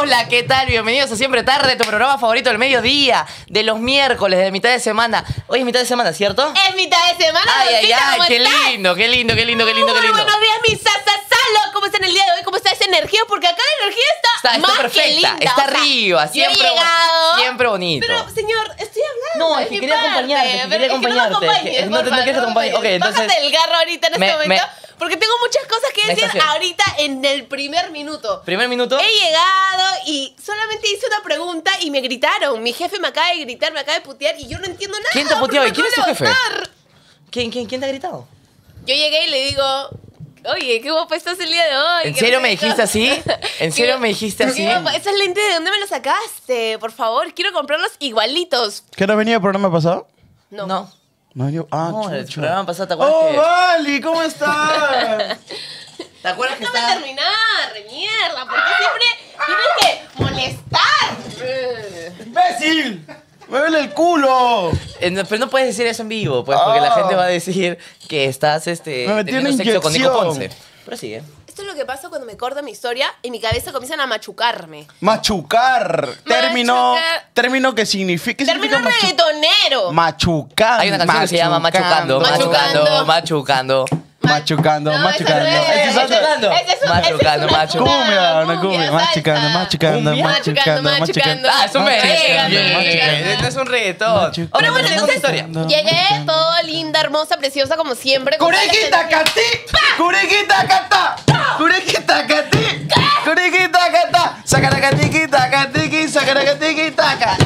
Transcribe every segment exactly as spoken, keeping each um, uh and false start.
Hola, ¿qué tal? Bienvenidos a Siempre Tarde, tu programa favorito del mediodía, de los miércoles, de mitad de semana. Hoy es mitad de semana, ¿cierto? Es mitad de semana. Ay, ay, Doncita, ay, ¿cómo qué estás? lindo, qué lindo, qué lindo, qué lindo, qué Muy lindo. buenos días, mis sasasalos. ¿Cómo están el día de hoy? ¿Cómo está esa energía? Porque acá la energía está, Está, está más perfecta, que linda. está O sea, arriba, yo he siempre, llegado, siempre bonito. Pero, señor, estoy hablando. No, es de que mi quería parte, acompañarte, es que pero quería es que acompañarte, No, me es que- acompañes, no te- no porfa, quieres que te acompañe. me Ok, entonces- Bájate el garro ahorita en Me- este momento. me- Porque tengo muchas cosas que Me decir estaciono. ahorita en el primer minuto. ¿Primer minuto? He llegado y solamente hice una pregunta y me gritaron. Mi jefe me acaba de gritar, me acaba de putear y yo no entiendo nada. ¿Quién te ha puteado? ¿Y porque quién me es tu acabo de jefe? levantar. ¿Quién, quién, quién te ha gritado? Yo llegué y le digo, oye, qué guapa estás el día de hoy. ¿En qué serio me rico". dijiste así? ¿En Qué serio guapa- me dijiste qué así? guapa. Esos lentes, ¿de dónde me los sacaste? Por favor, quiero comprarlos igualitos. ¿Qué no ha venido el programa pasado? No. No. No, yo. Ah, No, el chucha. programa pasado, ¿te acuerdas ¡Oh, que- Vali! ¿Cómo estás? ¿Te acuerdas que Déjame estaba...? terminar, re mierda. ¿Por qué siempre tienes que molestar? ¡Imbécil! ¡Muévele el culo! Eh, no, pero no puedes decir eso en vivo, pues, porque la Ah. gente va a decir que estás este, Me metí teniendo una sexo con Nico inyección. Ponce. Pero sigue. Esto es lo que pasa cuando me corta mi historia y mi cabeza comienzan a machucarme. Machucar. Término. Machucar. Término que significa. ¿Qué Termino significa machu- reggaetonero. machucar? Hay una canción que se llama Machucando, Machucando, Machucando. Machucando. Machucando, No, machucando. esa no es, Ese es esa otro. Machucando. esa es un- esa es Machucando, una machucando. Cumbia, una cumbia. salsa. Machucando, machucando, Cumbia. machucando, Machucando, machucando. Ah, es un merengue. Machucando, machucando. Este es un reggaetón. Machucando. Pero Pero bueno, tenemos entonces historia. llegué todo linda, hermosa, preciosa, como siempre. con todas las ¡Curiquita energías. catí! ¡Curiquita catá! ¡Curiquita catí! ¡Curiquita catá! ¡Sacaracatiqui, tacatiqui, sacaracatiqui, taca!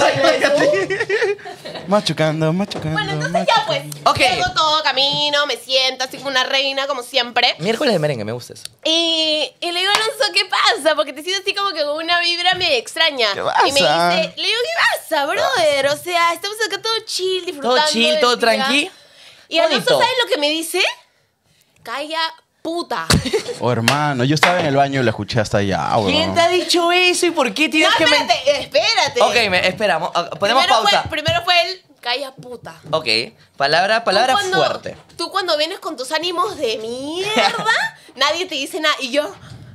Machucando, machucando. Bueno, entonces ya pues. Ok. Llego todo camino, me siento así como una reina, como siempre. Miércoles de merengue, me gusta eso. Y, y le digo, Alonso, ¿qué pasa? Porque te siento así como que con una vibra medio extraña. ¿Qué pasa? Y me dice, le digo, ¿qué pasa, brother? O sea, estamos acá todo chill, disfrutando. Todo chill, del todo día. tranqui. Y Alonso, Bonito. ¿sabes lo que me dice? Calla, puta. Oh, hermano, yo estaba en el baño y la escuché hasta allá, weón. ¿Quién te ha dicho eso y por qué No, tienes que... men- espérate, espérate. Ok, me, esperamos. Ah, Ponemos primero pausa. Fue, primero fue el calla, puta. Ok, palabra, palabra Tú cuando- fuerte. Tú cuando vienes con tus ánimos de mierda, nadie te dice nada. Y yo,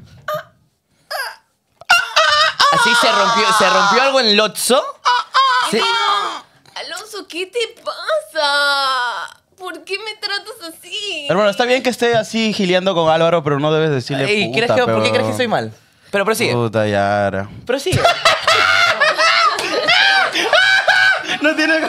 Así se rompió, se rompió algo en Lotso. Se- Alonso, ¿qué te pasa? ¿Por qué me tratas así? Hermano, está bien que esté así gileando con Álvaro, pero no debes decirle Ey, puta, ¿crees que, ¿Por qué pero- crees que estoy mal? Pero prosigue. Puta, Yara. Prosigue. No tiene...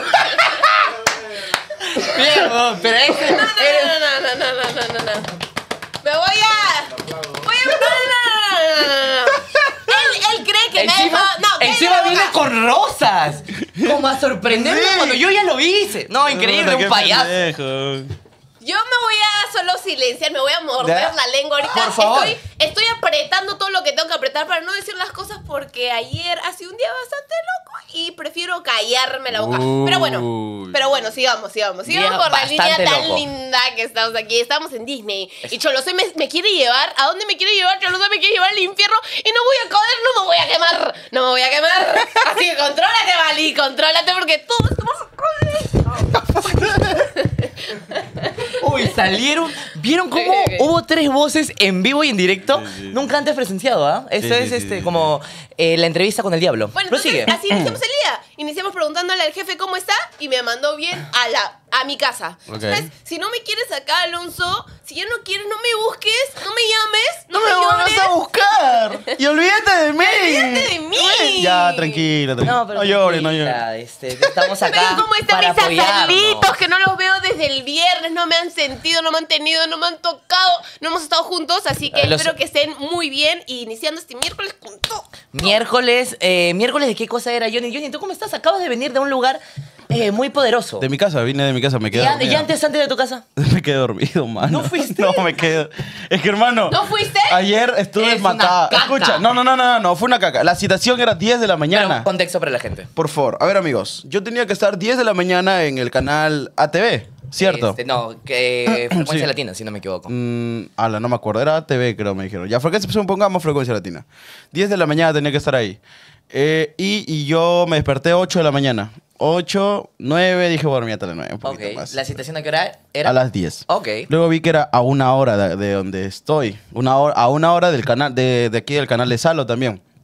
Bien, oh, pero ese... No, no, no, no, no, no, no, no, no. Me voy a... Voy a... No, no, no, no, no, no. Él, él cree que me ha Encima, dejado... No, que encima él me viene deja- con rosas. Como a sorprenderme Sí. cuando yo ya lo hice. No, increíble, Puta, un qué payaso. pendejo. Yo me voy a solo silenciar, me voy a morder Ya. la lengua ahorita. Por favor. Estoy, estoy apretando todo lo que tengo que apretar para no decir las cosas porque ayer ha sido un día bastante loco y prefiero callarme la boca. Pero bueno, Uy. pero bueno, sigamos, sigamos. Sigamos Día por la línea bastante tan loco. linda que estamos aquí. Estamos en Disney. Y Cholosoy me, me quiere llevar. ¿A dónde me quiere llevar? Cholosoy me quiere llevar al infierno y no voy a joder, no me voy a quemar. No me voy a quemar. Así que contrólate, Vali, contrólate porque todos estamos... Uy, salieron. ¿Vieron cómo Ok, ok. hubo tres voces en vivo y en directo? Sí, sí. Nunca antes presenciado, ¿ah? Eso Sí, es sí, este sí, como eh, la entrevista con el diablo. Bueno, Prosigue. entonces así iniciamos el día. Iniciamos preguntándole al jefe cómo está y me mandó bien a la a mi casa. Ok. Entonces, si no me quieres acá, Alonso, si ya no quieres, no me busques, no me llames, no, ¡No me vuelvas llores. a buscar! ¡Y olvídate de mí! olvídate de mí. Ya, tranquila, tranquila. No, pero No llores, no llores. tranquila, este, estamos acá Ven cómo están para mis apoyarnos. azalitos, que no los veo desde el viernes, no me han sentido, no me han tenido, no me han tocado, no hemos estado juntos, así que Eh, los- espero que estén muy bien y iniciando este miércoles con todo. Miércoles, eh, miércoles de qué cosa era, Johnny. Johnny, ¿tú cómo estás? Acabas de venir de un lugar eh, muy poderoso. De mi casa, vine de mi casa, me quedé ¿Y, an- dormido. y antes, antes de tu casa? Me quedé dormido, mano. ¿No fuiste? No, me quedé... Es que, hermano... ¿No fuiste? Ayer estuve Es una matada. caca. Escucha, no, no, no, no, no, fue una caca. La citación era diez de la mañana. Pero, contexto para la gente. Por favor, a ver, amigos. Yo tenía que estar diez de la mañana en el canal A T V, ¿cierto? Este, no, que frecuencia Sí. latina, si no me equivoco. Mm, ala, no me acuerdo. Era A T V, creo, me dijeron. Ya, frecuencia, pongamos frecuencia latina. diez de la mañana tenía que estar ahí. Eh, y, y yo me desperté ocho de la mañana. ocho, nueve, dije, bueno, mira, hasta las nueve, un poquito Ok, más. ¿la citación a qué hora era? A las diez. Ok. Luego vi que era a una hora de, de donde estoy. Una hora, a una hora del canal, de, de aquí del canal de Salo también.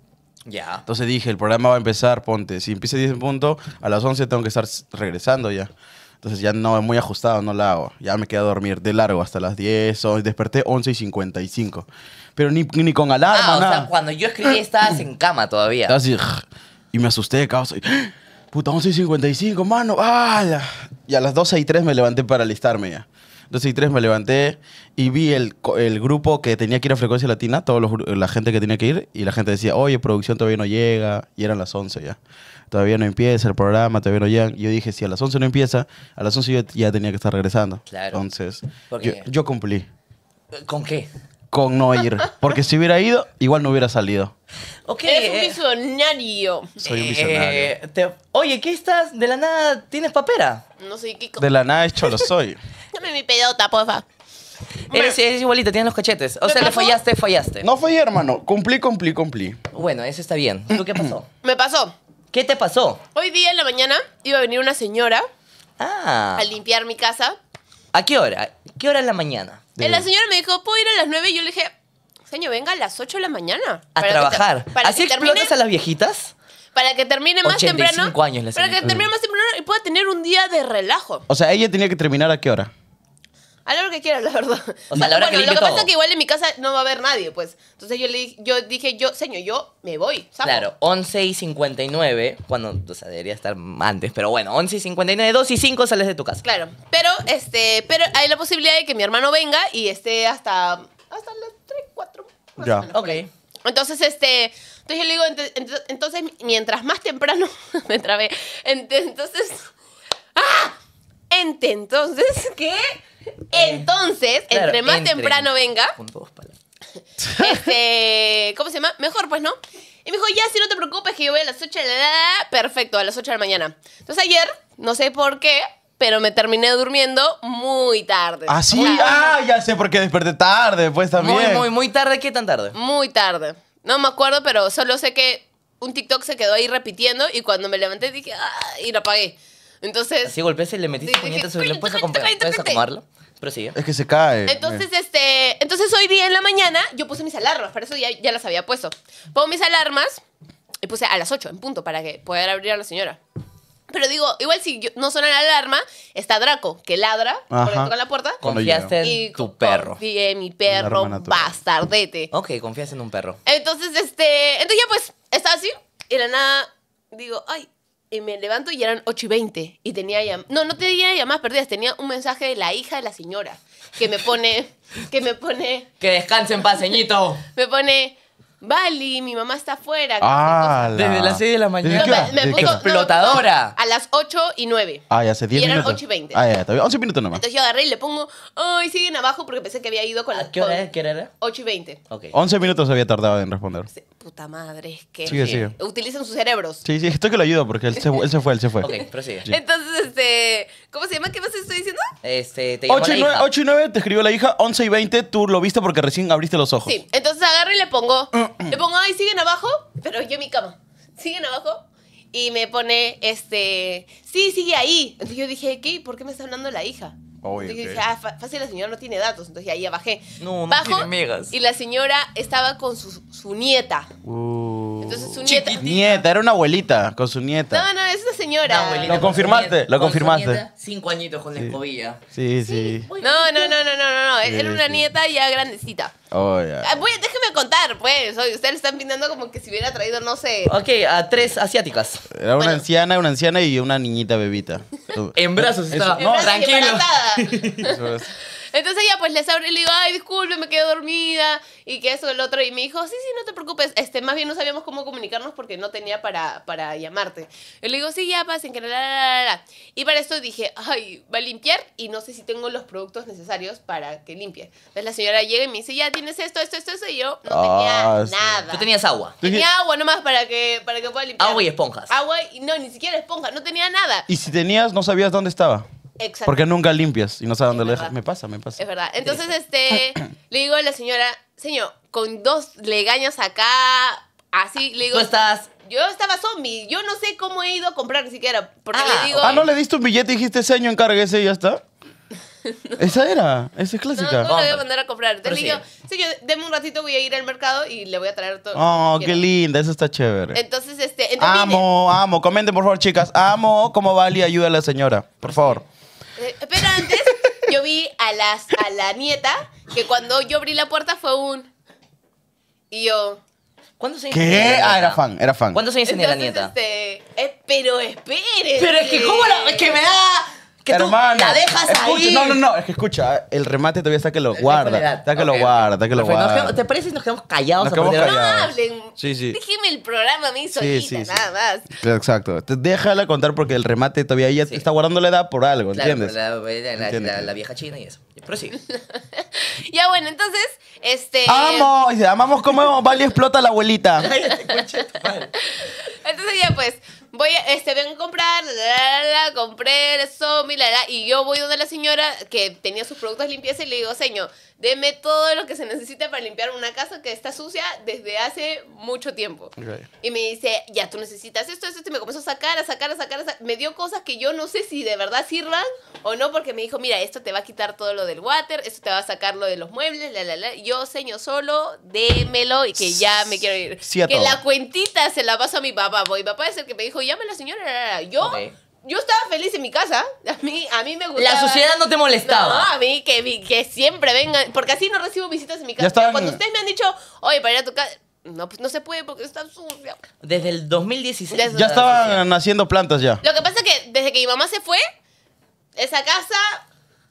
Ya. Entonces dije, el programa va a empezar, ponte, si empieza diez en punto, a las once tengo que estar s- regresando ya. Entonces ya no, muy ajustado, no la hago. Ya me quedé a dormir de largo hasta las diez, o- desperté once y cincuenta y cinco. Pero ni, ni con alarma, Ah, o nada. sea, cuando yo escribí estabas en cama todavía. Estaba así, y me asusté, causa. y, Puta, once y cincuenta y cinco, mano. ¡Hala! Y a las doce y tres me levanté para alistarme ya. doce y tres me levanté y vi el, co- el grupo que tenía que ir a Frecuencia Latina, toda la gente que tenía que ir, y la gente decía, oye, producción todavía no llega, y eran las once ya. Todavía no empieza el programa, todavía no llegan. Y yo dije, si a las once no empieza, a las once yo ya tenía que estar regresando. Claro. Entonces, ¿Por yo, qué? yo cumplí ¿Con qué? con no ir. Porque si hubiera ido, igual no hubiera salido. Ok. Eres un eh, visionario. Soy un eh, visionario. te- Oye, ¿qué estás? De la nada tienes papera. No sé qué. co- De la nada hecho lo soy. Dame mi pedota, porfa. Eres, eres igualita, tienes los cachetes. O ¿Me sea, le pasó? fallaste, fallaste. No fallé, hermano. Cumplí, cumplí, cumplí. Bueno, eso está bien. ¿Tú qué pasó? Me pasó. ¿Qué te pasó? Hoy día en la mañana iba a venir una señora Ah. a limpiar mi casa. ¿A qué hora? ¿Qué hora en la mañana? De- Y la señora me dijo, ¿puedo ir a las nueve? Y yo le dije, señor, venga a las ocho de la mañana. A Para que trabajar. te- para ¿Así que termine, explotas a las viejitas? para que termine más ochenta y cinco temprano. años la Para que señora. termine más temprano y pueda tener un día de relajo. O sea, ella tenía que terminar ¿a qué hora? A la hora que quieras, la verdad. O sea, a la hora que Bueno, limpie lo que todo. pasa es que igual en mi casa no va a haber nadie, pues. Entonces yo le dije, yo dije, yo, señor, yo me voy. ¿sapo? Claro, once y cincuenta y nueve, cuando, o sea, debería estar antes, pero bueno, once y cincuenta y nueve, dos y cinco sales de tu casa. Claro. Pero, este, pero hay la posibilidad de que mi hermano venga y esté hasta, hasta las tres, cuatro. más Ya. o menos. Ok. Entonces, este, entonces yo le digo, ent- ent- entonces, mientras más temprano, me trabé, Ent- entonces, ¡ah! Ente, entonces, ¿qué? Entonces, Claro, entre más entre. temprano venga, Con dos palabras. este, ¿cómo se llama? Mejor, pues, ¿no? Y me dijo, ya, si no te preocupes, que yo voy a las ocho de la, la, la". Perfecto, a las ocho de la mañana. Entonces ayer, no sé por qué, pero me terminé durmiendo muy tarde. ¿Ah, sí? Muy, Ah, ya sé por qué desperté tarde, pues también. Muy, muy, muy tarde. ¿Qué tan tarde? muy tarde. No me acuerdo, pero solo sé que un TikTok se quedó ahí repitiendo y cuando me levanté dije, ah, y lo apagué. Entonces, Así golpeaste y le metiste Sí, puñetas dije, sobre ¿le puedes cállate, acomodar- cállate, ¿Puedes cállate. acomodarlo? Prosigue. Es que se cae. entonces, este, entonces hoy día en la mañana yo puse mis alarmas, para eso ya, ya las había puesto. Pongo mis alarmas y puse a las ocho en punto para que pueda abrir a la señora. Pero digo, igual si yo- no suena la alarma, está Draco, que ladra por Ajá. dentro de la puerta. Cuando Confiaste en Y tu co- perro. Confié en mi perro Alarma natural. bastardete. Ok, confías en un perro. Entonces, este, entonces ya pues, estaba así, y de la nada, digo, ay, y me levanto y eran ocho y veinte, y tenía llam- no, no tenía llamadas perdidas, tenía un mensaje de la hija de la señora, que me pone, que me pone, Que descanse en paz, ceñito. me pone, Vali, mi mamá está afuera. Ah, Desde las seis de la mañana. ¿Desde qué hora? Me- me ¿Desde qué puso- hora? Explotadora. A las ocho y nueve. Ah, ya hace diez y eran minutos. ocho y veinte. Ah, ya, todavía once minutos nomás. Entonces yo agarré y le pongo, ay, siguen abajo porque pensé que había ido con ¿A la... qué hora es? ¿Qué hora era? ocho y veinte. Ok. once minutos había tardado en responder. Puta madre, es que... Sigue, sigue. Utilizan sus cerebros. Sí, sí, estoy que lo ayudo porque él se, él se fue, él se fue. Ok, prosigue. Sí. Entonces, este... ¿Cómo se llama? ¿Qué más estoy diciendo? Este, te llamó ocho la y, nueve, hija. ocho y nueve te escribió la hija, once y veinte tú lo viste porque recién abriste los ojos. Sí, entonces agarro y le pongo, le pongo, ay, siguen abajo, pero yo en mi cama, siguen abajo, y me pone, este, sí, sigue ahí. Entonces yo dije, ¿qué? ¿Por qué me está hablando la hija? Oye, Entonces yo ok. dije, ah, fa- fácil, la señora no tiene datos, entonces ahí ya bajé. No, no Bajo, tiene megas. y la señora estaba con su, su nieta. Uh. Entonces su nieta... Chiquitita. Nieta, era una abuelita con su nieta. No, no, es una señora. Una abuelita Lo con su confirmaste, nieta- lo con su confirmaste. nieta, Cinco añitos con la Sí. escobilla. Sí, sí. No, no, no, no, no, no, no, Sí, era una sí. nieta ya grandecita. Oh, ya. Ah, voy, déjeme contar, pues. Oye, ustedes le están pintando como que si hubiera traído, no sé. Ok, a tres asiáticas. Era una Bueno. anciana, una anciana y una niñita bebita. En brazos Eso- estaba. no, en brazos y tranquilo. embarazada. Eso es. Entonces ya pues les abro y le digo, ay, disculpe, me quedé dormida y que eso, el otro. Y me dijo, sí, sí, no te preocupes. Este, más bien no sabíamos cómo comunicarnos porque no tenía para, para llamarte. Y le digo, sí, ya pasen, que la, la, la, la, la. Y para esto dije, ay, va a limpiar y no sé si tengo los productos necesarios para que limpie. Entonces la señora llega y me dice, ya tienes esto, esto, esto, esto. Y yo no tenía Ah, sí. nada. Tú tenías agua. Tenía agua nomás para que, para que pueda limpiar. Agua y esponjas. Agua y no, ni siquiera esponja, no tenía nada. Y si tenías, no sabías dónde estaba. Exacto. Porque nunca limpias y no sabes Es dónde lo verdad. dejas. Me pasa, me pasa. Es verdad. Entonces, este, le digo a la señora, señor, con dos legañas acá, así, le digo... Tú estás. Yo estaba zombie, yo no sé cómo he ido a comprar ni siquiera, porque Ah, le digo... Ah, ¿no le diste un billete y dijiste, señor, encárguese y ya está? Esa era, esa es No, clásica. no, lo voy a mandar a comprar. Entonces le Pero digo, señor, deme un ratito, voy a ir al mercado y le voy a traer todo. Oh, lo que qué quiera". linda, eso está chévere. Entonces, este... Entonces vine. Amo, amo. Comenten, por favor, chicas. Amo cómo Vali ayuda a la señora. Por favor. Eh, Pero antes, yo vi a, las, a la nieta que cuando yo abrí la puerta fue un... Y yo... ¿Cuántos años tiene ¿Qué? la nieta? Ah, era fan, era fan. ¿Cuántos años tenía la Entonces, nieta? este... eh, pero espere. Pero es que, ¿cómo la.? Es que me da. Que Hermano, tú la dejas escucha, ahí. No, no, no, es que escucha, el remate todavía está que lo Es con la guarda. edad. Está que lo Ok. guarda, está que lo Perfecto. Nos guarda. quedamos- ¿Te parece si nos quedamos callados? Nos a quedamos partir de ahora? No callados. hablen. Sí, sí. Déjeme el programa a mí Sí, solita, sí, sí. nada más. Claro, exacto. Te- Déjala contar porque el remate todavía ella Sí. está guardando la edad por algo, Claro, ¿entiendes? La, la- la- ¿Entiendes? la- la vieja china y eso. Pero sí. Ya bueno, entonces, este... ¡Amo! Dice, amamos cómo Vali explota a la abuelita. Entonces ya pues, voy a, este, vengo a comprar, la, la, la, la, compré el zombie, la, la, y yo voy donde la señora que tenía sus productos de limpieza y le digo, señor, deme todo lo que se necesita para limpiar una casa que está sucia desde hace mucho tiempo. Ok. Y me dice, ya, tú necesitas esto, esto, esto, y me comenzó a sacar, a sacar, a sacar, a sacar. Me dio cosas que yo no sé si de verdad sirvan o no, porque me dijo, mira, esto te va a quitar todo lo del water, esto te va a sacar lo de los muebles, la, la, la. Yo, señor, solo démelo y que ya me quiero ir. Sí a que todo. la cuentita se la paso a mi papá, porque mi papá es el que me dijo, llame a la señora, la, la, la. Yo... Ok. Yo estaba feliz en mi casa. A mí, a mí me gustaba. La sociedad no te molestaba. No, a mí que, vi- que siempre vengan. Porque así no recibo visitas en mi Ya casa. estaban- Cuando ustedes me han dicho, oye, para ir a tu casa. No, pues no se puede porque está sucia. Desde el dos mil dieciséis. Desde- Ya estaban naciendo plantas ya. Lo que pasa es que desde que mi mamá se fue, esa casa.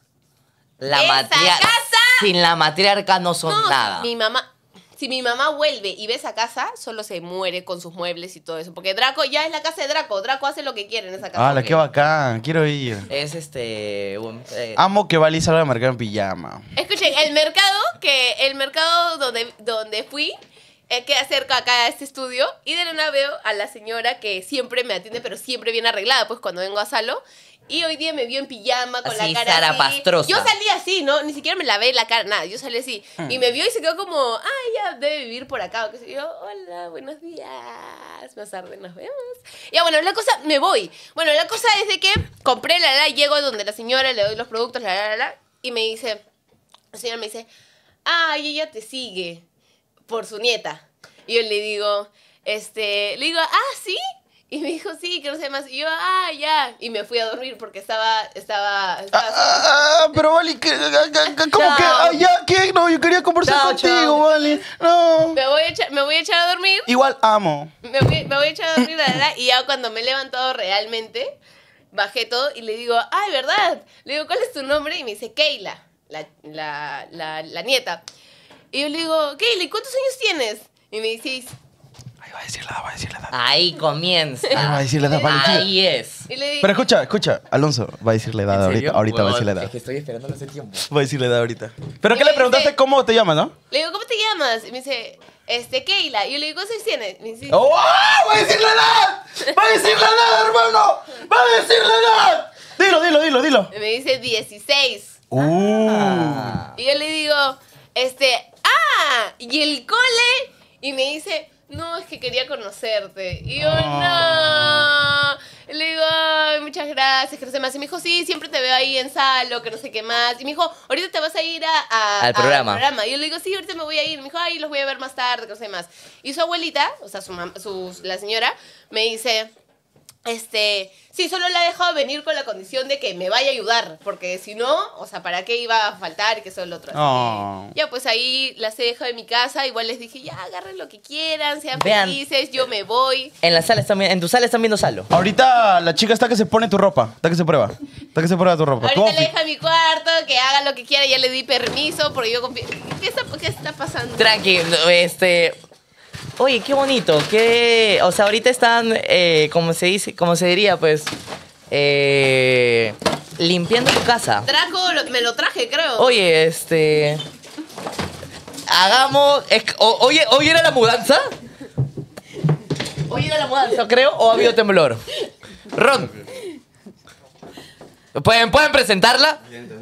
La ¡Esa matriarca. casa! Sin la matriarca no son No, nada. mi mamá. Si mi mamá vuelve y ve esa casa, solo se muere con sus muebles y todo eso. Porque Draco ya es la casa de Draco. Draco hace lo que quiere en esa casa. Ah, la qué bacán, quiero ir. Es este. un- eh, Amo que Vali salga a mercar en pijama. Escuchen, el mercado, que el mercado donde, donde fui, eh, queda cerca acá a este estudio, y de la nada veo a la señora que siempre me atiende, pero siempre bien arreglada, pues cuando vengo a Salo. Y hoy día me vio en pijama con Así, la cara así. zarapastrosa. Yo salí así, ¿no? Ni siquiera me lavé la cara, nada. Yo salí así. Y me vio y se quedó como, ah, ya debe vivir por acá. O qué sé yo, hola, buenos días. Más tarde nos vemos. Ya, bueno, la cosa, me voy. Bueno, la cosa es de que compré la la, llego donde la señora, le doy los productos, la la la, la, y me dice, la señora me dice, ay, ella te sigue por su nieta. Y yo le digo, este, le digo, ah, ¿sí? Y me dijo, sí, que no sé más. Y yo, ah, ya. Y me fui a dormir porque estaba, estaba, estaba Ah, pero Vali, ¿qué- ¿cómo Chao. que? Ah, ya, ¿qué? No, yo quería conversar Chao, contigo, chao. Vali. No. me voy a echar, me voy a echar a dormir. Igual amo. Me voy, me voy a echar a dormir, la, la, la, y ya cuando me he levantado realmente, bajé todo y le digo, ay, ¿verdad? Le digo, ¿cuál es tu nombre? Y me dice, Keila, la, la, la, la nieta. Y yo le digo, Keila, ¿y cuántos años tienes? Y me dice, Ahí va a decir la edad, va a decir la edad. Ahí comienza. Ahí va a decir la edad, Vali. Ahí es. y le digo, Pero escucha, escucha, Alonso, va a decir la edad ¿En ahorita. serio? Ahorita va a Huevón, decir la edad. Es que estoy esperando hace tiempo. Va a decir la edad ahorita. ¿Pero Y qué me le preguntaste? dice- ¿Cómo te llamas, no? le digo, ¿cómo te llamas? Y me dice, este, Keila. Y yo le digo, ¿cuántos años tienes? Y me dice, ¡Oh! ¡Va a decir la edad! ¡Va a decir la edad, hermano! ¡Va a decir la edad! Dilo, dilo, dilo, dilo. y me dice, dieciséis. Uh. Ah. Y yo le digo, este, ah, ¿y el cole? Y me dice, no, es que quería conocerte. Y yo, Ah. no. Y le digo, ay, muchas gracias, que no sé más. Y me dijo, sí, siempre te veo ahí en Salo, que no sé qué más. Y me dijo, ahorita te vas a ir a, a- Al programa. Y yo le digo, sí, ahorita me voy a ir. Me dijo, ay, los voy a ver más tarde, que no sé más. Y su abuelita, o sea, su, mam- su la señora, me dice, este, sí, solo la he dejado venir con la condición de que me vaya a ayudar, porque si no, o sea, ¿para qué iba a faltar y que eso es lo otro? Así Oh. que, ya, pues ahí las he dejado en mi casa, igual les dije, ya, agarren lo que quieran, sean Vean. felices, yo me voy. En la sala están, vi- en tu sala están viendo Salo. Ahorita la chica está que se pone tu ropa. Está que se prueba. Está que se prueba tu ropa. Tu Ahorita le outfit. dejo en mi cuarto, que haga lo que quiera, ya le di permiso, porque yo confío. ¿Qué está, qué está pasando? Tranqui, este. Oye, qué bonito, qué. O sea, ahorita están, eh, como se dice, como se diría, pues. Eh, limpiando tu casa. Draco, lo- me lo traje, creo. Oye, este. Hagamos. es que- o- Oye, ¿hoy era la mudanza? ¿Hoy era la mudanza, creo? ¿O ha habido temblor? Ron. ¿Pueden, ¿pueden presentarla?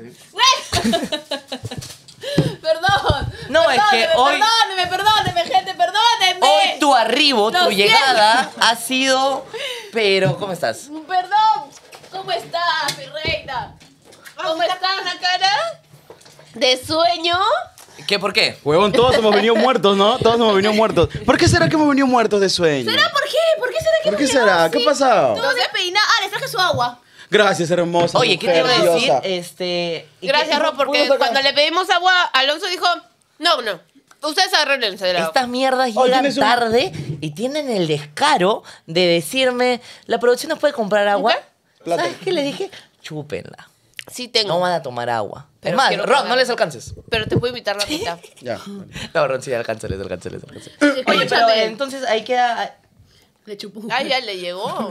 Perdón. No, es que perdóneme, hoy- Perdóneme, perdóneme, gente, perdónenme. Hoy tu arribo, Lo tu siento. llegada ha sido. Pero, ¿cómo estás? Perdón. ¿Cómo estás, mi reina? ¿Cómo está una cara de sueño? ¿Qué? ¿Por qué? Huevón, todos hemos venido muertos, ¿no? Todos hemos venido muertos. ¿Por qué será que hemos venido muertos de sueño? ¿Será por qué? ¿Por qué será que ¿Por qué hemos será? llegado ¿Qué ha así? pasado? Todo despeinado. Ah, les traje su agua. Gracias, hermosa. Oye, ¿qué te mujer, iba a decir? diosa. Este... ¿y Gracias, qué- Ro, porque ¿Puedo sacar? cuando le pedimos agua, Alonso dijo, no, no, ustedes arreglense de la Estas mierdas Oh, llegan ¿tienes un- tarde y tienen el descaro de decirme, la producción nos puede comprar agua. Plata. ¿Sabes qué le dije? Chúpenla. Sí tengo, No van a tomar agua. Pero es más, quiero Ron, pagar. no les alcances. pero te puedo invitar la mitad. Ya. No, Ron, sí, alcánzales, alcánzales, alcánzales. Oye, pero Escúchame. entonces hay que... Le chupó. Ah, ya le llegó.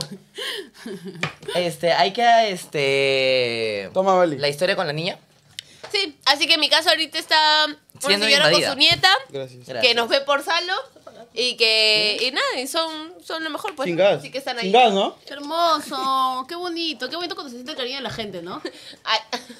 Este, hay que... Este... Toma, Vali. La historia con la niña. Sí, así que en mi casa ahorita está una Siendo señora con invadida. su nieta, Gracias. Gracias. que nos ve por salo, y que, y nada, y son, son lo mejor, pues. Sin gas. Así que están ahí. Sin gas, ¿no? Qué hermoso, qué bonito, qué bonito cuando se siente el cariño de la gente, ¿no? Ay,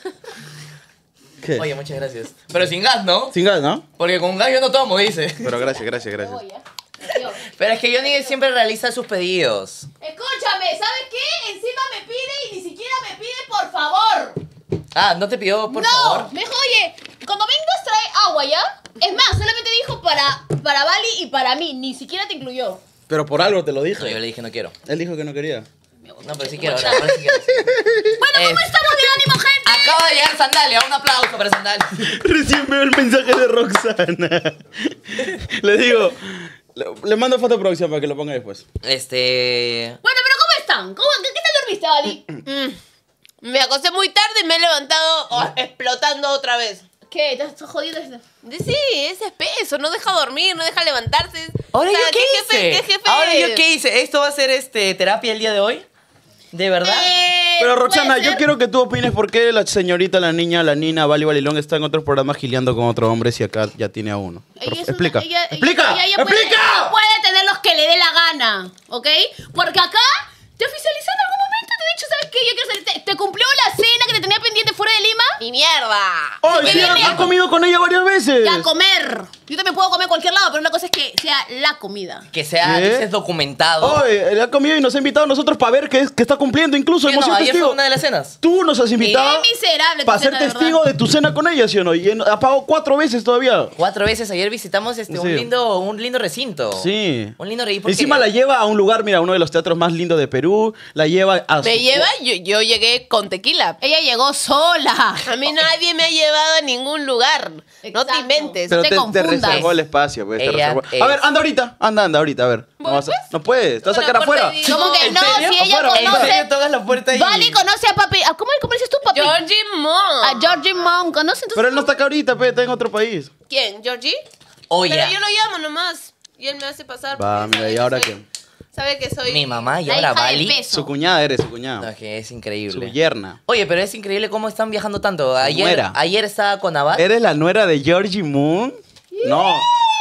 ¿Qué? Oye, muchas gracias. Pero sin gas, ¿no? Sin gas, ¿no? Porque con gas yo no tomo, dice. Pero gracias, gracias, gracias. Pero es que Johnny siempre realiza sus pedidos. Escúchame, ¿sabes qué? Encima me pide y ni siquiera me pide por favor. Ah, ¿no te pidió, por no, favor? me dijo, oye, cuando vengas trae agua, ¿ya? Es más, solamente dijo para, para Bali y para mí, ni siquiera te incluyó. Pero por algo te lo No, yo dije. le dije no quiero. Él dijo que no quería. No, pero sí quiero, ahora, ahora sí quiero. Bueno, ¿cómo Eh, estamos de ánimo, gente? Acaba de llegar Sandalia, un aplauso para Sandalia. Recién veo el mensaje de Roxana. Le digo, le, le mando foto de producción para que lo ponga después. Este... Bueno, pero ¿cómo están? ¿Cómo, ¿Qué, qué tal dormiste, Vali? Mm, me acosté muy tarde y me he levantado oh, explotando otra vez. ¿Qué? ¿Te estás jodido? De- Sí, es espeso, no deja dormir, no deja levantarse. ¿Ahora O sea, yo qué, jefe, hice? ¿Qué jefe ¿Ahora yo eres? qué hice? ¿Esto va a ser este terapia el día de hoy? ¿De verdad? Eh, Pero puede Roxana, yo ser. quiero que tú opines por qué la señorita, la niña, la nina, Vali Balilón está en otros programas gileando con otro hombre si acá ya tiene a uno. Por- Ella es una- explica. ella- ella- explica. ella- ella puede- explica. ella puede tener los que le dé la gana, ¿ok? Porque acá te oficializó en algún momento, te he dicho, ¿sabes qué? Yo quiero salir. Te, te cumplió la cena que te tenía pendiente fuera de Lima. ¡Mi mierda! ¡Oh, ¿Qué sí, viene? ha comido con ella varias veces! Ya, a comer. Yo también puedo comer en cualquier lado, pero una cosa es que sea la comida. Que sea, ¿Qué? dices, documentado. Oye, él ha comido y nos ha invitado a nosotros para ver que, que está cumpliendo incluso. ¿Qué Hemos no? sido Ayer fue testigos. una de las cenas. Tú nos has invitado Qué miserable tu para ser cena, de testigo verdad. de tu cena con ella, ¿sí o no? Y en- ha pagado cuatro veces todavía. Cuatro veces ayer visitamos este, Sí. un, lindo, un lindo recinto. Sí. Un lindo recinto. Encima la lleva a un lugar, mira, uno de los teatros más lindos de Perú. La lleva a Me su- lleva, yo, yo llegué con tequila. Ella llegó sola. A mí nadie me ha llevado a ningún lugar. No te Exacto. inventes. Pero te te, te confundas. reservó el espacio, pues, te Ella reservó. es- A ver, anda ahorita. Anda, anda ahorita, a ver. No, vas a- no puedes, te vas a Bueno, sacar por afuera. te digo. ¿Cómo que ¿En no? serio? Si ella Afuera, ¿En conoce. serio tocas la puerta y...? Vali conoce a papi. ¿A ¿Cómo conoces tú, papi? Georgie Mon. A Georgie Mon. ¿Conoce entonces? Pero él no está acá ahorita, pe, está en otro país. ¿Quién? ¿Georgie? Oye, Pero yo lo llamo nomás. Y él me hace pasar. Va, porque mira, sabe ¿y que ahora soy- qué? Sabe que soy. mi mamá y La ahora hija del Bali. peso. Su cuñada eres, su No, cuñada. es que es Su increíble. yerna. Oye, pero es increíble cómo están viajando tanto. Ayer, nuera. ayer estaba con Abad. ¿Eres la nuera de Georgie Moon? No.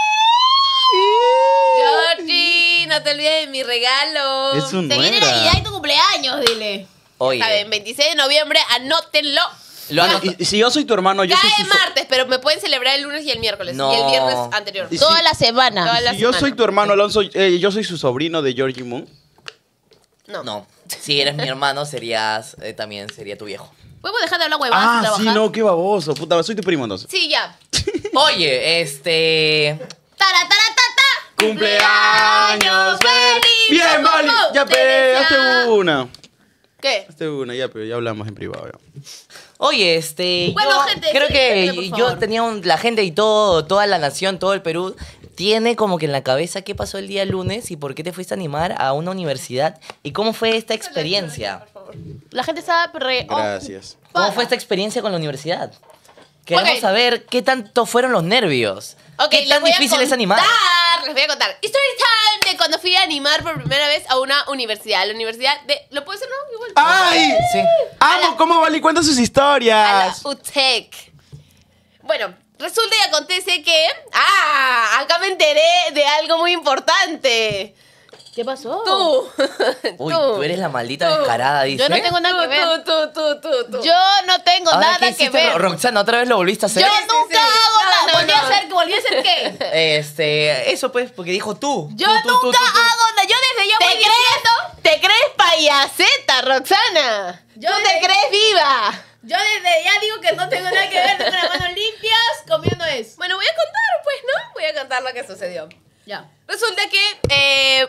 Georgie, no te olvides de mi regalo. Es un Te viene nuera. Navidad y tu cumpleaños, dile. Oye, Saben, veintiséis de noviembre, anótenlo. lo Bueno, anota- y, y si yo soy tu hermano, yo soy Cae su so- martes, pero me pueden celebrar el lunes y el miércoles. No. Y el viernes anterior. Y Toda si- la semana. Toda la Si yo semana. soy tu hermano, Alonso, eh, yo soy su sobrino de Georgie Moon. No. No, si eres mi hermano, serías eh, también sería tu viejo. ¿Podemos dejar de hablar huevadas y Ah, trabajar? sí, no, qué baboso. Puta, soy tu primo entonces. Sí, ya. Oye, este... Tara, tara, ta, ta. ¡Cumpleaños feliz! Bien, Vali. Ya, Te pe, desea- hazte una. ¿Qué? Hazte una, ya, pero ya hablamos en privado. Ya. Oye, este, Bueno, yo gente, creo sí, que gente, por yo favor. tenía un, la gente y todo, toda la nación, todo el Perú tiene como que en la cabeza qué pasó el día lunes y por qué te fuiste a animar a una universidad y cómo fue esta experiencia. La gente está re... oh, Gracias. ¿Cómo para. fue esta experiencia con la universidad? Queremos Ok. saber qué tanto fueron los nervios. Ok, ¿Qué les tan voy a difícil es animar? contar, Les voy a contar. Story time de cuando fui a animar por primera vez a una universidad. La universidad de... ¿Lo puedo decir, no? Igual. ¡Ay! Sí. ¡Amo cómo Vali cuenta sus A la historias! U T E C. Bueno, resulta y acontece que... ¡Ah! Acá me enteré de algo muy importante. ¿Qué pasó? Tú. Uy, tú eres la maldita Tú. descarada, dice. Yo no tengo nada que ver. Tú, tú, tú, tú, tú. Yo no tengo Ahora, nada ¿qué que hiciste, ver. Ro- Roxana, ¿otra vez lo volviste a hacer? Yo sí, nunca sí. hago No, nada. no, ¿Volví a no. hacer, volví a hacer qué? Este, eso pues, porque dijo tú. Yo Tú, tú, tú, nunca tú, tú. hago nada. Yo desde ya ¿Te voy diciendo... crees? ¿Te crees payaseta, Roxana? Yo ¿Tú de- te crees viva? Yo desde ya digo que no tengo nada que ver, tengo las manos limpias, comiendo es. Bueno, voy a contar, pues, ¿no? Voy a contar lo que sucedió. Ya. Resulta que eh,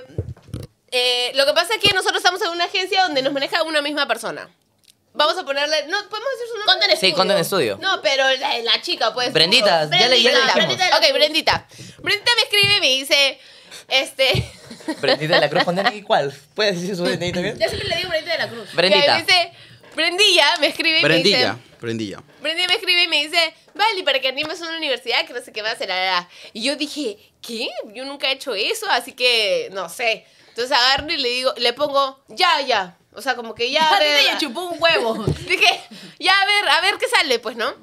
eh, lo que pasa es que nosotros estamos en una agencia donde nos maneja una misma persona. Vamos a ponerle... No, ¿podemos decir su nombre? Content Sí, Studio. Content Studio. No, pero la, la chica, pues. Brendita, ya le, ya le Brendita, dijimos. Brendita de la Ok, Cruz. Brendita. Brendita me escribe y me dice... Este... Brendita de la Cruz, poner cuál. ¿Puedes decir su D N I también? Yo siempre le digo Brendita de la Cruz. Brendita. Que me dice... Brendilla me escribe y Prendilla, me dice... prendilla. Brendilla me escribe y me dice... Vale, para que animes una universidad, que no sé qué más, la, la, la. Y yo dije... ¿Qué? Yo nunca he hecho eso, así que... No sé. Entonces agarro y le digo... Le pongo... Ya, ya. O sea, como que ya... a ver, Ya chupó un huevo. Dije, ya a ver, a ver qué sale, pues, ¿no?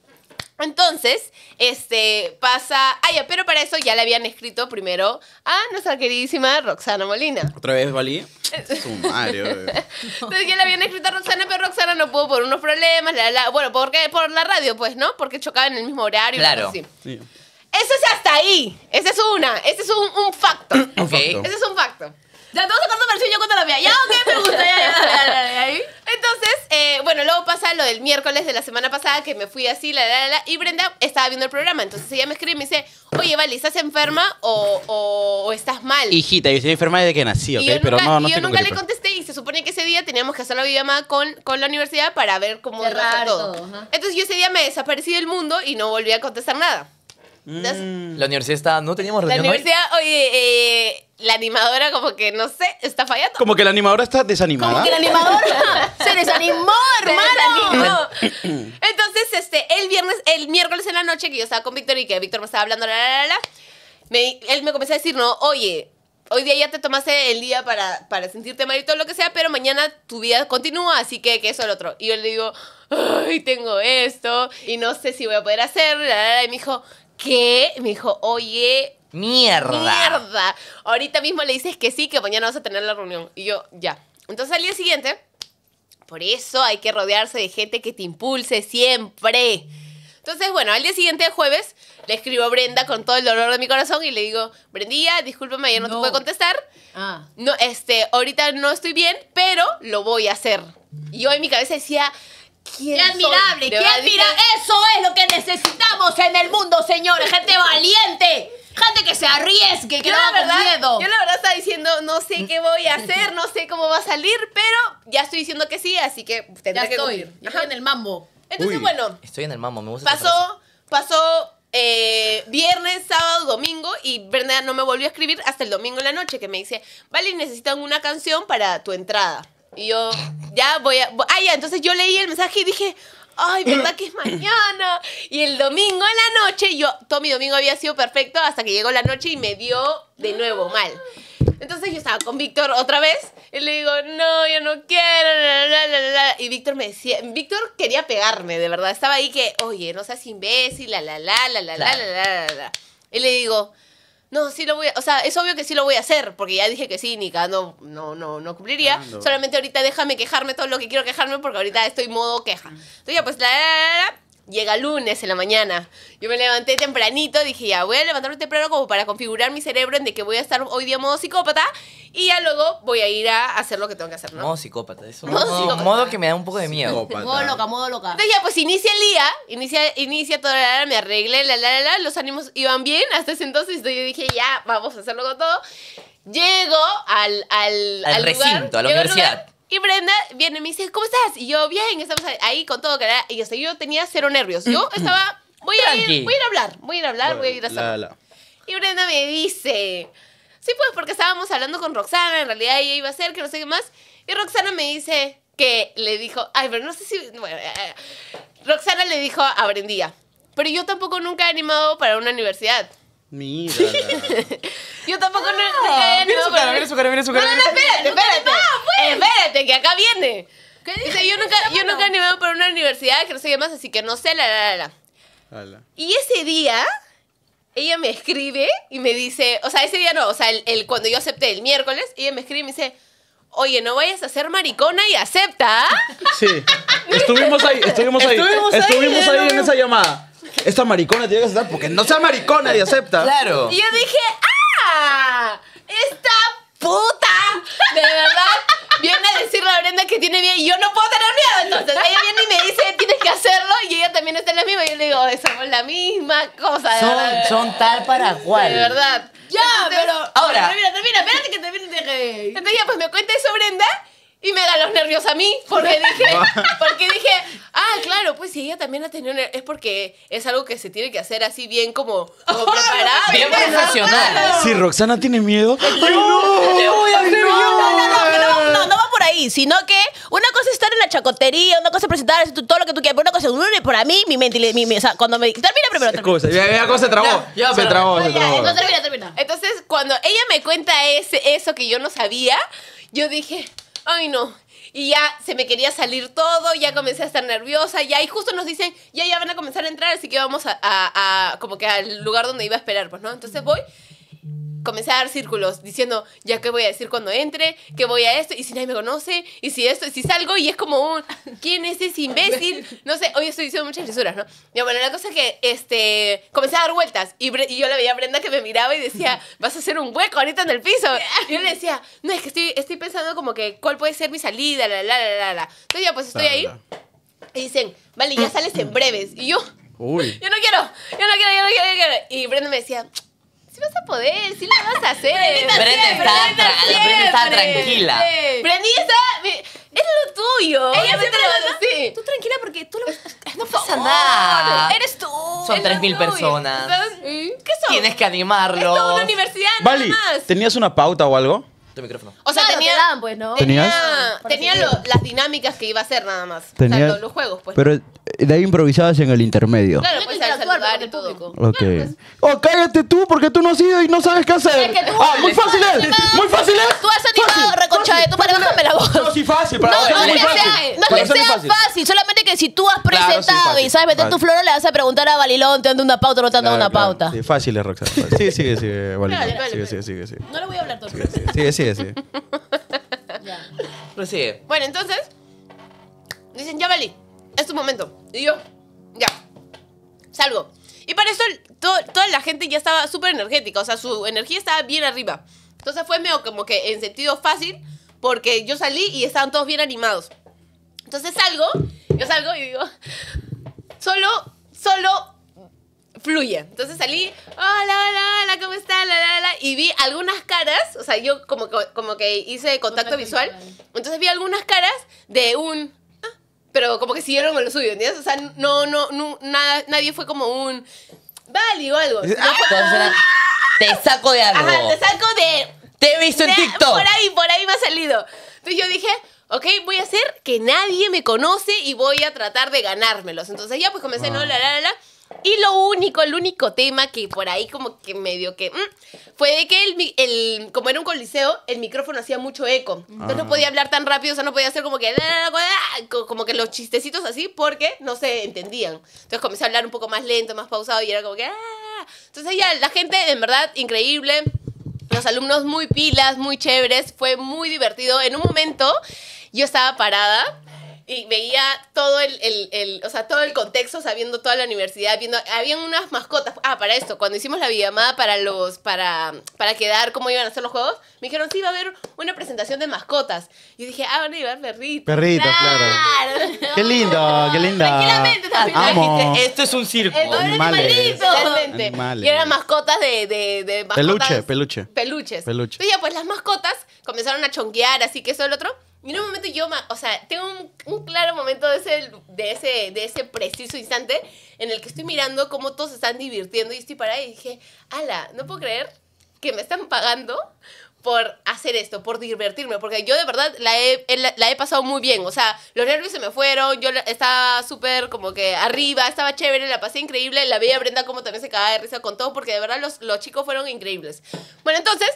Entonces, este, pasa... Ah, ya, pero para eso ya le habían escrito primero a nuestra queridísima Roxana Molina. ¿Otra vez, Valí? Su madre, bebé. Entonces ya le habían escrito a Roxana, pero Roxana no pudo por unos problemas, la, la, bueno, ¿por qué? Por la radio, pues, ¿no? Porque chocaban en el mismo horario. y Claro. cosas así. Sí. Eso es hasta ahí. Esa es una. Ese es un, un facto. Ok. Ese es un facto. Ya, todos se cortan la versión, yo cuento la mía. Ya, ok, me gusta, ya, ya, ya, ya, ya, ahí. Entonces, eh, bueno, luego pasa lo del miércoles de la semana pasada que me fui así, la, la, la, la, y Brenda estaba viendo el programa. Entonces ella me escribe y me dice, oye, Vale, ¿estás enferma o, o, o estás mal? Hijita, yo estoy enferma desde que nací, ¿ok? Y yo Pero nunca, no, no y yo sé con nunca qué le gripe. contesté y se supone que ese día teníamos que hacer la videollamada con, con la universidad para ver cómo iba a Cerrar ser todo. todo, ajá. Entonces yo ese día me desaparecí del mundo y no volví a contestar nada. Entonces, Mm. La universidad está... ¿No teníamos la reunión hoy? universidad, oye, eh, la animadora como que, no sé, está fallando. Como que la animadora está desanimada. Como que el animador se desanimó, Se hermano. desanimó. Entonces, este, el viernes, el miércoles en la noche que yo estaba con Víctor y que Víctor me estaba hablando, la, la, la, la, me, él me comenzó a decir, no, oye, hoy día ya te tomaste el día para, para sentirte mal y todo lo que sea, pero mañana tu vida continúa, así que, que eso es lo otro. Y yo le digo, ay, tengo esto y no sé si voy a poder hacer, la, la, la, y me dijo, ¿qué? Me dijo, oye, Mierda. mierda. Ahorita mismo le dices que sí, que mañana vas a tener la reunión. Y yo, ya. Entonces al día siguiente, por eso hay que rodearse de gente que te impulse siempre. Entonces, bueno, al día siguiente, jueves, le escribo a Brenda con todo el dolor de mi corazón y le digo, Brendilla, discúlpame, ayer no, te No. pude contestar. Ah. No, este, ahorita no estoy bien, pero lo voy a hacer. Y yo en mi cabeza decía, ¿quién Qué soy? admirable, De qué verdad, admirable. dije, Eso es lo que necesitamos en el mundo, señores. Gente valiente. Gente que se arriesgue, que yo no la haga con verdad, miedo. yo la verdad estaba diciendo, no sé qué voy a hacer, no sé cómo va a salir, pero ya estoy diciendo que sí, así que tendré Ya que estoy. cumplir. Ya Ajá. estoy en el mambo. Entonces, Uy. bueno, Estoy en el mambo, me gusta esa frase. pasó, pasó eh, viernes, sábado, domingo y Brenda no me volvió a escribir hasta el domingo en la noche que me dice, vale, necesitan una canción para tu entrada. Y yo, ya voy a... Ah, ya, entonces yo leí el mensaje y dije, ay, ¿verdad que es mañana? Y el domingo en la noche, yo, todo mi domingo había sido perfecto hasta que llegó la noche y me dio de nuevo mal. Entonces yo estaba con Víctor otra vez y le digo, no, yo no quiero, la, la, la, la, la. Y Víctor me decía, Víctor quería pegarme, de verdad. Estaba ahí que, oye, no seas imbécil, la, la, la, la, la, la, Claro. la, la, la, la. Y le digo, no, sí lo voy a, o sea, es obvio que sí lo voy a hacer, porque ya dije que sí, ni no, no, no, no cumpliría. Ando. Solamente ahorita déjame quejarme todo lo que quiero quejarme, porque ahorita estoy modo queja. Entonces ya, pues, la, la, la, la, llega lunes en la mañana. Yo me levanté tempranito, dije, ya, voy a levantarme temprano como para configurar mi cerebro en de que voy a estar hoy día modo psicópata, y ya luego voy a ir a hacer lo que tengo que hacer, ¿no? Modo psicópata. Es un Modo modo, psicópata. modo que me da un poco de miedo. Psicópata. Modo loca, modo loca. Entonces ya, pues inicia el día, inicia, inicia toda la, la, me arreglé, la, la, la, la, los ánimos iban bien hasta ese entonces, entonces yo dije, ya, vamos a hacerlo con todo. Llego al, al, Al lugar, recinto, a la llego al universidad. lugar, y Brenda viene y me dice, ¿cómo estás? Y yo, bien, estamos ahí con todo, cara. Y hasta yo tenía cero nervios. Yo estaba, voy a ir, Tranqui. voy a ir a hablar, voy a ir a hablar, voy a ir a hacer. La, la. Y Brenda me dice, sí, pues porque estábamos hablando con Roxana, en realidad ella iba a hacer, que no sé qué más. Y Roxana me dice que le dijo, ay, pero no sé si... Bueno, eh, Roxana le dijo a Brendía, pero yo tampoco nunca he animado para una universidad. Mira. Yo tampoco no, nunca he Mira animado su para cara, una- mira su cara, mira su No, cara. no, no, espérate, espérate. Espérate, que acá viene. ¿Qué Dice, yo nunca, yo nunca he animado para una universidad, que no sé qué más, así que no sé, la, la, la, la. La, la. Y ese día, ella me escribe y me dice, o sea, ese día no, o sea, el, el- cuando yo acepté el miércoles, ella me escribe y me dice, oye, no vayas a ser maricona y acepta, ¿ah? Sí. Estuvimos ahí, estuvimos ahí. Estuvimos ahí, Estuvimos ahí ¿no? en esa llamada. Esta maricona tiene que aceptar porque no sea maricona y acepta. Claro. Y yo dije, ¡ah! ¡Esta puta! De verdad, viene a decirle a Brenda que tiene miedo y yo no puedo tener miedo. Entonces ella viene y me dice, también está en la misma. Y yo le digo, somos la misma cosa, de Son, verdad. son tal para cual. De verdad. Ya, Entonces, pero... Ahora. Termina, termina, espérate que termine de que... Entonces ya pues me cuenta eso Brenda y me da los nervios a mí porque dije, porque dije, ah, claro, pues si ella también ha tenido ner- es porque es algo que se tiene que hacer así bien como, como preparado. Bien ¿no? profesional. Si Roxana tiene miedo. ¡Ay, no! ¿Qué voy a hacer yo? No, no, no, que no, no, no va por ahí, sino que una cosa es estar en la chacotería, una cosa es presentar hacer todo lo que tú quieras, pero una cosa es unir para mí, mi mente, y mi, mi- o sea, cuando me... Termina primero, termina. Excusa, ya, ya, cosa se trabó. Ya, ya, se pero- trabó, se Ya, trabó. no, termina, termina. Entonces cuando ella me cuenta ese, eso que yo no sabía, yo dije, ay no. Y ya se me quería salir todo, ya comencé a estar nerviosa, ya, y justo nos dicen, ya, ya van a comenzar a entrar, así que vamos a, a- a- como que al lugar donde iba a esperar, pues, ¿no? Entonces voy, comencé a dar círculos, diciendo, ya, ¿qué voy a decir cuando entre? ¿Qué voy a esto? Y si nadie me conoce, y si esto, y si salgo, y es como un, ¿quién es ese imbécil? No sé, hoy estoy diciendo muchas lisuras, ¿no? Y bueno, la cosa es que, este, comencé a dar vueltas, y, Bre- y yo le veía a Brenda que me miraba y decía, vas a hacer un hueco ahorita en el piso. Y yo le decía, no, es que estoy, estoy pensando como que, ¿cuál puede ser mi salida? La, la, la, la, la. Entonces ya, pues estoy ahí, y dicen, vale, ya sales en breves. Y yo, Uy. yo no quiero, yo no quiero, yo no quiero, yo no quiero. Y Brenda me decía, sí vas a poder, sí lo vas a hacer. Brenda estaba tra- Brenda estaba tranquila. Brenda está, es lo tuyo. Ella obviamente siempre lo lo vas a hacer. Tú tranquila porque tú lo No pasa nada. Eres tú. Son Es tres lo mil tuyo. personas. ¿Sabes? ¿Qué son? Tienes que Es animarlo. toda una universidad, Vali, nada más. ¿tenías una pauta o algo? Tu micrófono. O sea, Claro, tenía, te dan, pues, ¿no? ¿Tenías? tenía, Para tenía seguir. lo- las dinámicas que iba a hacer nada más. O sea, Tenías- los, los juegos, pues. Pero de ahí improvisadas en el intermedio. Claro, Tienes pues que al interactuar saludar con y el todo. público. Ok. Oh, cállate tú, porque tú no has ido y no sabes qué hacer. Es que tú- ah, muy fácil es. Muy fácil es. Tú has animado, Fácil, reconcha de tu madre, fácil es. bájame la voz. No, sí, fácil. Para No, Roxana no es es muy que fácil. sea, no Para es que Roxana es sea fácil, solamente que si tú has Claro, sí, presentado fácil. y sabes meter tu Fácil. flor, le vas a preguntar a Balilón, te dando una pauta o no te dando Claro, una claro. pauta. Sí, fácil es, Roxana. Sí, sigue, sigue, Vali. Dale, dale, Sigue, dale. sigue, sigue, sigue. No le voy a hablar todo. Sigue, sigue, sigue, sigue. Ya. Prosigue. Bueno, entonces, dicen, ya Vali, es tu momento. Y yo, ya, salgo. Y para eso to- toda la gente ya estaba súper energética, o sea, su energía estaba bien arriba. Entonces fue medio como que en sentido fácil, porque yo salí y estaban todos bien animados. Entonces salgo, yo salgo y digo, solo, solo fluye. Entonces salí, hola, hola, hola, ¿cómo está? La, la, la, y vi algunas caras, o sea, yo como, que- como que hice contacto Contacto visual, visual. entonces vi algunas caras de un... ah, pero como que siguieron con lo suyo, ¿entiendes? O sea, no, no, no nada, nadie fue como un... Vale o algo. No fue como Entonces era, te saco de algo. Ajá, te saco de... Te he visto en de- TikTok. Por ahí, por ahí me ha salido. Entonces yo dije, ok, voy a hacer que nadie me conoce y voy a tratar de ganármelos. Entonces ya pues comencé, no, la, la, la, la. Y lo único, el único tema que por ahí como que medio que... mm, fue de que el, mi- el, como era un coliseo, el micrófono hacía mucho eco. Entonces no podía hablar tan rápido, o sea, no podía hacer como que... la, la, la, la, co- como que los chistecitos así porque no se entendían. Entonces comencé a hablar un poco más lento, más pausado y era como que... ah. Entonces ya la gente, en verdad, increíble. Los alumnos muy pilas, muy chéveres. Fue muy divertido. En un momento yo estaba parada y veía todo el, el, el- o sea, todo el contexto, sabiendo toda la universidad, viendo, habían unas mascotas. Ah, para esto, cuando hicimos la videollamada para los, para, para quedar cómo iban a ser los juegos, me dijeron, sí, va a haber una presentación de mascotas. Y dije, ah, van a llevar perritos. Perritos, claro. Qué lindo, qué linda. Tranquilamente también. Amo. Dijiste, esto es un circo. El- Animales. Totalmente. Animales. Y eran mascotas de, de, de mascotas. Peluche, peluche. Peluches. Peluche. Entonces ya, pues las mascotas comenzaron a chonquear, así que eso el otro. Y en un momento yo, ma- o sea, tengo un, un claro momento de ese, de, ese, de ese preciso instante en el que estoy mirando cómo todos se están divirtiendo y estoy parada y dije, ala, no puedo creer que me están pagando por hacer esto, por divertirme, porque yo de verdad la he, la, la he pasado muy bien, o sea, los nervios se me fueron, yo la- estaba súper como que arriba, estaba chévere, la pasé increíble, la veía a Brenda como también se cagaba de risa con todo, porque de verdad los, los chicos fueron increíbles. Bueno, entonces,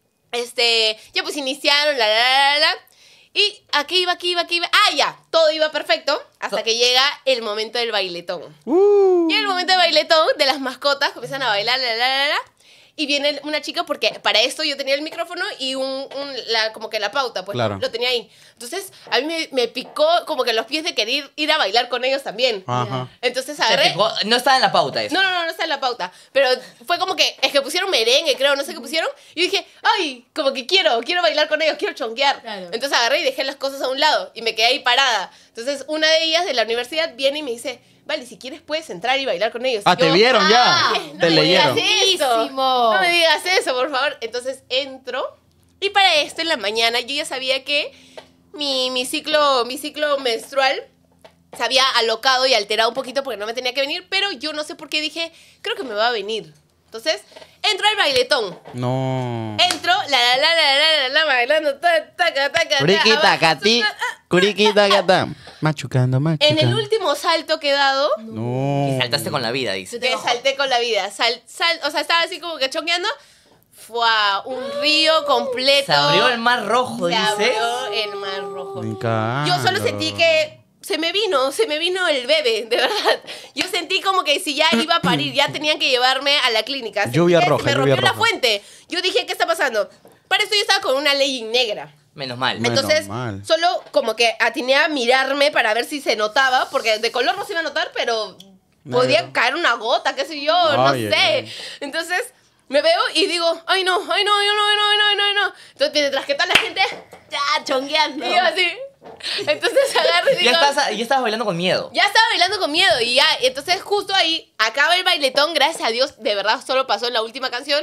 este, ya pues iniciaron, la, la, la, la, la, y aquí iba, aquí iba, aquí iba, ah, ya, todo iba perfecto, hasta que llega el momento del bailetón. Uh. Y en el momento del bailetón, de las mascotas, comienzan a bailar, la, la, la, la, y viene una chica, porque para esto yo tenía el micrófono y un, un- la, como que la pauta, pues Claro. lo tenía ahí. Entonces, a mí me, me picó como que los pies de querer ir a bailar con ellos también. Ajá. Entonces Te agarré... picó- no estaba en la pauta eso. No, no, no, no está en la pauta. Pero fue como que, es que pusieron merengue, creo, no sé qué pusieron. Y dije, ay, como que quiero, quiero bailar con ellos, quiero chonquear. Claro. Entonces agarré y dejé las cosas a un lado y me quedé ahí parada. Entonces una de ellas de la universidad viene y me dice, vale, si quieres puedes entrar y bailar con ellos. Ah, Yo, te vieron ya. Ah, te no leyeron. me digas eso. Buenísimo. No me digas eso, por favor. Entonces entro y para esto en la mañana yo ya sabía que mi, mi, ciclo, mi ciclo menstrual se había alocado y alterado un poquito porque no me tenía que venir, pero yo no sé por qué dije, creo que me va a venir. Entonces, entro al bailetón. No. Entro, la la la la la la la bailando, ta, taca, taca, Curiki ta, tacati, curiki tacata. Machucando, machucando. En el último salto que he dado, No. Y saltaste con la vida, dice. que salté con la vida. Sal, sal, o sea, estaba así como que choqueando. Fue un río completo. Se abrió el mar rojo, Se dice. abrió el mar rojo. Me cago. Yo solo sentí que se me vino, se me vino el bebé, de verdad. Yo sentí como que si ya iba a parir, ya tenían que llevarme a la clínica. Sentí Lluvia que se roja, me lluvia rompió la roja. fuente. Yo dije, ¿qué está pasando? Para esto yo estaba con una legging negra. Menos mal. Menos Entonces, mal. solo como que atiné a mirarme para ver si se notaba, porque de color no se iba a notar, pero podía Negro. caer una gota, qué sé yo, Ay, no ay, sé. ay. Entonces, me veo y digo, ay no, ay no, ay no, ay no, ay no, ay no, ay no. Entonces, mientras que toda la gente, Ya, chongueando. y yo así. Entonces agarro y digo, Ya, estás, ya estabas bailando con miedo. ya estaba bailando con miedo y ya, entonces justo ahí acaba el bailetón, gracias a Dios, de verdad solo pasó en la última canción.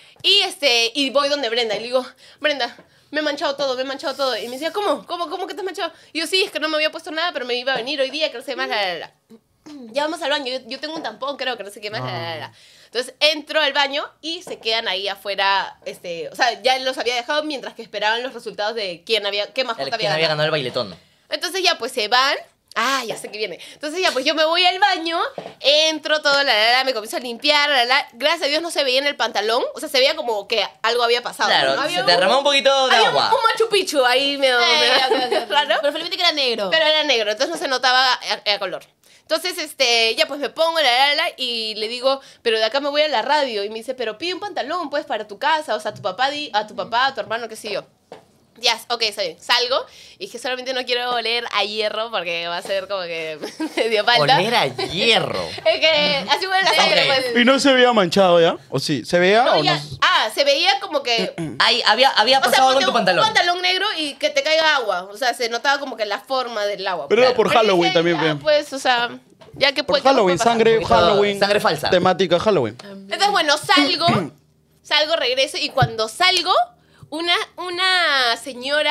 Y este, y voy donde Brenda y le digo, Brenda, me he manchado todo, me he manchado todo. Y me decía, ¿cómo? ¿Cómo, cómo que te has manchado? Y yo, sí, es que no me había puesto nada, pero me iba a venir hoy día, que no sé qué más, la, la, la. Ya vamos al baño, yo, yo tengo un tampón, creo que no sé qué más, la, la, la. Entonces entro al baño y se quedan ahí afuera, este, o sea, ya los había dejado mientras que esperaban los resultados de quién había, qué mascota El, había ¿Quién había ganado. ganado el bailetón? Entonces ya pues se van. Ah, ya sé que viene. Entonces ya pues yo me voy al baño, entro todo, la, la, la, me comienzo a limpiar, la, la. Gracias a Dios no se veía en el pantalón, o sea, se veía como que algo había pasado. Claro, ¿no? se Había te derramó un poquito de había agua. Un, un Machu Picchu ahí medio, Eh, medio ok, ok, ok. raro, Pero felizmente que era negro. pero era negro, entonces no se notaba a, a color. Entonces, este, ya pues me pongo la, la, la, y le digo, pero de acá me voy a la radio. Y me dice, pero pide un pantalón, pues, para tu casa, o sea, a tu papá, di, a tu papá, a tu hermano, qué sé yo. Ya, yes, ok, está bien. Salgo y dije, solamente no quiero oler a hierro porque va a ser como que medio falta. Oler a hierro. Es que así huele la sangre, Ok. pues. ¿Y no se veía manchado ya? ¿O sí? ¿Se veía No, o ya- no? Ah, se veía como que... Ay, había, había O sea, pasado algo en ponte tu un- pantalón. un pantalón negro y que te caiga agua. O sea, se notaba como que la forma del agua. Pero era Claro. por Halloween dije, también, ya, bien. pues, o sea, ya que Por pues, ¿qué más Halloween, puede pasar? sangre, Un poquito- Halloween. sangre falsa. Temática Halloween. Entonces, bueno, salgo, salgo, regreso y cuando salgo, una, una señora,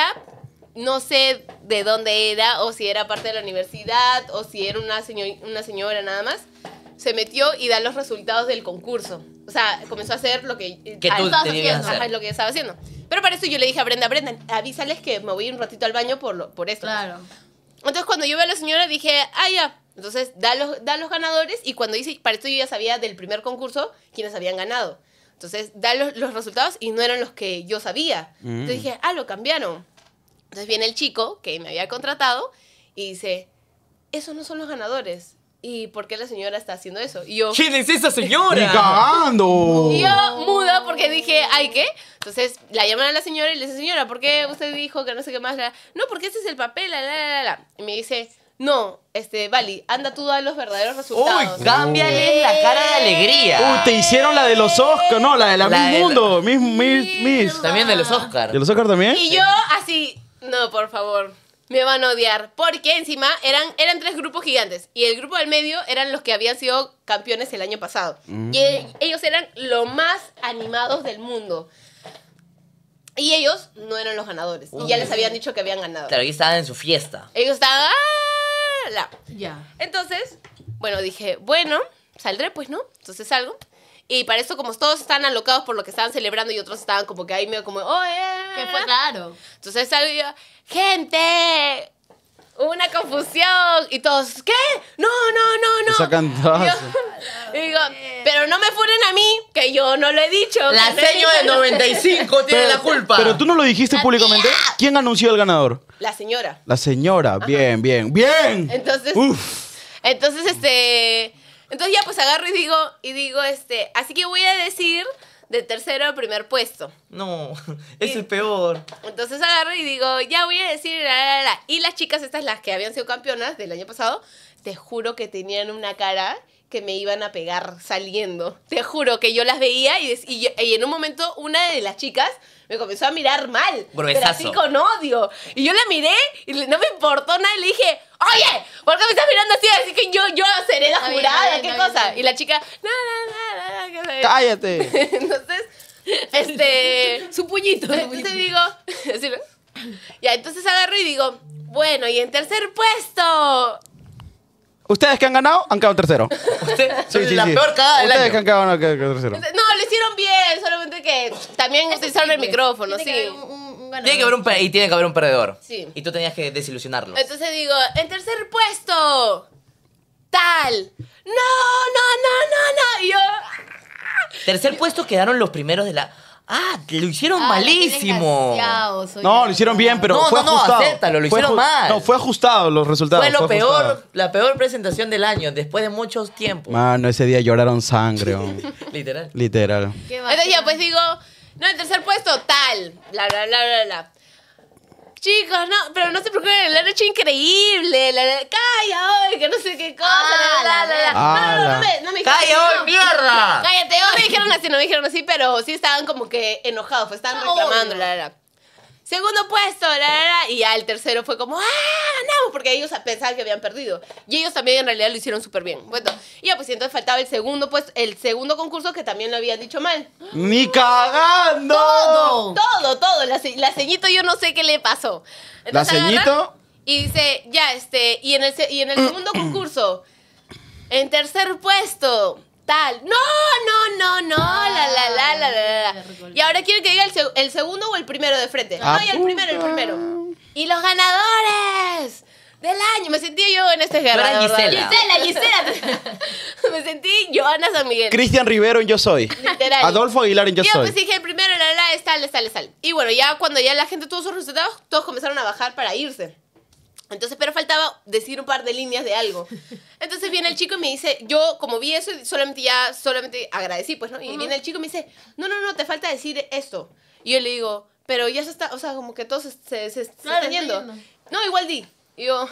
no sé de dónde era, o si era parte de la universidad, o si era una, señor, una señora nada más, se metió y da los resultados del concurso. O sea, comenzó a hacer lo que... Que ah, tú estabas debías haciendo. hacer. Ajá, lo que estaba haciendo. Pero para eso yo le dije a Brenda, Brenda, avísales que me voy un ratito al baño por, lo, por esto. Claro. Entonces, cuando yo veo a la señora, dije, ah, ya. Entonces, da los, da los ganadores y cuando hice, para esto yo ya sabía del primer concurso quiénes habían ganado. Entonces, da los, los resultados y no eran los que yo sabía. Entonces dije, ah, lo cambiaron. Entonces viene el chico que me había contratado y dice, esos no son los ganadores. ¿Y por qué la señora está haciendo eso? Y yo... ¿Quién es esa ¡Ni señora? cagando! Y yo muda porque dije, ay, ¿qué? Entonces la llaman a la señora y le dice, señora, ¿por qué usted dijo que no sé qué más? La- No, porque ese es el papel, la, la, la, la. Y me dice, no, este, Vali, anda tú a los verdaderos Uy, resultados. cámbiale la cara de alegría. Uy, te hicieron la de los Oscars, no, la de la, La Miss de la- Mundo, Miss, Miss, Miss. También de los Oscars. ¿De los Oscars también? Y yo así, no, por favor, me van a odiar. Porque encima eran, eran tres grupos gigantes. Y el grupo del medio eran los que habían sido campeones el año pasado. Y e- ellos eran los más animados del mundo. Y ellos no eran los ganadores. Y ya les habían dicho que habían ganado. Claro, ahí estaban en su fiesta. Ellos estaban... ¡ah! la. Ya. Entonces, bueno, dije, bueno, saldré, pues, ¿no? Entonces salgo. Y para eso, como todos estaban alocados por lo que estaban celebrando y otros estaban como que ahí medio como, oh, eh. Que fue claro. Entonces salgo y yo, gente, hubo una confusión. Y todos, ¿qué? No, no, no, no. Esa cantazo. Y yo- y digo, pero no me funen a mí, que yo no lo he dicho. La que no he seño dicho de noventa y cinco tiene la culpa. Pero tú no lo dijiste públicamente. ¿Quién anunció el ganador? La señora. La señora. Bien, bien, bien. Entonces, Uf. entonces, este, entonces ya pues agarro y digo, y digo, este, así que voy a decir de tercero al primer puesto. No, eso es peor. Entonces agarro y digo, ya voy a decir, la, la, la. Y las chicas estas, las que habían sido campeonas del año pasado, te juro que tenían una cara que me iban a pegar saliendo. Te juro que yo las veía y, des- y, yo- y en un momento una de las chicas me comenzó a mirar mal. Gruesazo. Pero así con odio. Y yo la miré y le- no me importó nada y le dije, oye, ¿por qué me estás mirando así? Así que yo, yo seré la Está bien, jurada, está bien, ¿qué está bien, cosa? está bien. Y la chica, no, no, no, no, no, ¿qué cosa? ¡Cállate! Entonces, este... Su puñito. su Entonces puñito. digo, así, ¿no? Ya, entonces agarro y digo, bueno, y en tercer puesto... Ustedes que han ganado, han quedado tercero. Usted, Sí, sí, la sí. peor cagada del Ustedes año. que han quedado han quedado tercero. No, lo hicieron bien, solamente que también Eso utilizaron sí, el pues. micrófono, Tiene sí. que haber un- un- un ganador. Tiene que haber un pe- y tiene que haber un perdedor. Sí. Y tú tenías que desilusionarlo. Entonces digo, en tercer puesto, tal. No, no, no, no, no. Y yo, Tercer puesto quedaron los primeros de la... Ah, lo hicieron Ah, la tienen malísimo. gaseados, oye. No, lo hicieron bien, pero No, fue no, no, ajustado. acéptalo, lo Fue hicieron aju- mal. No, fue ajustado los resultados. Fue lo fue peor, ajustado. la peor presentación del año, después de muchos tiempos. Mano, ese día lloraron sangre, hombre. Literal. Literal. Qué entonces ya bacán. pues digo, no, en tercer puesto, tal. Bla, bla, bla, bla, bla. Chicos, no, pero no se preocupen, la noche increíble. La, la, calla hoy, que no sé qué cosa. Ah, la, la, la, la. Ah, No, no, no, la- no me, no me dijeron ¡Calla así, hoy, no. mierda! Cállate, no me dijeron así, no me dijeron así, pero sí estaban como que enojados, pues estaban Ah, reclamando, obvio. la, la, la. Segundo puesto, la, la, la, y ya el tercero fue como, ¡ah, ganamos! Porque ellos pensaban que habían perdido. Y ellos también en realidad lo hicieron súper bien. Bueno, y ya pues y entonces faltaba el segundo, pues, el segundo concurso que también lo habían dicho mal. ¡Ni cagando! Todo, todo, todo. La, ce- la ceñito yo no sé qué le pasó. ¿La Entonces agarra ceñito? Y dice, ya, este, y en el, se- y en el segundo concurso, en tercer puesto, tal. No, no, no, no, la, la, la, la, la, la. Y ahora quiero que diga el, seg- el segundo o el primero de frente. Ah, No, y el primero, el puta. primero. Y los ganadores del año. Me sentí yo en este guerra. eras de verdad. Gisela. Gisela, Gisela. Me sentí Joana San Miguel. Cristian Rivero en Yo Soy. Literal. Adolfo Aguilar en Yo Y yo Soy. pues dije, el primero, la, la, es tal, es tal, es tal. Y bueno, ya cuando ya la gente tuvo sus resultados, todos comenzaron a bajar para irse. Entonces, pero faltaba decir un par de líneas de algo. Entonces viene el chico y me dice, yo como vi eso, solamente ya, solamente agradecí, pues, ¿no? Y viene el chico y me dice, no, no, no, te falta decir esto. Y yo le digo, pero ya se está, o sea, como que todos se, se, se- se Claro, están yendo. está yendo. No, igual di. Y yo,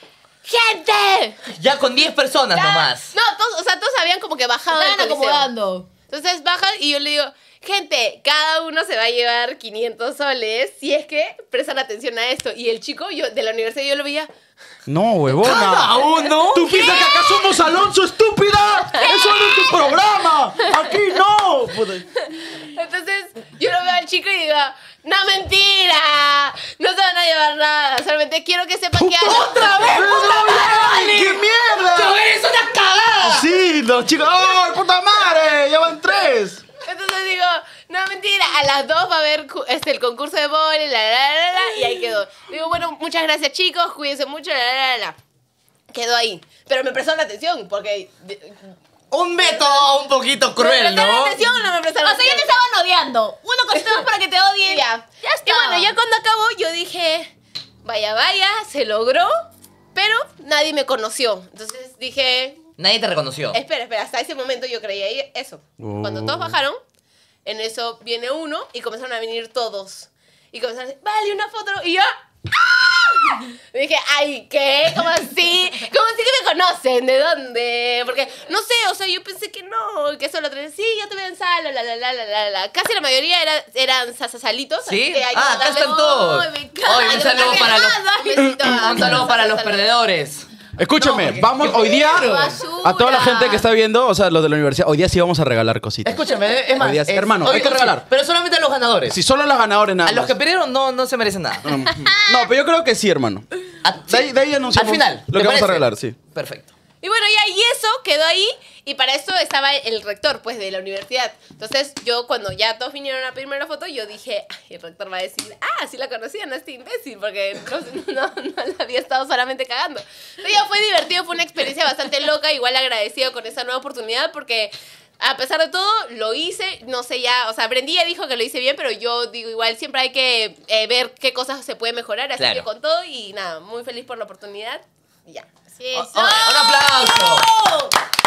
¡gente! Ya con diez personas Ya. nomás. No, todos, o sea, todos habían como que bajado del Estaban coliseo. acomodando. Entonces bajan y yo le digo, gente, cada uno se va a llevar quinientos soles si es que prestan atención a esto. Y el chico yo de la universidad yo lo veía, No, huevona. ¿Cada uno? ¿Tú piensas que acá somos Alonso, estúpida? ¡Eso no es tu programa! ¡Aquí no! Puta. entonces yo lo veo al chico y digo, no, mentira, no se van a llevar nada, solamente quiero que sepan que... ¡Otra vez, puta madre! ¡Qué mierda! ¡Eres una cagada! Sí, los chicos. ¡Ay, puta madre! Ya van tres. Entonces digo, no, mentira, a las dos va a haber cu- este, el concurso de vóley, la, la, la, la, y ahí quedó. Digo, bueno, muchas gracias chicos, cuídense mucho, la, la, la, la. Quedó ahí. Pero me prestaron atención, porque... de- Un método un poquito ¿Me cruel, prestaron ¿no? atención o no me prestaron O sea, ya te atención? estaban odiando. Una cosita más para que te odien. Ya. Ya está. Y bueno, ya cuando acabó yo dije, vaya, vaya, se logró, pero nadie me conoció. Entonces dije, Nadie te reconoció. espera, espera, hasta ese momento yo creía eso. Cuando todos bajaron, en eso viene uno y comenzaron a venir todos. Y comenzaron a decir, vale, una foto. Y yo, ¡ah! Y dije, ay, ¿qué? ¿Cómo así? ¿Cómo así que me conocen? ¿De dónde? Porque, no sé, o sea, yo pensé que no, que solo tres. Sí, yo te veo en sala, la, la, la, la, la, la. Casi la mayoría era, eran sasasalitos. ¿Sí? así que hay que Ah, acá mandarle- están todos. Ay, me encanta. Oye, un saludo Ay, para los- un besito a- Un saludo para los perdedores. Escúchame, No, vamos qué hoy día. basura. A toda la gente que está viendo, o sea, los de la universidad, hoy día sí vamos a regalar cositas. Escúchame, es más. Hoy día- es- hermano, hoy- hay que regalar. Pero solamente a los ganadores. Si solo los ganadores nada A los más. que perdieron no, no se merecen nada. No, pero yo creo que sí, hermano. A- De ahí, de ahí anunciamos Al final. lo ¿te que vamos a parece? regalar, sí. Perfecto. Y bueno, ya, y eso quedó ahí. Y para eso estaba el rector, pues, de la universidad. Entonces, yo, cuando ya todos vinieron a pedirme la foto, yo dije, ay, el rector va a decir, ah, sí la conocía, no este imbécil, porque no, no, no la había estado solamente cagando. Pero ya fue divertido, fue una experiencia bastante loca, igual agradecido con esa nueva oportunidad, porque a pesar de todo, lo hice, no sé ya, o sea, Brendy ya dijo que lo hice bien, pero yo digo, igual siempre hay que eh, ver qué cosas se puede mejorar, así Claro. que con todo, y nada, muy feliz por la oportunidad, y ya. Sí, eso. Oh, un aplauso.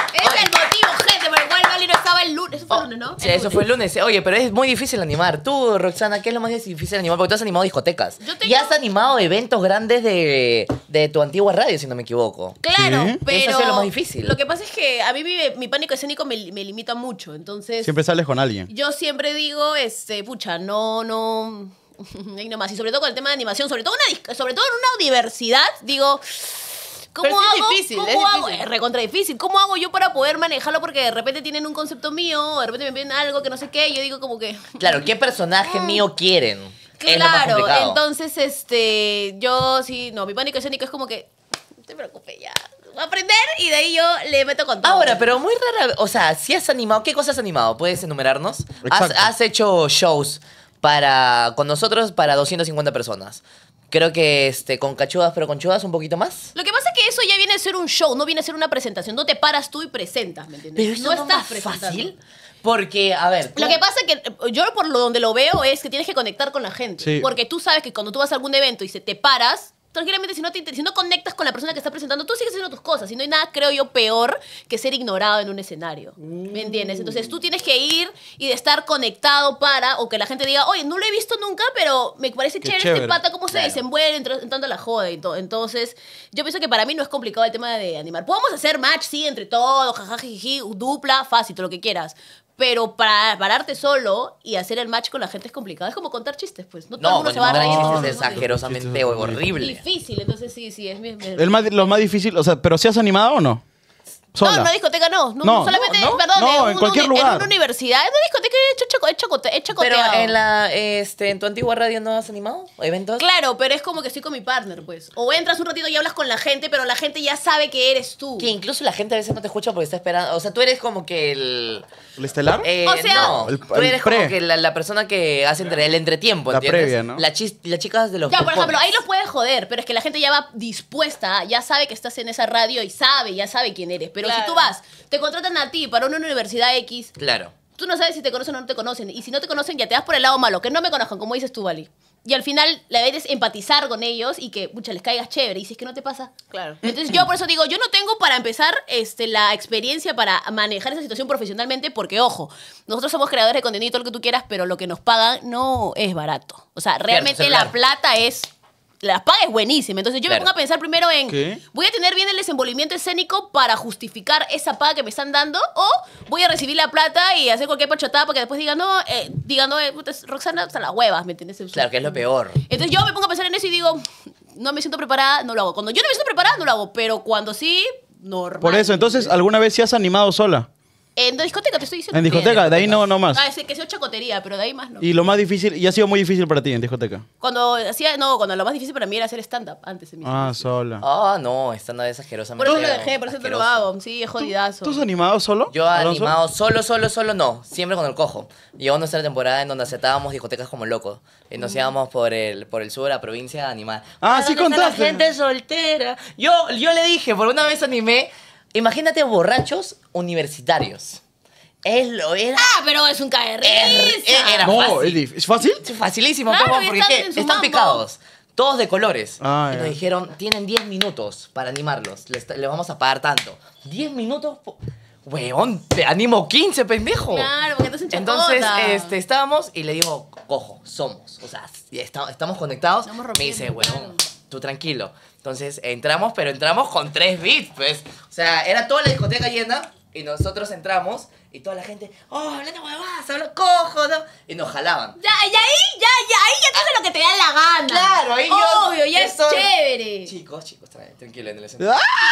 Es el motivo, gente, por el cual Vali no estaba el lunes. Eso fue el lunes, ¿no? Sí, eso fue el lunes. Oye, pero es muy difícil animar. Tú, Roxana, ¿qué es lo más difícil animar? Porque tú has animado discotecas. Yo tengo- Y has animado eventos grandes de, de tu antigua radio, si no me equivoco. Claro, ¿Sí? pero... Eso ha sido lo más difícil. Lo que pasa es que a mí mi, mi pánico escénico me, me limita mucho, entonces... Siempre sales con alguien. Yo siempre digo, este, pucha, no, no... Ahí nomás. Y sobre todo con el tema de animación, sobre todo, una, dis- sobre todo en una universidad, digo... ¿Cómo Pero sí es hago? difícil, ¿Cómo es hago? difícil. Es recontra difícil. ¿Cómo hago yo para poder manejarlo? Porque de repente tienen un concepto mío, o de repente me piden algo que no sé qué, y yo digo como que... Claro, ¿qué personaje mío quieren? Es lo más Claro, complicado. entonces, este, yo sí, no, mi pánico escénico es como que, no te preocupes ya, voy a aprender y de ahí yo le meto con todo. Ahora, pero muy rara, o sea, si has animado, ¿qué cosas has animado? ¿Puedes enumerarnos? Has, Exacto. has hecho shows para, con nosotros para doscientas cincuenta personas. Creo que este, con cachudas, pero con chudas un poquito más. Lo que pasa es que eso ya viene a ser un show, no viene a ser una presentación, no te paras tú y presentas, ¿me entiendes? Pero eso no no, estás más presentando. fácil. Porque, a ver, tú- Lo que pasa es que eh, yo por lo donde lo veo es que tienes que conectar con la gente. Sí. Porque tú sabes que cuando tú vas a algún evento y se te paras, tranquilamente si no, te, si no conectas con la persona que está presentando, tú sigues haciendo tus cosas. Y no hay nada, creo yo, peor que ser ignorado en un escenario. ¿Me entiendes? Entonces tú tienes que ir y de estar conectado para, o que la gente diga, oye, no lo he visto nunca, pero me parece Qué chévere, chévere. este pata, cómo se Claro. desenvuelve entr- entrando a la joda y todo. Entonces, yo pienso que para mí no es complicado el tema de animar. Podemos hacer match, sí, entre todos, jajajiji, dupla, fácil, todo lo que quieras. Pero para pararte solo y hacer el match con la gente es complicado. Es como contar chistes, pues. No todo el No, mundo con se va a reír. chistes todo es el mundo- exagerosamente Chistes es horrible. Difícil, entonces sí, sí, es mi... mi- El más, lo más difícil, o sea, ¿pero si has animado o no? Sola. No, en una discoteca no. No, No, solamente, no, no. perdón, No, en, en un cualquier uni- lugar. En una universidad, en una discoteca he hecho chaco- he chacote- he Pero chacoteado. en la, este, en tu antigua radio no has animado eventos. Claro, pero es como que estoy con mi partner, pues. O entras un ratito y hablas con la gente, pero la gente ya sabe que eres tú. Que incluso la gente a veces no te escucha porque está esperando. O sea, tú eres como que el. ¿El estelar? eh, O sea- no, El- tú el eres pre. como que la, la persona que hace entre, el entretiempo, La ¿entiendes? previa, ¿no? La, chis, la chica de los. Ya, por cupones. ejemplo, ahí los puedes joder, pero es que la gente ya va dispuesta, ya sabe que estás en esa radio y sabe, ya sabe quién eres. Pero Claro. si tú vas, te contratan a ti para una universidad X, Claro. tú no sabes si te conocen o no te conocen. Y si no te conocen, ya te vas por el lado malo, que no me conozcan, como dices tú, Vali. Y al final la idea es empatizar con ellos y que, pucha, les caigas chévere. Y si es que no te pasa. Claro. Entonces yo por eso digo, yo no tengo para empezar este, la experiencia para manejar esa situación profesionalmente, porque ojo, nosotros somos creadores de contenido y todo lo que tú quieras, pero lo que nos pagan no es barato. O sea, realmente sí, la claro. plata es... La paga es buenísima. Entonces yo Claro. me pongo a pensar primero en, ¿Qué? ¿voy a tener bien el desenvolvimiento escénico para justificar esa paga que me están dando? ¿O voy a recibir la plata y hacer cualquier pachotada para que después digan, no, eh, digan, no, eh, puta, Roxana, hasta las huevas, ¿me entiendes? Claro, que es lo peor. Entonces yo me pongo a pensar en eso y digo, no me siento preparada, no lo hago. Cuando yo no me siento preparada, no lo hago. Pero cuando sí, normal. Por eso, entonces, ¿alguna vez sí has animado sola? En la discoteca te estoy diciendo. En discoteca, de ahí no, no más. Ah, es que sea chacotería, pero de ahí más no. Y lo más difícil, y ha sido muy difícil para ti en discoteca. Cuando hacía, no, cuando lo más difícil para mí era hacer stand-up antes de mi Ah, sola. Ah, no, esta no es asquerosamente. Por eso lo dejé, por eso te lo asqueroso. hago. Sí, es jodidazo. ¿Tú has animado solo? Yo he Alonso? animado solo, solo, solo no. Siempre con el cojo. Llegó nuestra temporada en donde aceptábamos discotecas como locos. Y nos íbamos por el, por el sur, a provincia, a animar. Ah, sí ¿Dónde está contaste. la gente soltera. Yo, yo le dije, por una vez animé, imagínate borrachos universitarios. Es lo era. Ah, pero es un caer Era- era- No, fácil. es, dif- ¿es fácil? Es facilísimo, Claro, Pepo, y porque están ¿qué? en su Están mambo. picados. Todos de colores. Ah, y ya. nos dijeron, tienen diez minutos para animarlos. Les, les vamos a pagar tanto. ¿diez minutos? po- Weón, te animo quince, pendejo. Claro, porque estás en chacota. Entonces, este, estábamos y le digo, cojo, somos. O sea, ya está- estamos conectados. Estamos Me dice, rompiendo, weón, claro. tú tranquilo. Entonces, entramos, pero entramos con tres beats, pues. O sea, era toda la discoteca llena y nosotros entramos y toda la gente, oh, hablando huevadas, hablo cojo, ¿no? Y nos jalaban. Ya, y ahí, ya, ya, ahí ya tú haces lo que te da la gana. Claro, ahí yo- Obvio, ya es estoy- chévere. Chicos, chicos, tra- tranquilo en el escenario.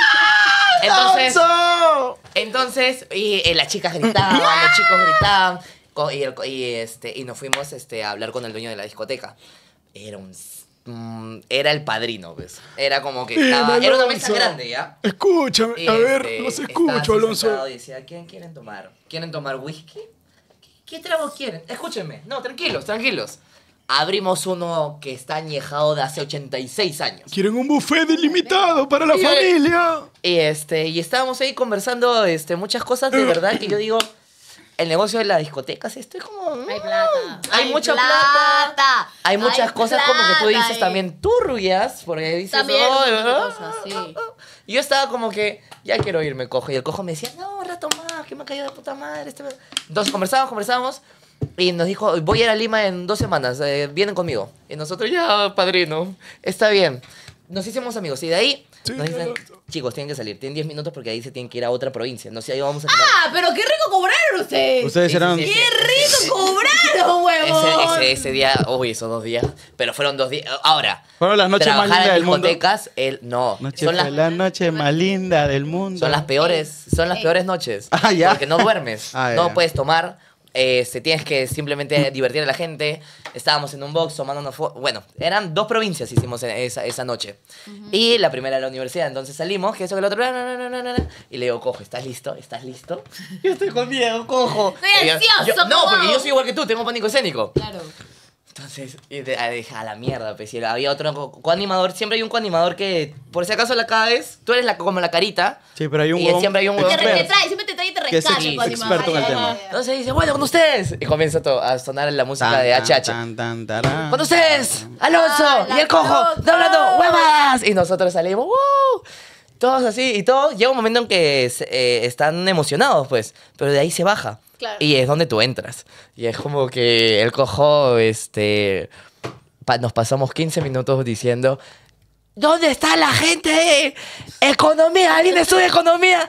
¡Ah! Entonces, ¡Alonso! entonces y, eh, las chicas gritaban, los chicos gritaban, co- y, el- y, este, y nos fuimos este, a hablar con el dueño de la discoteca. Era un... s- mm, era el padrino, ¿ves? Era como que estaba... Era una mesa grande, ¿ya? Escúchame, Y, a ver, este, los estaba escucho, así Alonso. sentado y decía, ¿quién quieren tomar? ¿Quieren tomar whisky? ¿Qué, qué tragos quieren? Escúchenme. No, tranquilos, tranquilos. Abrimos uno que está añejado de hace ochenta y seis años. ¿Quieren un buffet ilimitado para la Y- familia? Y este, y estábamos ahí conversando este, muchas cosas de verdad que yo digo, el negocio de las discotecas, esto es como... mm, Hay plata. Hay, mucha plata. Hay muchas Hay cosas como que tú dices plata, también turbias, porque dices... También "Oh, un montón de ah, cosas, sí. ah, ah". Y yo estaba como que, ya quiero irme, cojo. Y el cojo me decía, no, un rato más, que me ha caído de puta madre. Este... Entonces conversábamos, conversábamos. Y nos dijo, voy a ir a Lima en dos semanas, eh, vienen conmigo. Y nosotros, ya, padrino, está bien. Nos hicimos amigos. Y de ahí nos dicen, chicos, tienen que salir. Tienen diez minutos porque ahí se tienen que ir a otra provincia. No sé, ahí vamos a tomar. Ah, pero qué rico cobraron ustedes. Ustedes Sí, eran... sí, sí. ¡Qué rico cobraron, huevón! Ese, ese, ese día, uy, esos dos días. Pero fueron dos días. Ahora, Fueron las noches más trabajar lindas en del mundo. discotecas, el, no. Noche son fue las, la noche más linda del mundo. son las peores, son las Ey. peores noches. Ah, ya. Porque no duermes, Ah, ya, no ya. puedes tomar. Eh, se tienes que simplemente divertir a la gente. Estábamos en un box tomando una foto. Bueno, eran dos provincias hicimos en esa, esa noche. Y la primera era la universidad. Entonces salimos, que eso que el otro. No, no, no, no, no, no. Y le digo, cojo, ¿estás listo? ¿Estás listo? Yo estoy con miedo, cojo. Estoy Y yo- ansioso, yo- No, ¿cómo? porque yo soy igual que tú, tengo pánico escénico. Claro. Entonces, y de- ah, dije, a la mierda, pues. Y había otro co- coanimador. Siempre hay un coanimador que, por si acaso la caes, tú eres la, como la carita. Sí, pero hay un Y huevón siempre hay un Te, huevón re- te que- trae, siempre te trae y te Que es rescata. ex- tu animal. experto en el Ay, tema. ay, ay. Entonces dice, bueno, con ustedes. Y comienza to- a sonar la música Tan, de tan, H H. tan, tan, tarán. ¡Con ustedes! ¡Alonso! Ah, ¡Y el cojo! Alonso. ¡Doblando huevas! Y nosotros salimos, ¡wow! Todos así, y todo. Llega un momento en que se- eh, están emocionados, pues. Pero de ahí se baja. Claro. Y es donde tú entras. Y es como que el cojo, este... pa- nos pasamos quince minutos diciendo... ¿Dónde está la gente de economía? ¿Alguien estudia economía?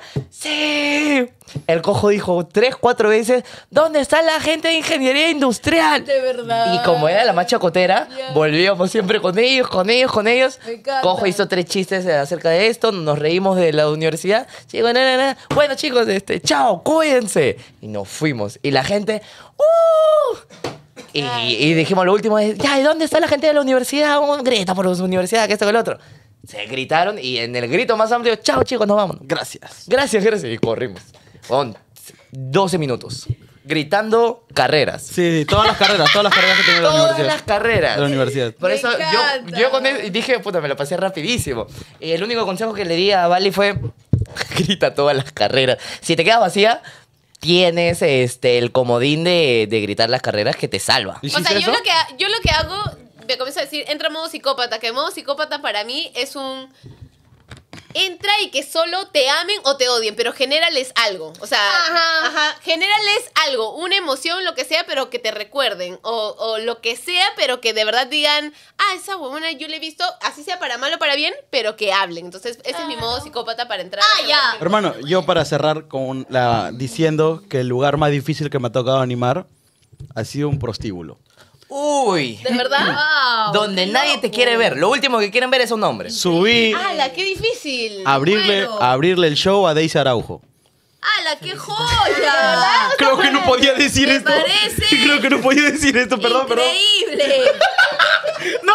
Sí. El cojo dijo tres, cuatro veces, ¿dónde está la gente de ingeniería industrial? De verdad. Y como era la más chacotera, Ya. volvíamos siempre con ellos, con ellos, con ellos. Me encanta. Cojo hizo tres chistes acerca de esto, nos reímos de la universidad. Chico, na, na, na. Bueno, chicos, este, chao, cuídense. Y nos fuimos. Y la gente, ¡uh! Y, y dijimos lo último, es, ya, ¿y dónde está la gente de la universidad? Oh, grita por su universidad, que esto, que el otro. Se gritaron y en el grito más amplio, chao, chicos, nos vamos. Gracias. Gracias, gracias. Y corrimos. Con doce minutos. Gritando carreras. Sí, todas las carreras, todas las carreras que tenía la Todas universidad. las carreras. De la universidad. Por Me eso yo, encanta. yo con él dije, puta, me lo pasé rapidísimo. Y el único consejo que le di a Bali fue, grita todas las carreras. Si te quedas vacía, tienes este, el comodín de, de gritar las carreras que te salva. ¿Y O sea, hiciste yo eso? lo, que, ha- yo lo que hago, me comienzo a decir, entra modo psicópata, que modo psicópata para mí es un... Entra y que solo te amen o te odien, pero genérales algo. O sea, Ajá. ajá, genérales algo, una emoción, lo que sea, pero que te recuerden. O, o lo que sea, pero que de verdad digan, ah, esa huevona yo la he visto, así sea para mal o para bien, pero que hablen. Entonces, ese es mi modo psicópata para entrar. Ah, ya. Hermano, yo para cerrar con la diciendo que el lugar más difícil que me ha tocado animar ha sido un prostíbulo. Uy. ¿De verdad? Wow, Donde qué nadie te loco. quiere ver. Lo último que quieren ver es un hombre. Subí ¡Hala, qué difícil! a abrirle, muero. a abrirle el show a Daisy Araujo. ¡Hala, qué joya! Creo que no podía decir ¿Te esto. parece? Creo que no podía decir esto, perdón, perdón. ¡Increíble! ¡No!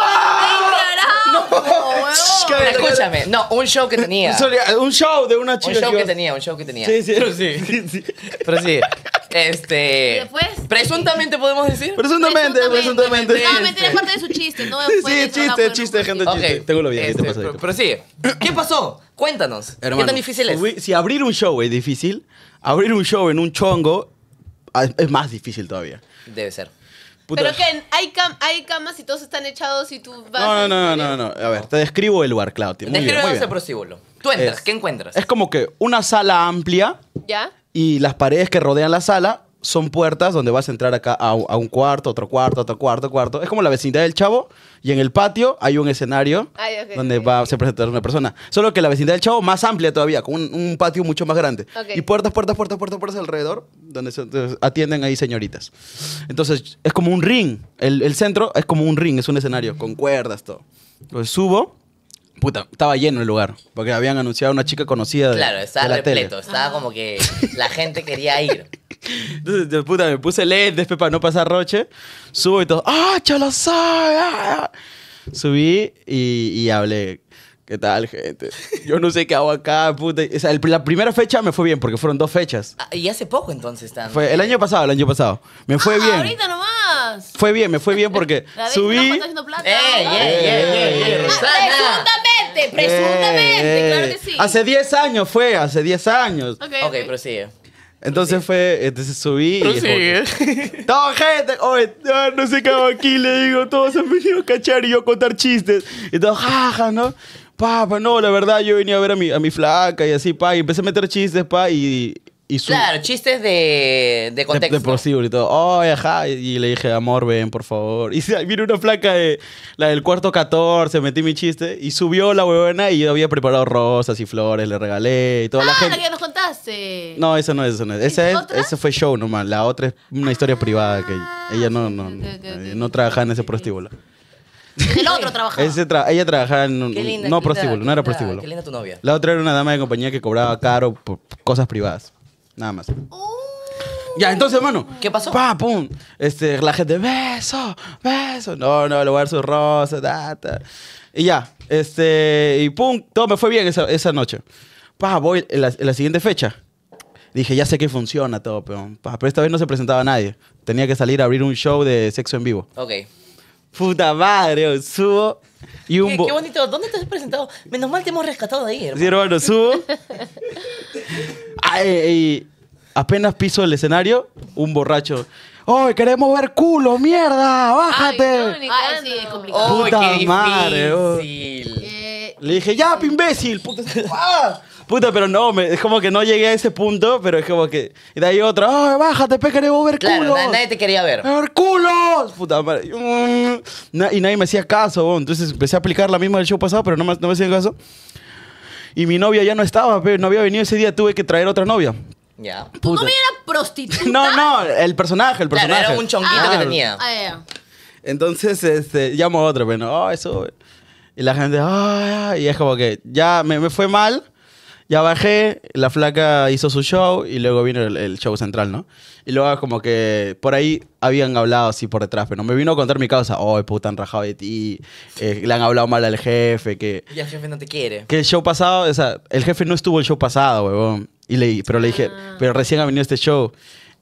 ¡No! Cállate, Escúchame. No, un show que tenía. Sorry, un show de una Un chica. show que que iba- tenía, un show que tenía. Sí, sí. Pero sí. sí, sí. Pero sí. Este. ¿Y después? Presuntamente podemos decir. Presuntamente, presuntamente. No, mentira, es parte de su chiste, ¿no? Sí, Fue de chiste, acuerdo, chiste, no, gente, Ok, chiste. Tengo lo bien, ¿qué te este, pasa? pero, pero sí. ¿Qué pasó? Cuéntanos. ¿Qué Hermano, tan difícil es? subí- si abrir un show es difícil, abrir un show en un chongo ah, es más difícil todavía. Debe ser. Puta. Pero que hay, cam- hay camas y todos están echados y tú vas... No, no, no, no, no, no. A ver, te describo el lugar, Claudio. Muy bien, Descríbenos muy ese bien. prostíbulo. Tú entras, Es- ¿qué encuentras? Es como que una sala amplia ¿Ya? y las paredes que rodean la sala son puertas donde vas a entrar acá a, un- a un cuarto, otro cuarto, otro cuarto, cuarto. Es como la vecindad del Chavo y en el patio hay un escenario Ay, ok, donde ok. va a presentar una persona. Solo que la vecindad del Chavo más amplia todavía, con un, un patio mucho más grande. Ok. Y puertas, puertas, puertas, puertas, puertas alrededor donde se donde atienden ahí señoritas. Entonces es como un ring. El, el centro es como un ring, es un escenario con cuerdas, todo. Entonces subo. Puta, estaba lleno el lugar, porque habían anunciado a una chica conocida de, Claro, de estaba la tele. repleto. Estaba como que la gente quería ir. Entonces, de puta, me puse lentes pe, para no pasar roche. Subo y todo, ¡ah, chalo soy! ah, ah". Subí y, y hablé. ¿Qué tal, gente? Yo no sé qué hago acá, puta. O sea, el- la primera fecha me fue bien, porque fueron dos fechas. Ah, y hace poco entonces están. Fue el año pasado, el año pasado. Me fue Ah, bien. ahorita nomás. Fue bien, me fue bien porque La vez subí... está haciendo plata. ¡Ey, ey, ey, ey, ey, Ah, Rosana! Presuntamente, presuntamente, Eh, claro eh. que sí. Hace diez años fue, hace diez años. Ok, Ok, pero sí. Entonces fue, entonces subí y... Prosigue. Todo gente, oye, no, no sé qué hago aquí, le digo, todos han venido a cachar y yo a contar chistes. Y todos, jaja, ¿no? Pa, pa, no, la verdad, yo venía a ver a mi, a mi flaca y así, pa, y empecé a meter chistes, pa, y... y su- Claro, chistes de, de de, contexto. de posible y todo. Oye, ajá. Y le dije, amor, ven, por favor. Y se- vino una flaca de la del cuarto catorce, metí mi chiste. Y subió la huevona y yo había preparado rosas y flores, le regalé y toda la Ah, gente. la que nos contaste. No, eso no es, eso no es. Esa es, ¿Otra? ese fue show nomás. La otra es una historia privada que ella no, no, ok, ok, ok, no ok, trabajaba en ok, ese ok. prostíbulo. En el otro trabajaba. Ese tra- ella trabajaba en un, Qué linda, no qué linda, prostíbulo, qué no era linda, prostíbulo. Qué linda tu novia. La otra era una dama de compañía que cobraba caro por cosas privadas. Nada más. Ya, entonces, hermano. ¿Qué pasó? Pa, pum. Este, la gente, beso, beso. No, no, le voy a dar su rosa, ta, ta. Y ya, este, y pum, todo me fue bien esa, esa noche. Pa, voy en la, en la siguiente fecha. Dije, ya sé que funciona todo, peón. Pa, pero esta vez no se presentaba nadie. Tenía que salir a abrir un show de sexo en vivo. Ok. Puta madre, subo y un... Qué, bo- qué bonito. ¿Dónde te has presentado? Menos mal te hemos rescatado de ahí, hermano. Sí, hermano, subo. Ay, y apenas piso el escenario, un borracho. ¡Oye, queremos ver culo, mierda! ¡Bájate! Ay, no, ni Ah, cagando. sí, es complicado. Uy, Puta qué madre, oh. difícil. Eh, Le dije, ya, ¡pe imbécil! Puta, ¡ah! Puta, pero no, me- es como que no llegué a ese punto, pero es como que... Y de ahí otra, ¡ay, bájate, pe, queremos ver Claro, culos! na- nadie te quería ver. ¡A ver culos! Puta madre. Mm. Na- y nadie me hacía caso, bo. Entonces empecé a aplicar la misma del show pasado, pero no me, no me hacían caso. Y mi novia ya no estaba, pe, no había venido ese día, tuve que traer otra novia. Ya. ¿Tu Puta. novia era prostituta? No, no, el personaje, el Claro, personaje. era un chonguito Ah. que tenía. Ah, ya. Entonces, este, llamo a otro, pero oh, eso. Y la gente, ay, y es como que ya me, me fue mal, ya bajé, la flaca hizo su show y luego vino el, el show central, ¿no? Y luego como que por ahí habían hablado así por detrás, pero no me vino a contar mi causa, oh, puta, han rajado de ti, eh, le han hablado mal al jefe, que, Ya el jefe no te quiere. que el show pasado, o sea, el jefe no estuvo el show pasado, huevón. Y le, pero le dije, Ah. pero recién ha venido este show.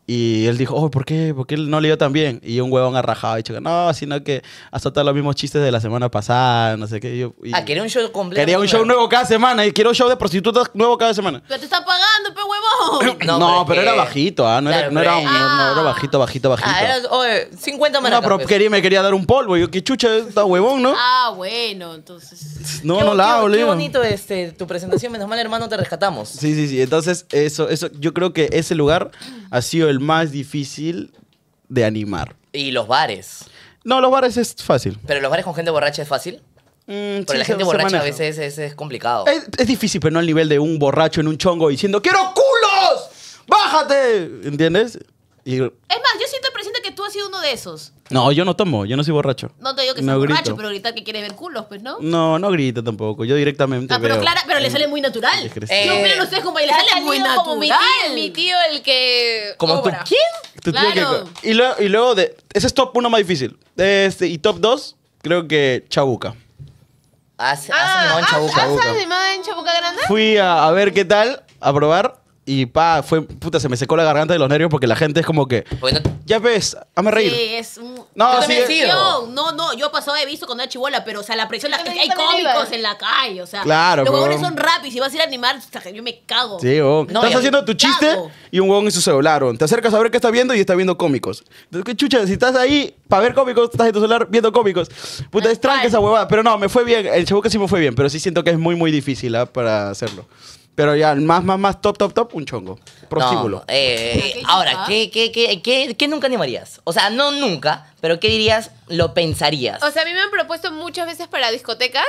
Y él dijo, oh, ¿por qué? ¿Por qué él no le dio tan bien? Y un huevón ha rajado y dicho, no, sino que ha soltado los mismos chistes de la semana pasada, no sé qué. Y yo- y- Ah, quería un show completo. Quería un show nuevo cada semana y quiero un show de prostitutas nuevo cada semana. Pero te están pagando, pe huevón. No, No, pero pero es era que- bajito, ¿ah? No, Claro, era, no, pero era, es- un- no, no, era Ah. bajito, bajito, bajito. Ah, era, oye, cincuenta no, maracas. pero pues. quería, me quería dar un polvo. Y yo, qué chucha, está huevón, ¿no? Ah, bueno, entonces. No, Qué- no la qué- hago, le Qué digo. bonito este, tu presentación. Menos mal, hermano, te rescatamos. Sí, sí, sí. Entonces, eso, eso, yo creo que ese lugar ha sido el más difícil de animar. Y los bares. No, los bares es fácil. Pero los bares con gente borracha es fácil. Mm, Porque sí, la se- gente se borracha a maneja. veces es, es complicado. Es, es difícil, pero no al nivel de un borracho en un chongo diciendo ¡quiero culos! ¡Bájate! ¿Entiendes? Y- Es más, yo siento presente que tú has sido uno de esos. no, yo no tomo, yo no soy borracho. No te digo que No seas borracho, grito. pero gritar que quieres ver culos, pues, ¿no? No, no grito tampoco. Yo directamente Ah, pero veo. Clara, pero le sale muy natural. Es que eres- ¿Qué Eh, opinan ustedes como le Le ha sale muy salido natural? como mi tío, mi tío el que ¿Como tú obra. quién? Tú tienes Claro. que- y, luego, y luego de... Ese es top uno más difícil. Este, y top dos, creo que Chabuca. ¿Has, has Ah, animado en ¿has- Chabuca? ¿has animado en Chabuca Grande? Fui a, a ver qué tal, a probar. Y pa, fue... Puta, se me secó la garganta de los nervios porque la gente es como que... Bueno, Ya ves, hazme reír. Sí, es un... No, Yo sí, también es- he sido. No, no, yo he pasado, he visto cuando era chibola, pero, o sea, la presión, la Yo gente, también- hay yo también cómicos iba. en la calle, o sea. Claro, Los pero- huevones son rápidos y si vas a ir a animar, o sea, yo me cago. Sí, huevón. No, Estás y- haciendo tu chiste Cago. y un huevón en su celular, huevón. Te acercas a ver qué está viendo y está viendo cómicos. Entonces, qué chucha, si estás ahí para ver cómicos, estás en tu celular viendo cómicos. Puta, es tranca esa huevada. Pero no, me fue bien. El Chabuca sí me fue bien, pero sí siento que es muy, muy difícil ¿ah? para hacerlo. Pero ya, más, más, más, top, top, top, un chongo. Prostíbulo. no, eh, ¿Qué ahora, chupa? ¿qué, qué, qué, qué, qué nunca animarías? O sea, no nunca, pero ¿qué dirías? Lo pensarías. O sea, a mí me han propuesto muchas veces para discotecas,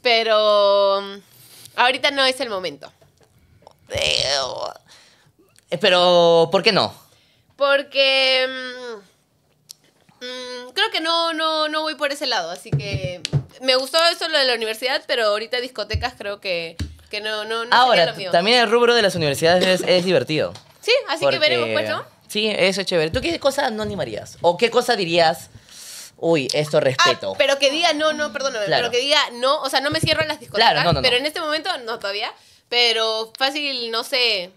pero mm, ahorita no es el momento. Eh, eh, pero, ¿por qué no? Porque mm, mm, creo que no, no, no voy por ese lado. Así que me gustó eso lo de la universidad, pero ahorita discotecas creo que, que no, no, no Ahora, sería lo mío. también el rubro de las universidades es, es divertido. Sí, así Porque- que veremos pues, ¿no? Sí, eso es chévere. ¿Tú qué cosa no animarías? ¿O qué cosa dirías? Uy, esto respeto. Ah, pero que diga no, no, perdóname, Claro. pero que diga no, o sea, no me cierro en las discotecas, Claro, no, no, no. pero en este momento no todavía, pero fácil, no sé,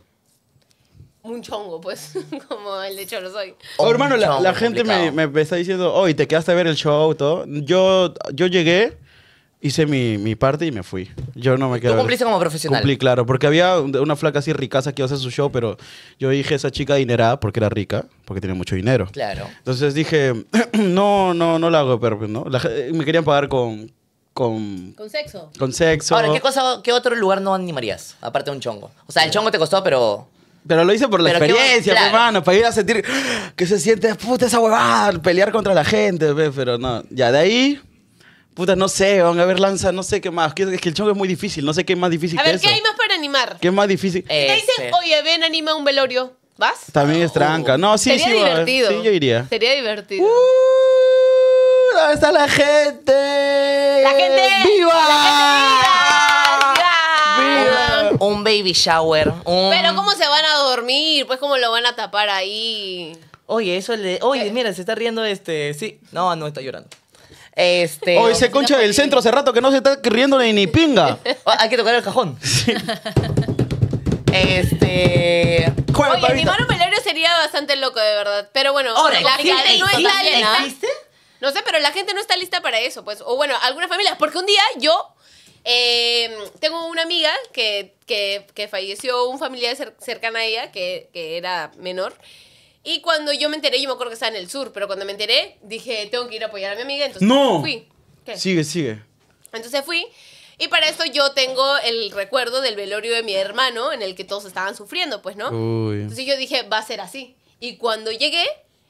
un chongo, pues, como el de Cholo soy. Oh, Un hermano, la, chongo la gente me, complicado. me está diciendo, oye, ¿te quedaste a ver el show? Todo. Yo, yo llegué, hice mi, mi parte y me fui. Yo no me quedé. Tú cumpliste como profesional. Cumplí, claro, porque había una flaca así ricaza que iba a hacer su show, pero yo dije esa chica adinerada porque era rica, porque tenía mucho dinero. Claro. Entonces dije, no, no, no la hago, pero ¿no? La ge- me querían pagar con, con, Con sexo. con sexo. Ahora, ¿qué cosa, qué otro lugar no animarías? Aparte de un chongo. O sea, el chongo te costó, pero... Pero lo hice por la Pero qué experiencia, bueno, pe, claro. mano, para ir a sentir que se siente, puta, esa huevada, pelear contra la gente, pe, pero no. Ya, de ahí, puta, no sé, van a ver, lanza, no sé qué más. Que- Es que el chongo es muy difícil, no sé qué es más difícil A que ver, eso. ¿qué hay más para animar? ¿Qué es más difícil? Eh, Te dicen, Este. oye, ven, anima un velorio. ¿Vas? También es tranca. No, sí, Sería sí, va, divertido. sí, yo iría. Sería divertido. Uh, ¿Dónde está la gente? ¡La gente! ¡Viva! ¡La gente viva! ¡Viva! Un baby shower. Un... Pero ¿cómo se van a dormir? Pues ¿cómo lo van a tapar ahí? Oye, eso le... Oye, mira, se está riendo este... Sí. No, no, está llorando. Este... Hoy ese concha del centro hace rato que no se está riendo ni, ni pinga. Oh, hay que tocar el cajón. Este... Juega, Oye, pavita. animar un velorio sería bastante loco, de verdad. Pero bueno, Ahora, la ¿existe? gente no está ¿Existe? lista. ¿Existe? No sé, pero la gente no está lista para eso, pues. O bueno, algunas familias. Porque un día yo eh, tengo una amiga que, que, que falleció, un familiar cer- cercana a ella, que, que era menor. Y cuando yo me enteré, yo me acuerdo que estaba en el sur, pero cuando me enteré, dije, tengo que ir a apoyar a mi amiga, entonces No. fui. ¿Qué? Sigue, sigue. Entonces fui, y para esto yo tengo el recuerdo del velorio de mi hermano, en el que todos estaban sufriendo, pues, ¿no? Uy. Entonces yo dije, va a ser así. Y cuando llegué,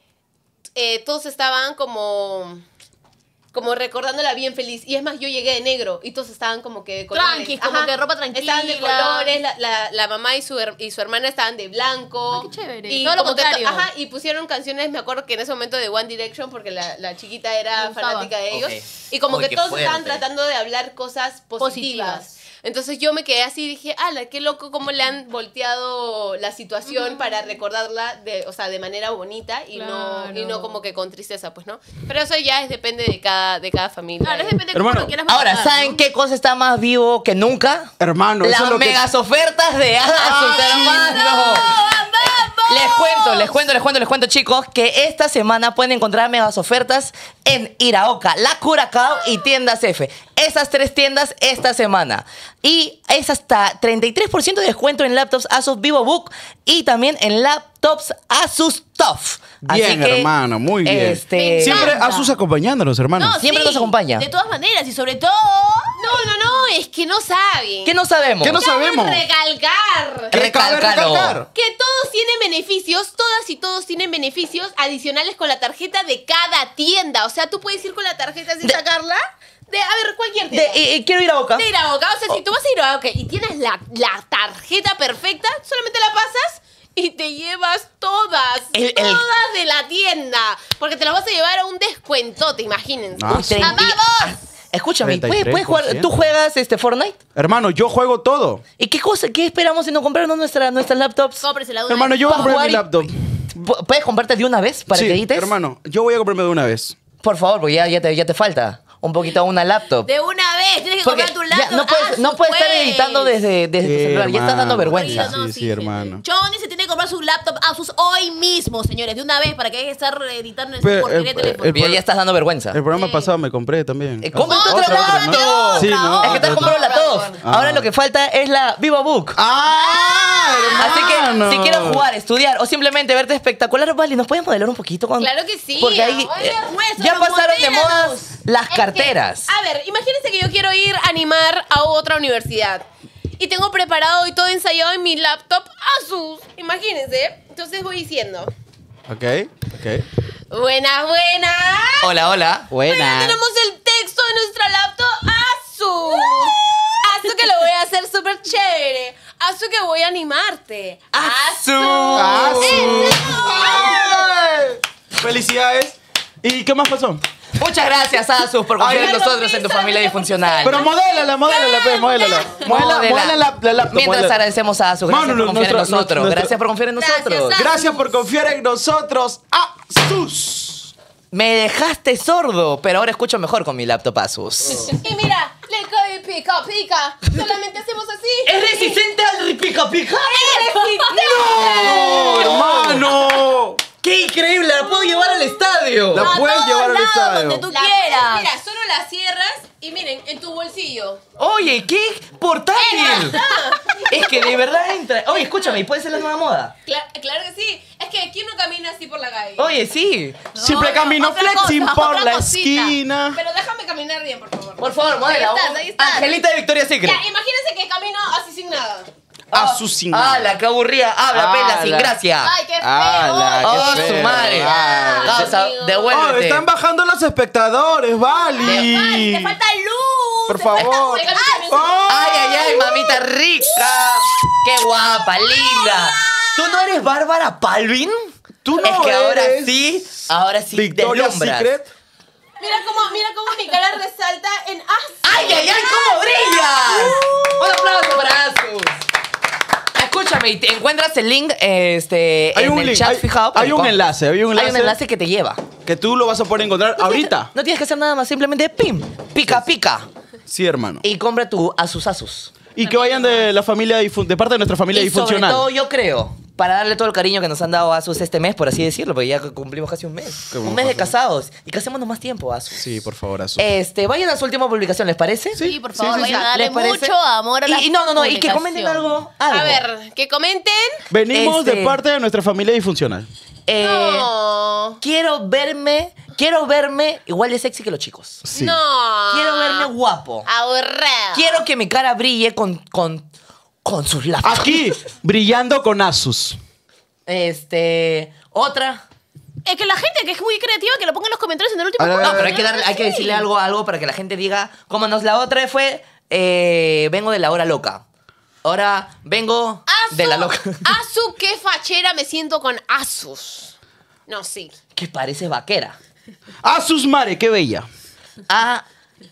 eh, todos estaban como, como recordándola bien feliz. Y es más, yo llegué de negro y todos estaban como que de colores. Tranqui, como que ropa tranquila. Estaban de colores, la, la, la mamá y su, her- y su hermana estaban de blanco. Ah, qué chévere. Y Todo lo como que to- contrario. ajá, y pusieron canciones, me acuerdo que en ese momento de One Direction, porque la, la chiquita era Me gustaba. fanática de ellos. Ok. Y como Uy, que qué todos estaban fuerte. tratando de hablar cosas positivas. Positivas. Entonces yo me quedé así y dije, ala, qué loco cómo le han volteado la situación para recordarla de, o sea, de manera bonita y, no, y Claro. no como que con tristeza, pues, ¿no? Pero eso ya es, depende de cada, de cada familia. Claro, es depende de Hermano, cómo lo quieras Ahora, manejar, ¿saben ¿no? qué cosa está más vivo que nunca? Hermano, eso Las es lo que... megas ofertas de Asus, hermano. Les cuento, les cuento, les cuento, les cuento, chicos, que esta semana pueden encontrar megas ofertas en Iraoka, La Curacao y Tiendas F. Esas tres tiendas esta semana. Y es hasta treinta y tres por ciento de descuento en laptops Asus VivoBook y también en laptops Asus TUF. Bien, hermano, muy bien. Este, Siempre encanta. Asus acompañándonos, hermano. No, Siempre sí, nos acompaña. De todas maneras, y sobre todo... No, no, no, es que no saben. ¿Qué no sabemos? ¿Qué no sabemos? Recalcar. ¿Qué cabe Recálcalo. recalcar? Que todos tienen beneficios, todas y todos tienen beneficios adicionales con la tarjeta de cada tienda. O sea, tú puedes ir con la tarjeta sin De- sacarla. De, a ver, cualquier De- tienda. y- y quiero ir a Boca. De ir a Boca. O sea, si tú vas a ir a Boca y tienes la, la tarjeta perfecta, solamente la pasas y te llevas todas. El- el- todas de la tienda. Porque te las vas a llevar a un descuentote, imagínense. Ah, Uy, treinta- ¡Vamos! Escúchame, ¿puedes, treinta y tres puedes jugar? por ciento. ¿Tú juegas este Fortnite? Hermano, yo juego todo. ¿Y qué cosa? ¿Qué esperamos si no comprarnos nuestra, nuestras laptops? Cómpresela de una Hermano, vez. yo voy a Para comprar mi jugar laptop. Pu- ¿Puedes comprarte de una vez para Sí, que edites? hermano, yo voy a comprarme de una vez. Por favor, porque ya, ya, te, ya te falta un poquito una laptop. De una vez, tienes que Porque comprar tu ya laptop. no puedes, Asus, no puedes estar pues. editando desde, desde tu Sí, celular. Ya estás dando hermano. vergüenza. Sí, sí, gente. hermano. Johnny se tiene que comprar su laptop Asus hoy mismo, señores, de una vez, para que deje de estar editando en su Pero, porquería eh, de teléfono. eh, Ya, ya estás dando vergüenza. El programa Sí. pasado me compré también. Eh, cómprate Ah, otra otra, ¿no? laptop. Sí, ¿no? Es que te has Otra, comprado la otra. TUF. Ah. Ahora lo que falta es la VivoBook. ¡Ah, Así que hermano! si quieres jugar, estudiar o simplemente verte espectacular, vale, ¿nos puedes modelar un poquito? Con... Claro que sí. Porque ahí Oye, eh, muéstranos, ya pasaron de modélanos. modas las Es que, carteras. a ver, imagínense que yo quiero ir a animar a otra universidad. Y tengo preparado y todo ensayado en mi laptop Asus. Imagínense. Entonces voy diciendo. Ok, ok. Buenas, buenas. Hola, hola. Bueno, tenemos el texto de nuestra laptop Asus. Asus que lo voy a hacer súper chévere. Asus que voy a animarte. Asus. ¡Asus! ¡Ay! ¡Felicidades! ¿Y qué más pasó? Muchas gracias, Asus, por confiar Ay, en no, nosotros, en tu pisa, familia mira, disfuncional. Pero modélala, modélala, pues, modélala. Modela, Modela. modela la, la laptop. Mientras modela. agradecemos a Asus, gracias Mano, por confiar en nuestro- nosotros. nuestro- Gracias por confiar en Gracias, nosotros. Asus. Gracias por confiar en nosotros, Asus. Me dejaste sordo, pero ahora escucho mejor con mi laptop Asus. Y mira, le cae pica, pica. Solamente hacemos así. ¿Es resistente al pica pica? ¡Oh, hermano! ¡Qué increíble! ¡La puedo llevar al estadio! La A puedes todos llevar al lados, estadio. donde tú La- quieras. Mira, solo la cierras y miren, en tu bolsillo. Oye, ¿qué? ¡Portátil! Es que de verdad entra. Oye, escúchame, ¿y puede ser la nueva moda? Claro, claro que sí. Es que ¿quién no camina así por la calle? Oye, sí. Siempre No, camino otra flexing cosa, por otra la cosita. esquina. Pero déjame caminar bien, por favor. Por favor, modela. Ahí estás, ahí estás. Angelita de Victoria's Secret. Ya, imagínense que camino así sin nada. A su sin. Ah, la que aburrida. Habla, pela, sin Ala. gracia. Ay, qué feo. Ala, Oh, qué su feo. madre. Ah, Causa, amigo. Oh, devuélvete. están bajando los espectadores, Ay, Vali. te falta luz. Por te falta- favor. Déjame Ay, también- Oh. Ay, ay, ay, mamita rica. Qué guapa, linda. ¿Tú no eres Bárbara Palvin? Tú no Es que ahora eres sí, ahora sí Victoria's deslumbras. Secret. Mira cómo, mira cómo mi cara resalta en Asus. ¡Ay, ay, ay! ¿Cómo brillas? Un aplauso para Asus. Escúchame, y te encuentras el link este, Hay en un el link, chat hay- fijado. hay pero un con- enlace, hay un Hay un enlace. enlace que te lleva. Que tú lo vas a poder encontrar ahorita. No tienes que hacer nada más, simplemente pim, pica, pica. Sí, hermano. Y compra tu Asus Asus. Y que vayan de la familia difun- de parte de nuestra familia Y sobre disfuncional. todo, yo creo, para darle todo el cariño que nos han dado a Asus este mes, por así decirlo, porque ya cumplimos casi un mes. Qué Un bueno, mes de Asus. casados. Y casémonos más tiempo, Asus. Sí, por favor, Asus. Este, vayan a su última publicación, ¿les parece? Sí, por favor, sí, sí. vayan a darle ¿Les parece? mucho amor a y, la y no, no, no, y que publicación. comenten algo. algo. A ver, que comenten. Venimos este- de parte de nuestra familia disfuncional. Eh, No. Quiero verme, quiero verme igual de sexy que los chicos. Sí. No. Quiero verme guapo. Aburrida. Quiero que mi cara brille con, con, con sus labios. Aquí, brillando con Asus. Este, otra. Es que la gente que es muy creativa que lo ponga en los comentarios en el último A ver, podcast. No, pero hay que, darle, hay que Sí. decirle algo, algo para que la gente diga, como nos la otra fue, eh, vengo de la hora loca. Ahora vengo Asu, de la loca. Asu, qué fachera me siento con Asus. No, sí. Que parece vaquera. Asus Mare, qué bella. A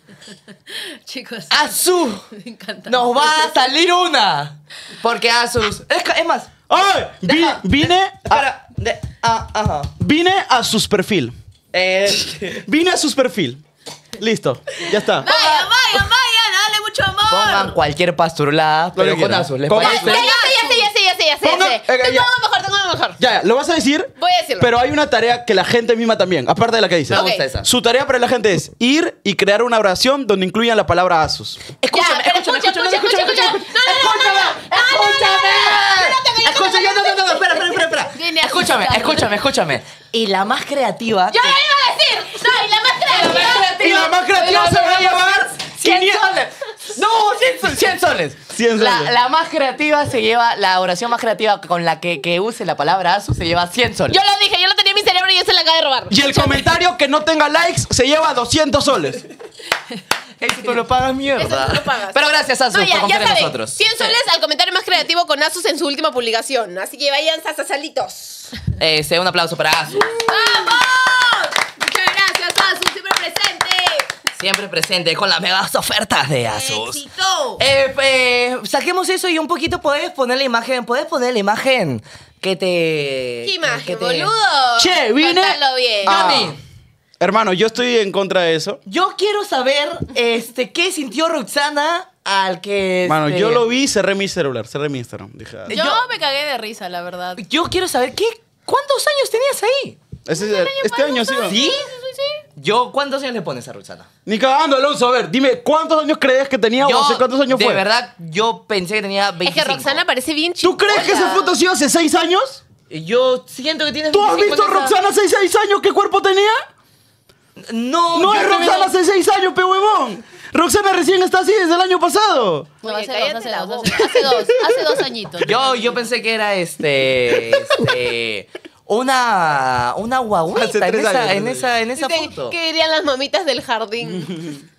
Chicos, Asus me encanta. nos va a salir una. Porque Asus. Es, ca- es más. ¡Ay! Vi- deja- vine, a, Espera. de- ah, ajá. vine a sus perfil. Eh, Vine a sus perfil. Listo, ya está. Vayan, vayan, vayan, dale mucho amor. pongan cualquier pasturulada, pero que con quieran. Asus. ¿Les Con Ya, parece? ya, ya sé, ya sé, ya sé, ya sé, ya sé, ya Ponga- sé. eh, Tengo ya. algo mejor, tengo algo mejor. Ya, ya, lo vas a decir. Voy a decirlo. Pero hay una tarea que la gente misma también, aparte de la que dice. Me Ok. gusta esa. Su tarea para la gente es ir y crear una oración donde incluyan la palabra Asus. Escúchame, Ya, pero escúchame, escucha, escúchame, escucha, escúchame, escucha, escucha. escúchame, escúchame, escúchame, escúchame, no, no, no, no, espera, espera, espera, Viene espera, a escúchame, asustar. escúchame, escúchame, y la más creativa, Yo lo iba a decir. No, y la más creativa. Y la más creativa se va a llevar cien quinientos soles, no, cien soles, cien soles, cien La, soles. la más creativa se lleva, la oración más creativa con la que, que use la palabra Asus se lleva cien soles. Yo lo dije, yo lo tenía en mi cerebro y yo se la acabo de robar. Y el comentario que no tenga likes se lleva doscientos soles. Eso tú lo pagas mierda. Eso tú lo pagas. Pero gracias Asus No, ya, por confiar ya en saben, nosotros. cien soles al comentario más creativo con Asus en su última publicación. Así que vayan sasasalitos. Este, un aplauso para Asus. ¡Vamos! Muchas gracias, Asus, siempre presente. Siempre presente con las megas ofertas de Asus. ¡Éxito! Eh, eh, saquemos eso y un poquito puedes poner la imagen, puedes poner la imagen que te... ¿Qué imagen, que te- boludo? Che, vine- Contalo bien. Ah. Johnny, Hermano, yo estoy en contra de eso. yo quiero saber este, qué sintió Roxana al que... Mano, este, yo lo vi, cerré mi celular, cerré mi Instagram. Dije, ah, Yo, yo- me cagué de risa, la verdad. Yo quiero saber, ¿qué, ¿cuántos años tenías ahí? ese- este año sí. va. ¿Sí? Yo, ¿cuántos años le pones a Roxana? Ni cagando, Alonso. A ver, dime, ¿cuántos años crees que tenía o Yo, hace cuántos años de fue? verdad, yo pensé que tenía Es veinticinco. que Roxana parece bien chica. ¿Tú crees que esa foto ha sido hace seis años? Yo siento que tienes ¿Tú has veinticinco visto a en esa- Roxana hace seis años qué cuerpo tenía? No, No yo es no Roxana veo- hace seis años, pe huevón. Roxana recién está así desde el año pasado. No, Oye, hace cállate dos, hace la dos, boca. hace, hace dos, hace dos añitos. Yo, yo pensé que era este. este una. Una guaguita Hace en tres esa, años, en hace esa, en esa Dicen, foto. ¿qué dirían las mamitas del jardín?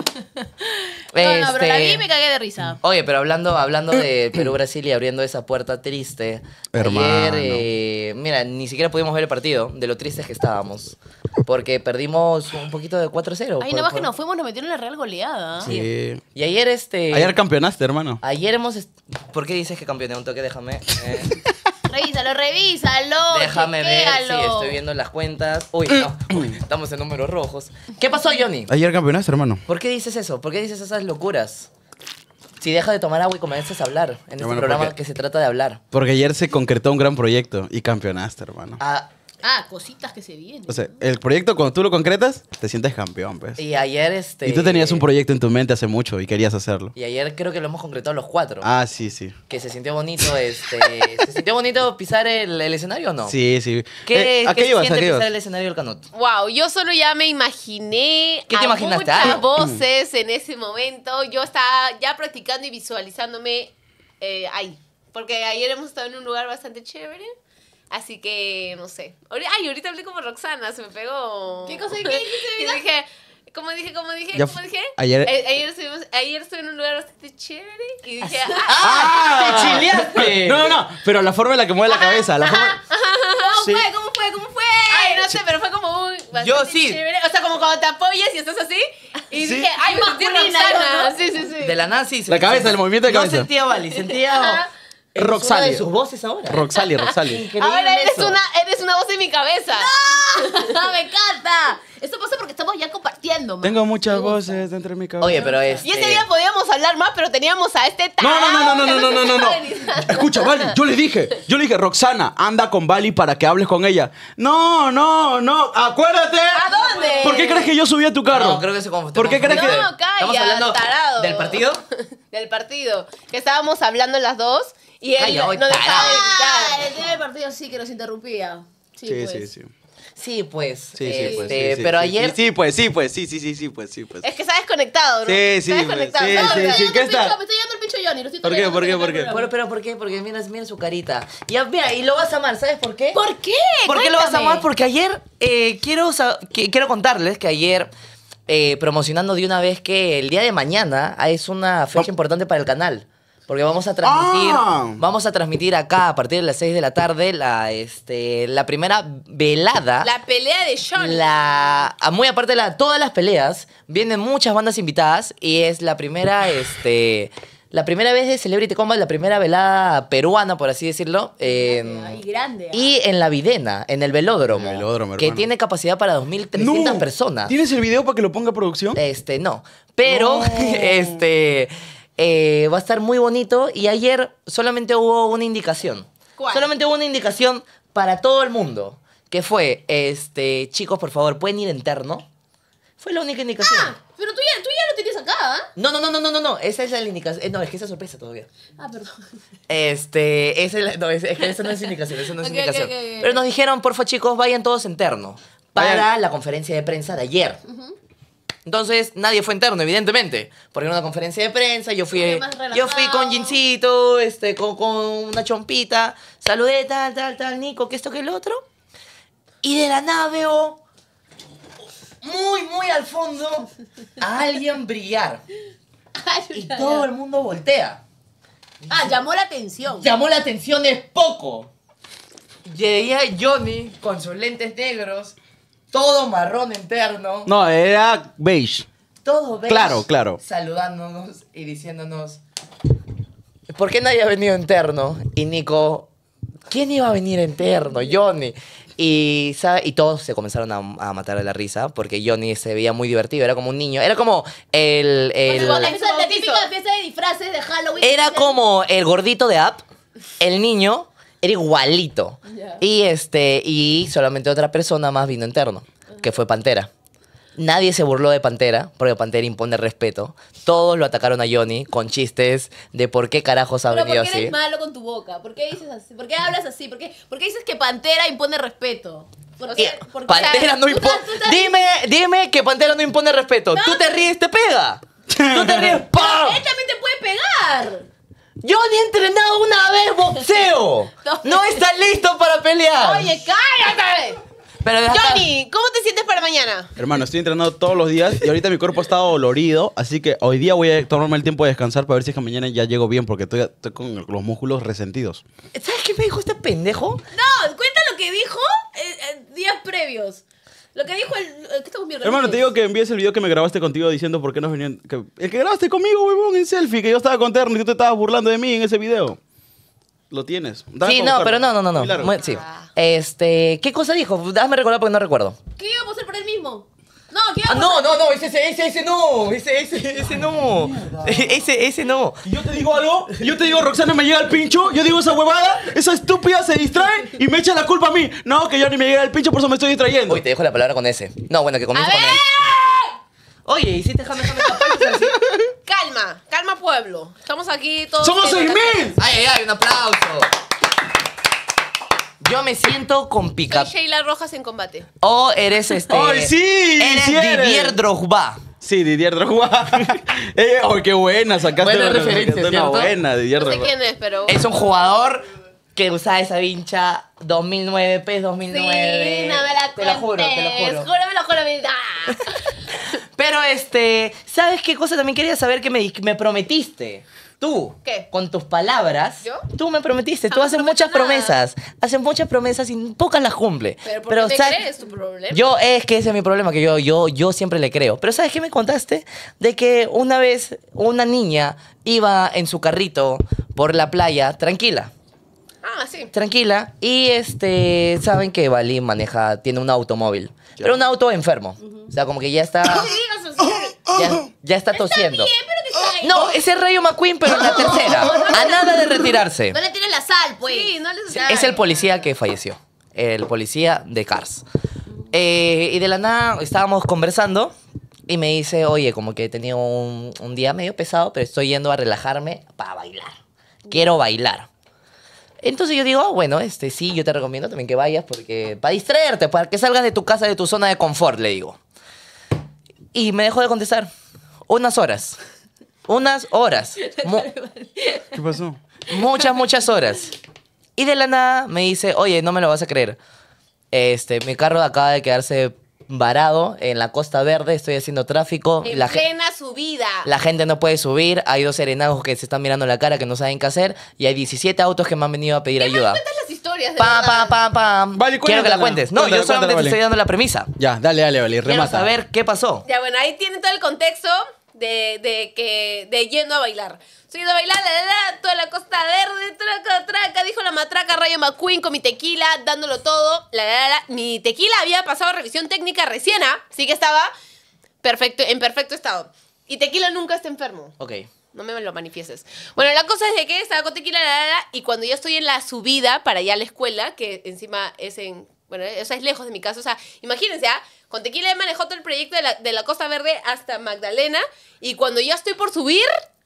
No, no, pero la vi y Este, me cagué de risa. Oye, pero hablando, hablando de Perú-Brasil y abriendo esa puerta triste. Hermano. Ayer, eh, mira, ni siquiera pudimos ver el partido, de lo tristes que estábamos. Porque perdimos un poquito de cuatro cero. Ahí por- nomás que por- nos fuimos, nos metieron en la Real goleada. Sí. Sí. Y ayer, este. Ayer campeonaste, hermano. Ayer hemos. est- ¿Por qué dices que campeoné? Un toque, déjame. eh. Revísalo, revísalo. Déjame ver si chequéalo. estoy viendo las cuentas. Uy, no, uy, estamos en números rojos. ¿Qué pasó, Johnny? Ayer campeonaste, hermano. ¿Por qué dices eso? ¿Por qué dices esas locuras? Si dejas de tomar agua y comienzas a hablar en este Hermano, programa porque- que se trata de hablar. Porque ayer se concretó un gran proyecto y campeonaste, hermano. Ah, Ah, cositas que se vienen. O sea, el proyecto cuando tú lo concretas, te sientes campeón, pues. Y ayer, este... Y tú tenías un proyecto en tu mente hace mucho y querías hacerlo. Y ayer creo que lo hemos concretado los cuatro. Ah, sí, sí. Que se sintió bonito, este... ¿Se sintió bonito pisar el, el escenario o no? Sí, sí. ¿Qué, Eh, ¿A qué qué se ibas? ¿A siente qué pisar ibas? el escenario del Canut? Wow, yo solo ya me imaginé ¿Qué te a imaginaste? muchas Ah. voces en ese momento. Yo estaba ya practicando y visualizándome eh, ahí. Porque ayer hemos estado en un lugar bastante chévere. Así que, no sé. Ahori- Ay, ahorita hablé como Roxana, se me pegó. ¿Qué cosa? ¿Qué dijiste, Y vida? dije, ¿cómo dije? ¿Cómo dije? Ya ¿Cómo fu- dije? ayer- A- ayer, estuvimos- ayer estuve en un lugar bastante chévere y dije, ah, ¡Ah! ¡Te chileaste! No, no, no. Pero la forma en la que mueve la cabeza. La forma... ¿Cómo Sí. fue? ¿Cómo fue? ¿Cómo fue? ay, no sé, pero fue como muy bastante Yo sí. chévere. O sea, como cuando te apoyas y estás así. Y Sí. dije, ay, me sentí Masculina, Roxana. ¿no? Sí, sí, sí. De la nada sí. La cabeza, el movimiento de cabeza. No sentía a Vali, sentía... Es Roxalia. una de sus voces ahora. Roxali, Roxali. Increíble Ahora eres eso. una, eres una voz en mi cabeza. ¡Me encanta! Esto pasa porque estamos ya compartiendo, man. Tengo muchas Me gusta. voces dentro de mi cabeza. Oye, pero es... Y ese día podíamos hablar más, pero teníamos a este No, no, no, no, no, no, no, no, no, no. tarado. Escucha, Vali, yo le dije, yo le dije, Roxana, anda con Vali para que hables con ella. No, no, no, acuérdate. ¿A dónde? ¿Por qué crees que yo subí a tu carro? No, creo que se confundió. ¿Por qué crees que...? No, calla, Estamos hablando tarado. del partido. Del partido. Que estábamos hablando las dos y él Calla, oye, no dejaba de Ah, gritar. el día del partido sí que nos interrumpía. Sí, Sí, pues. sí, sí. Sí, pues. Sí, sí, este, pues, sí, sí, pero sí, ayer... Sí, sí, pues, sí, pues, sí, sí, sí, sí, pues, sí, pues. Es que está desconectado, ¿no? Sí, sí, Está pues, desconectado. sí, No, sí, pero- Me sí. estoy ¿qué yendo el está? pincho- Me estoy yendo el pincho Johnny. Lo estoy ¿Por qué, tolerando por qué, hasta por que qué? acabe el Pero, programa. pero, ¿por qué? Porque mira, mira su carita. Ya, mira, y lo vas a amar, ¿sabes por qué? ¿Por qué? ¿Por qué lo vas a Cuéntame. amar? Porque ayer eh, quiero, sa- que- quiero contarles que ayer, eh, promocionando de una vez que el día de mañana ah, es una fecha importante para el canal. Porque vamos a transmitir, Ah. vamos a transmitir acá a partir de las seis de la tarde la, este, la primera velada. La pelea de Johnny. La, a- muy aparte de la, todas las peleas, vienen muchas bandas invitadas y es la primera, este, la primera vez de Celebrity Combat, la primera velada peruana, por así decirlo. en- Ay, grande. ¿ah? y en la Videna, en el velódromo, En el velódromo, que hermano. tiene capacidad para dos mil trescientas No. personas. ¿Tienes el video para que lo ponga producción? Este, no. Pero, No. este, eh, va a estar muy bonito. Y ayer solamente hubo una indicación. ¿Cuál? Solamente hubo una indicación para todo el mundo. Que fue, este, chicos, por favor, ¿pueden ir en terno? Fue la única indicación. Ah, pero tú ya, tú ya lo tenías acá, ¿ah? No, no, no, no, no, no, no. Esa es la indicación. eh, No, es que esa es sorpresa todavía. Ah, perdón. Este, esa es la- no, es, es que esa no es indicación, esa no es Ok, indicación. ok, ok, ok. Pero nos dijeron, porfa, chicos, vayan todos en terno. Para Vayan. la conferencia de prensa de ayer. Entonces, nadie fue en terno, evidentemente. Porque era una conferencia de prensa, yo fui, Fue más yo fui con relajado. jeansito, este, con, con una chompita. Saludé, tal, tal, tal, Nico, que esto, que el otro. Y de la nada veo, muy, muy al fondo, a alguien brillar. Y todo el mundo voltea. Ah, llamó la atención. Llamó la atención es poco. Llegué Johnny con sus lentes negros, todo marrón interno, No, era beige. todo beige, Claro, claro. saludándonos y diciéndonos, ¿por qué nadie ha venido en terno? Y Nico, ¿quién iba a venir en terno? Johnny. Y, ¿sabe? Y todos se comenzaron a, a matar de la risa porque Johnny se veía muy divertido, era como un niño, era como el... el Cuando el- empieza la típica fiesta de disfraces de Halloween. Era como el gordito de App, el niño, era igualito. Ya. Y este, y solamente otra persona más vino en terno, que fue Pantera. Nadie se burló de Pantera, porque Pantera impone respeto. Todos lo atacaron a Johnny con chistes de por qué carajos ha Pero venido ¿por qué así. eres malo con tu boca? ¿Por qué dices así? ¿Por qué hablas así? ¿Por qué, por qué dices que Pantera impone respeto? ¿Por Y qué? ¿Por qué? Pantera no Tú impone. estás- tú estás- Dime, dime que Pantera no impone respeto. Tú te ríes, te pega. Tú te ríes, ¡pam! Él también te puede pegar. Johnny ha entrenado una vez boxeo. No está listo para pelear. Oye, cállate. Pero deja acá- Johnny, ¿cómo te sientes para mañana? Hermano, estoy entrenando todos los días y ahorita mi cuerpo está dolorido, así que hoy día voy a tomarme el tiempo de descansar para ver si es que mañana ya llego bien, porque estoy, estoy con los músculos resentidos. ¿Sabes qué me dijo este pendejo? No, cuenta lo que dijo eh, eh, días previos. Lo que dijo el... el- ¿Qué estamos viendo? Hermano, te digo que envíes el video que me grabaste contigo diciendo por qué nos venían... que- el que grabaste conmigo, huevón, en selfie, que yo estaba con terno y tú te estabas burlando de mí en ese video. Lo tienes. Dame Sí, para no, buscarlo. pero no, no, no, no. Muy largo. Muy- sí. Ah. Este, ¿qué cosa dijo? Dame recordar porque no recuerdo. ¿Qué íbamos a hacer por él mismo? No, ¿qué Ah, vamos no, a- no, no, ese, ese, ese, ese no, ese, ese, ese no, ese, ese no. Y yo te digo algo, yo te digo, Roxana me llega el pincho, yo digo esa huevada, esa estúpida se distrae y me echa la culpa a mí. No, que yo ni me llega el pincho, por eso me estoy distrayendo. Uy, te dejo la palabra con ese. No, bueno, que A comience con ver. él. Oye, hiciste jame, jame, jame, Calma, calma pueblo. Estamos aquí todos. ¡Somos en seis la- mil! Ay, ay, ay, un aplauso. Yo me siento con pica. Soy Sheila Rojas en combate. O eres este. ¡Ay, sí! Eres sí eres. Didier Drogba. Sí, Didier Drogba. eh, oh, qué buena, sacaste Buena una, referencia, sacaste una ¿cierto? buena, Didier No sé Drogba. quién es, pero. Es un jugador que usaba esa vincha dos mil nueve, P E S dos mil nueve. Sí, no me la Te lo juro, te lo cuentes. juro. Júramelo, júramelo. Pero este, ¿sabes qué cosa también quería saber que me, di- me prometiste? Tú, ¿Qué? con tus palabras, ¿Yo? tú me prometiste, tú Jamás haces prometo muchas nada. promesas, haces muchas promesas y pocas las cumple. Pero ¿por qué me ¿sabes? crees tu problema? Yo, es que ese es mi problema, que yo, yo, yo siempre le creo. Pero ¿sabes qué me contaste? De que una vez una niña iba en su carrito por la playa, tranquila, Ah, sí. tranquila, y este, saben que Bali maneja, tiene un automóvil, pero un auto enfermo. O sea, como que ya está, No digas así. ya, ya está tosiendo. Bien, pero que está ahí. No, ese es Rayo McQueen, pero en la tercera. A nada de retirarse. No le tires la sal, pues. Sí, no les Es el policía que falleció. El policía de Cars. Eh, y de la nada estábamos conversando y me dice, oye, como que he tenido un, un día medio pesado, pero estoy yendo a relajarme para bailar. Quiero bailar. Entonces yo digo, "Ah, bueno, este sí, yo te recomiendo también que vayas porque para distraerte, para que salgas de tu casa, de tu zona de confort, le digo. Y me dejó de contestar. Unas horas. Unas horas. Mu- ¿Qué pasó? muchas, muchas horas. Y de la nada me dice, oye, no me lo vas a creer. Este, mi carro acaba de quedarse varado en la Costa Verde, estoy haciendo tráfico. En La, ge- plena subida. la gente no puede subir, hay dos serenazgos que se están mirando la cara que no saben qué hacer y hay diecisiete autos que me han venido a pedir ayuda. Cuentas las historias de Pam, verdad. pam, pam, pam. Vale, Quiero que la cuéntala. cuentes. No, Cuéntala, yo solamente cuéntala, te Vale. estoy dando la premisa. Ya, dale, dale, vale, Quiero remata. saber qué pasó. Ya, bueno, ahí tienen todo el contexto de, de que de yendo a bailar. Estoy yendo a bailar, la, la, la, toda la Costa Verde, traca, traca, dijo la matraca Rayo McQueen con mi tequila, dándolo todo. La, la, la, la. Mi tequila había pasado revisión técnica recién, ¿ah? Sí que estaba perfecto, en perfecto estado. Y tequila nunca está enfermo. Ok. No me lo manifiestes. Bueno, la cosa es de que estaba con tequila, la, la, la, y cuando ya estoy en la subida para allá a la escuela, que encima es en... Bueno, o sea, es lejos de mi casa. O sea, imagínense, ¿ah? Con tequila he manejado todo el proyecto de la, de la Costa Verde hasta Magdalena, y cuando ya estoy por subir,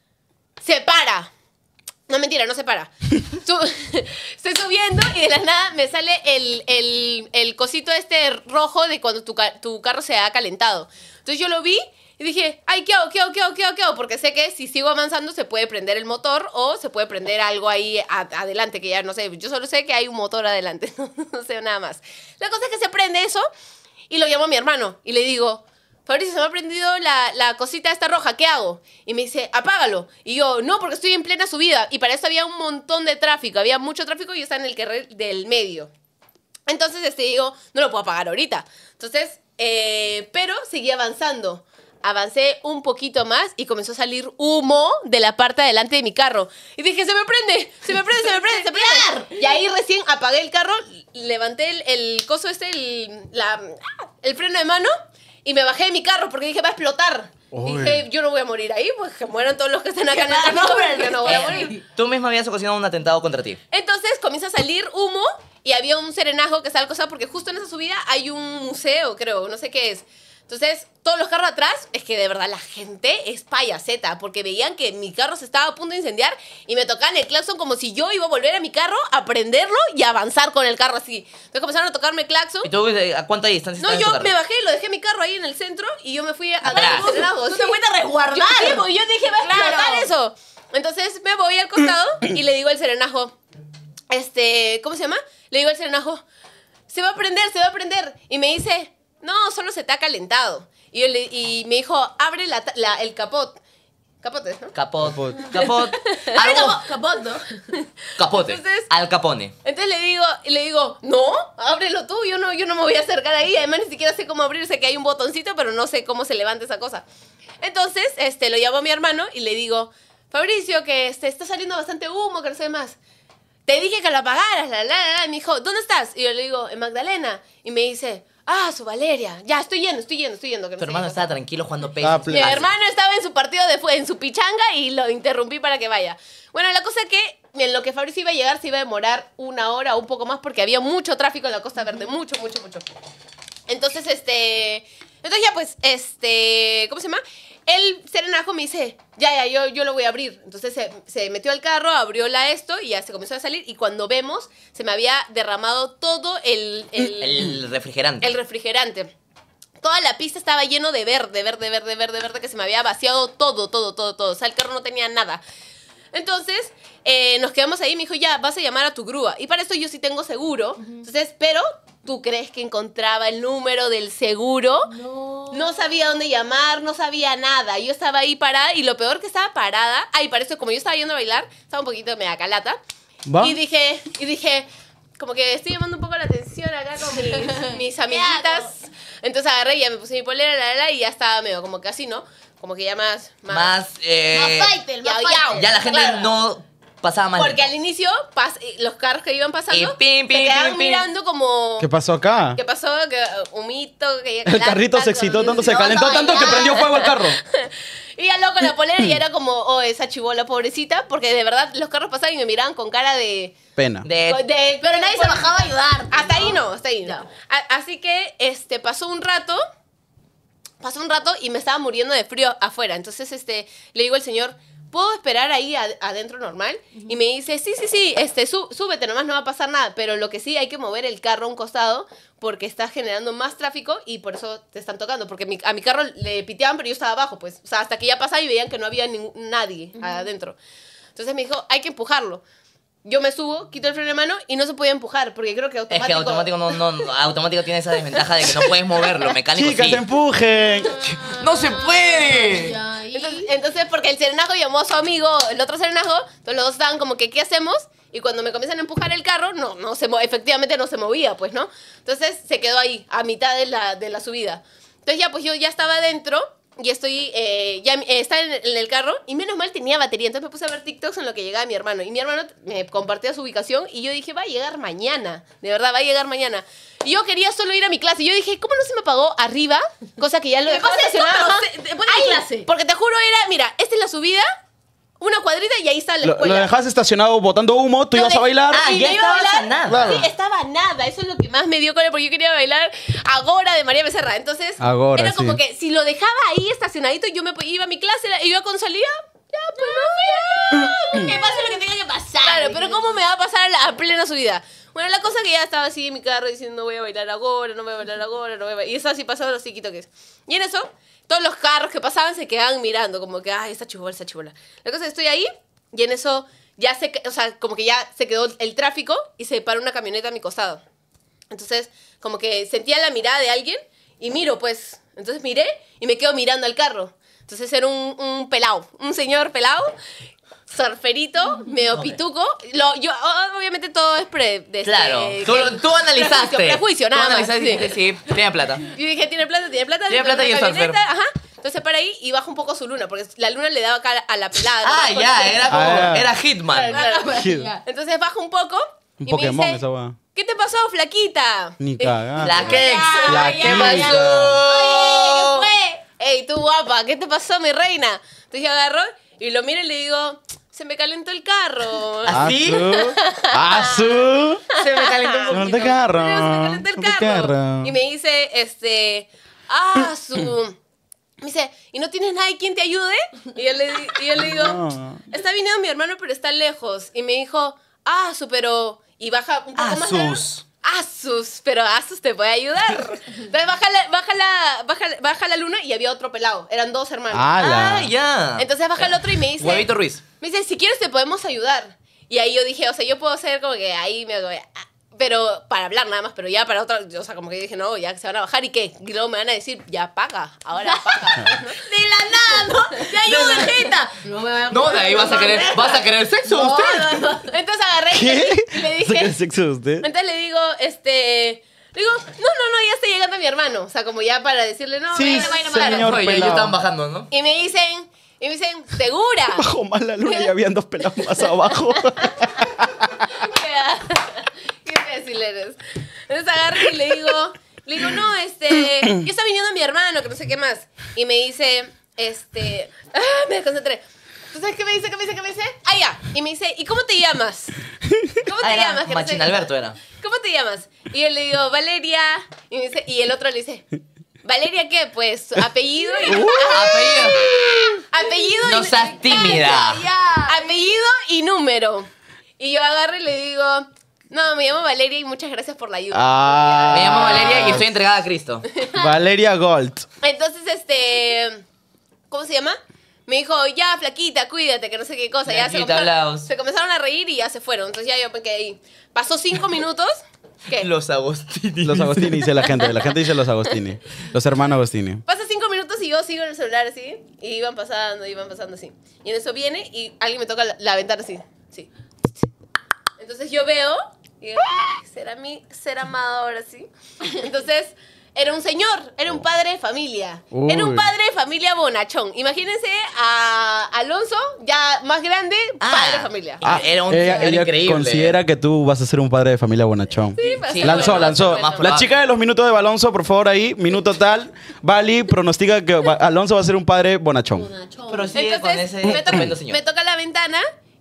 se para. No, mentira, no se para. Su- Estoy subiendo y de la nada me sale el, el, el cosito este rojo de cuando tu, ca- tu carro se ha calentado. Entonces yo lo vi y dije, ay, ¿qué hago? ¿Qué hago? ¿Qué hago? ¿Qué hago? ¿Qué hago? Porque sé que si sigo avanzando se puede prender el motor o se puede prender algo ahí a- adelante, que ya no sé. Yo solo sé que hay un motor adelante, no sé nada más. La cosa es que se prende eso y lo llamo a mi hermano y le digo, Fabricio, se me ha prendido la, la cosita esta roja, ¿qué hago? Y me dice, apágalo. Y yo, no, porque estoy en plena subida. Y para eso había un montón de tráfico, había mucho tráfico y yo estaba en el carril del medio. Entonces, este, digo, no lo puedo apagar ahorita. Entonces, eh, pero seguí avanzando. Avancé un poquito más y comenzó a salir humo de la parte de adelante de mi carro. Y dije, se me prende, se me prende, se me prende, se me prende. Y ahí recién apagué el carro, levanté el, el coso este, el, la, el freno de mano y me bajé de mi carro porque dije, va a explotar. Uy. Dije, yo no voy a morir ahí, pues que mueran todos los que están acá en el tráfico, pero yo no voy a morir. Tú misma habías ocasionado un atentado contra ti. Entonces comienza a salir humo y había un serenajo que está al costado porque justo en esa subida hay un museo, creo, no sé qué es. Entonces, todos los carros atrás, es que de verdad la gente es payaseta, porque veían que mi carro se estaba a punto de incendiar y me tocaban el claxon como si yo iba a volver a mi carro, a prenderlo y a avanzar con el carro así. Entonces comenzaron a tocarme el claxon. ¿Y tú eh, a cuánta distancia No, estabas en tu yo carro? me bajé, lo dejé mi carro ahí en el centro y yo me fui atrás Atrás. del serenajo. Tú te fuiste a resguardar. Yo, sí, porque yo dije, va a explotar Claro. eso. Entonces me voy al costado y le digo al serenajo, este, ¿cómo se llama? Le digo al serenajo, se va a prender, se va a prender. Y me dice, no, solo se te ha calentado. Y, yo le- y me dijo, abre la, ta- la- el capot. Capote, ¿no? Capot. Capot. Capot. Ay, Algo. capot, capot, ¿no? Capote. Entonces- Al Capone. Entonces le digo, le digo, no, ábrelo tú, yo no, yo no me voy a acercar ahí. Además, ni siquiera sé cómo abrir, sé que hay un botoncito, pero no sé cómo se levanta esa cosa. Entonces, este, lo llamo a mi hermano y le digo, Fabricio, que este, está saliendo bastante humo, que no sé más. Te dije que lo apagaras, la, la, la, la. Y me dijo, ¿dónde estás? Y yo le digo, en Magdalena. Y me dice, Ah, su Valeria. Ya, estoy yendo, estoy yendo, estoy yendo. Que no Tu sé hermano qué estaba cosa. tranquilo jugando Ah, PES. play. Mi Ah, hermano estaba en su partido de fue en su pichanga y lo interrumpí para que vaya. Bueno, la cosa es que en lo que Fabricio iba a llegar se iba a demorar una hora o un poco más porque había mucho tráfico en la Costa Verde. Mucho, mucho, mucho. Entonces, este... Entonces ya pues, este... ¿Cómo se llama? El serenajo me dice, ya, ya, yo, yo lo voy a abrir. Entonces se, se metió al carro, abrió la esto y ya se comenzó a salir. Y cuando vemos, se me había derramado todo el... El, El refrigerante. el refrigerante. Toda la pista estaba lleno de verde, verde, verde, verde, verde, que se me había vaciado todo, todo, todo, todo. O sea, el carro no tenía nada. Entonces, eh, nos quedamos ahí y me dijo, ya, vas a llamar a tu grúa. Y para esto yo sí tengo seguro. Entonces, pero, ¿tú crees que encontraba el número del seguro? No. No sabía dónde llamar, no sabía nada. Yo estaba ahí parada y lo peor que estaba parada... Ay, para eso, como yo estaba yendo a bailar, estaba un poquito media calata. ¿Va? Y dije, y dije, como que estoy llamando un poco la atención acá con mis, mis amiguitas. Entonces agarré y ya me puse mi polera, la, la, la, y ya estaba medio como que así, ¿no? Como que ya más... Más... Más. Eh, Más fighter, más yao, fighter. yao. ya la gente Claro. no pasaba mal. Porque al inicio, pas- los carros que iban pasando, Y pim, pim, se quedaban pim, pim. mirando como... ¿Qué pasó acá? ¿Qué pasó? Que uh, humito, que El carrito se excitó tanto, se No, calentó no, tanto ya. que prendió fuego al carro. Y ya loco la polera y era como, oh, esa chibola pobrecita, porque de verdad los carros pasaban y me miraban con cara de... Pena. De, de- Pero nadie se bajaba a ayudar. Hasta ahí no, hasta ahí no. Ya. A- Así que este, pasó un rato, pasó un rato y me estaba muriendo de frío afuera. Entonces este, le digo al señor, ¿puedo esperar ahí ad- adentro normal? Y me dice, sí, sí, sí, este, sú- súbete, nomás no va a pasar nada. Pero lo que sí, hay que mover el carro a un costado porque está generando más tráfico y por eso te están tocando. Porque mi- a mi carro le piteaban, pero yo estaba abajo, pues. O sea, hasta que ya pasaba y veían que no había ningún- nadie adentro. Entonces me dijo, hay que empujarlo. Yo me subo, quito el freno de mano y no se podía empujar porque creo que es automático... que automático no, no, no, automático tiene esa desventaja de que no puedes moverlo. Mecánico Chicas, sí. empujen. ¡No se puede! Ya, y- Entonces, entonces, porque el serenajo llamó a su amigo, el otro serenajo, entonces los dos estaban como que, ¿qué hacemos? Y cuando me comienzan a empujar el carro, no, no se mo- efectivamente no se movía, pues, ¿no? Entonces se quedó ahí, a mitad de la, de la subida. Entonces ya, pues yo ya estaba adentro y estoy, eh, ya eh, estaba en, en el carro y menos mal tenía batería. Entonces me puse a ver TikToks en lo que llegaba mi hermano. Y mi hermano me compartía su ubicación y yo dije, va a llegar mañana. De verdad, va a llegar mañana. Y yo quería solo ir a mi clase. Yo dije, ¿cómo no se me pagó arriba? Cosa que ya lo Me dejaba pasa esto, estacionado. pero Ajá. se- te ponen en Ahí, clase. Porque te juro, era, mira, esta es la subida, una cuadrita y ahí está la Lo, escuela. lo dejas estacionado botando humo, tú Lo ibas a de- bailar. Ah, y ya me iba a estabas bailar. a nada. Claro. Sí, estaba a nada. Eso es lo que más me dio cólera porque yo quería bailar Agora de María Becerra. Entonces, Agora, era como sí. que si lo dejaba ahí estacionadito, yo me iba a mi clase y yo con salida, ya, pues no, ya. Que pase lo que tenga que pasar. Claro, pero ¿cómo me va a pasar a, la, a plena subida? Bueno, la cosa que ya estaba así en mi carro diciendo no voy a bailar ahora, no voy a bailar ahora, no voy a bailar. Y eso así pasaba los chiquitos que es. Y en eso, todos los carros que pasaban se quedaban mirando, como que, ay, esa chibola, esa chibola. La cosa es que estoy ahí y en eso ya se, o sea, como que ya se quedó el tráfico y se paró una camioneta a mi costado. Entonces, como que sentía la mirada de alguien y miro, pues. Entonces miré y me quedo mirando al carro. Entonces era un, un pelao, un señor pelao, surferito, medio pituco. Lo, yo, o- obviamente todo es pre... de este- Claro. Tú, que- tú analizaste. Prejuicio, prejuicio, nada Tú más. analizaste y Sí. dijiste, sí, tiene plata. Yo dije, tiene plata, tiene plata. Tiene se pone plata y una es surfer. camioneta, ajá. Entonces para ahí y baja un poco su luna, porque la luna le daba acá a la pelada. Ah, ¿no? ya, era como, Ah, ya. era Hitman. Claro, claro. Kid. Entonces baja un poco Un y Pokémon me dice, esa weá. ¿qué te pasó, flaquita? Ni Eh, cagada. La Kex. La ¿Qué Kex. pasó? Oye, ¿qué fue? Ey, tú guapa, ¿qué te pasó, mi reina? Entonces yo agarro y lo miro y le digo, se me calentó el carro. Ah, ¿sí? ¡Azul! Se me calentó un ¡Azul poquito. de carro! Se me calentó el ¡Azul de carro. Y me dice, este, ah, su... Me dice, ¿y no tienes nadie quien te ayude? Y yo le, di- y yo le digo, No. está viniendo mi hermano, pero está lejos. Y me dijo, ah, su, pero... Y baja un poco más. Asus. Asus, pero Asus te puede ayudar. Entonces baja la, baja la, baja, baja la luna y había otro pelado. Eran dos hermanos. ¡Hala! Ah, ya. Entonces baja el otro y me dice... Huevito Ruiz. Me dice, si quieres te podemos ayudar. Y ahí yo dije, o sea, yo puedo ser como que ahí me... ah, pero para hablar nada más, pero ya para otra... O sea, como que dije, no, ya se van a bajar y qué. Y luego me van a decir, ya paga, ahora paga. De la nada, ¿no? ¡Ya ayuda, jeta! No me voy a No, de ahí vas a querer, vas a querer sexo usted. Entonces agarré y le, ¿Qué? y le ¿Saca el dije... sexo de usted? Entonces le digo, este... Le digo, no, no, no, ya está llegando mi hermano. O sea, como ya para decirle, no, Sí, vaina, vaina, vaina. señor. Oye, ellos pelado. estaban bajando, ¿no? Y me dicen, y me dicen, ¿segura? Bajo más la luna y habían dos pelados más abajo. Qué imbécil eres. Entonces agarro y le digo, le Le digo, no, este, ya está viniendo mi hermano, que no sé qué más. Y me dice, este, ah, me desconcentré. ¿Tú sabes qué me dice? ¿Qué me dice? ¿Qué me dice? Ah, ya. Y me dice, ¿y cómo te llamas? ¿Cómo te Ah, era llamas? Que no sé Machín qué. Alberto era. ¿Cómo te llamas? Y yo le digo, Valeria. Y, me dice, y el otro le dice, ¿Valeria qué? Pues, apellido y... Apellido. apellido No y... seas tímida. Apellido y número. Y yo agarro y le digo, no, me llamo Valeria y muchas gracias por la ayuda. Ah. Me llamo Valeria y estoy entregada a Cristo. Valeria Gold. Entonces, este... ¿Cómo se llama? Me dijo, ya, flaquita, cuídate, que no sé qué cosa. Ya se Flaquita, comenzaron, hablaos. se comenzaron a reír y ya se fueron. Entonces ya yo me quedé ahí. Pasó cinco minutos. ¿Qué? Los Agostini. Los Agostini, dice la gente. La gente dice los Agostini. Los hermanos Agostini. Pasa cinco minutos y yo sigo en el celular así. Y iban pasando, iban pasando así. Y en eso viene y alguien me toca la, la ventana así. Sí. Entonces yo veo y digo, "Ay, ¿será mi ser amado ahora sí?" Entonces era un señor, era un padre de familia. Uy. Era un padre de familia bonachón. Imagínense a Alonso, ya más grande, padre de familia. Ah, era un Ella, señor ella increíble. considera que tú vas a ser un padre de familia bonachón. Sí, pero Sí, sí, Lanzó, bueno, lanzó. bueno. Más La probable. chica de los minutos de Balonso, por favor, ahí. Minuto tal. Vali pronostica que Va- Alonso va a ser un padre bonachón. Pero sigue con Entonces ese me toca, tremendo señor. me toca la ventana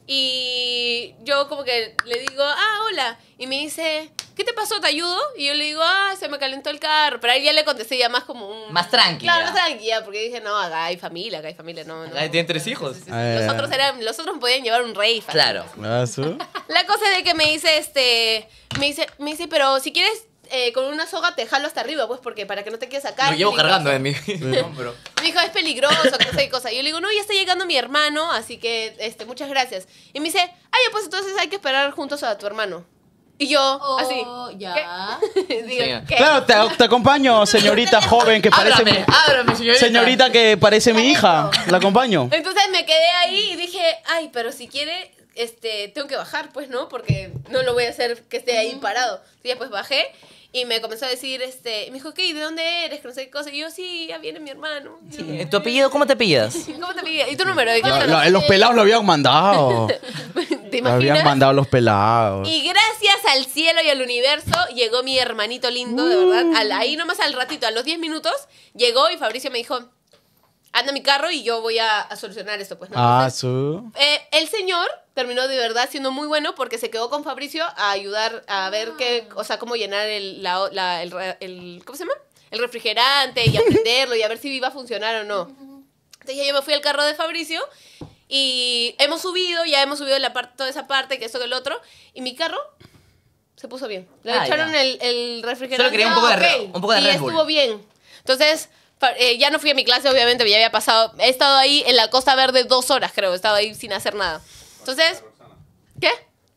y yo como que le digo, ah, hola. Y me dice, ¿qué te pasó? ¿Te ayudo? Y yo le digo, ah, se me calentó el carro. Pero ahí ya le contesté ya más como un... Más tranquila. Claro, más tranquila, porque dije, no, acá hay familia, acá hay familia, no, no. Ahí tienen tres hijos. Sí, sí, sí. Ah, Los ya. otros eran, los otros me podían llevar un rey. fácil. Claro. Ah, ¿sí? La cosa es de que me dice, este, me dice, me dice, pero si quieres, eh, con una soga te jalo hasta arriba, pues, porque para que no te quedes acá. Lo es llevo peligroso". cargando en mi hombro. Me dijo, es peligroso, que no sé qué cosa. Y yo le digo, no, ya está llegando mi hermano, así que, este, muchas gracias. Y me dice, ah, ya, pues entonces hay que esperar juntos a tu hermano. Y yo, así. Oh, ya. ¿qué? Digo, Señor. ¿qué? Claro, te, te acompaño, señorita joven que parece mi... Ábrame, ábrame, señorita. Señorita que parece mi hija. La acompaño. Entonces me quedé ahí y dije, ay, pero si quiere, este, tengo que bajar, pues, ¿no? Porque no lo voy a hacer que esté ahí parado. Y ya, pues, bajé y me comenzó a decir, este, me dijo, ¿qué? ¿De dónde eres? Que no sé qué cosa. Y yo, sí, ya viene mi hermano. Sí, ¿tu apellido cómo te pillas? ¿Cómo te pide? ¿Y tu número? ¿Y qué No, tal? no, los pelados lo habían mandado. ¿Te Lo habían imaginas? mandado los pelados. Y gracias al cielo y al universo llegó mi hermanito lindo, de verdad. Al- ahí nomás al ratito, a los diez minutos, llegó y Fabricio me dijo, anda a mi carro y yo voy a, a solucionar esto. Pues, ¿no? Ah, Entonces, su. eh, el señor terminó de verdad siendo muy bueno porque se quedó con Fabricio a ayudar a ver qué, o sea, cómo llenar el, la, la- el, re- el- ¿cómo se llama? El refrigerante y a prenderlo y a ver si iba a funcionar o no. Entonces ya yo me fui al carro de Fabricio y hemos subido, ya hemos subido la parte, toda esa parte, que esto que el otro, y mi carro se puso bien. Le Ah, echaron ya. el, el refrigerante. Solo quería un poco de Ah, Red- ok. un poco de y Red Bull. estuvo bien. Entonces, fa- eh, ya no fui a mi clase, obviamente, ya había pasado. He estado ahí en la Costa Verde dos horas, creo. He estado ahí sin hacer nada. Entonces, ¿qué?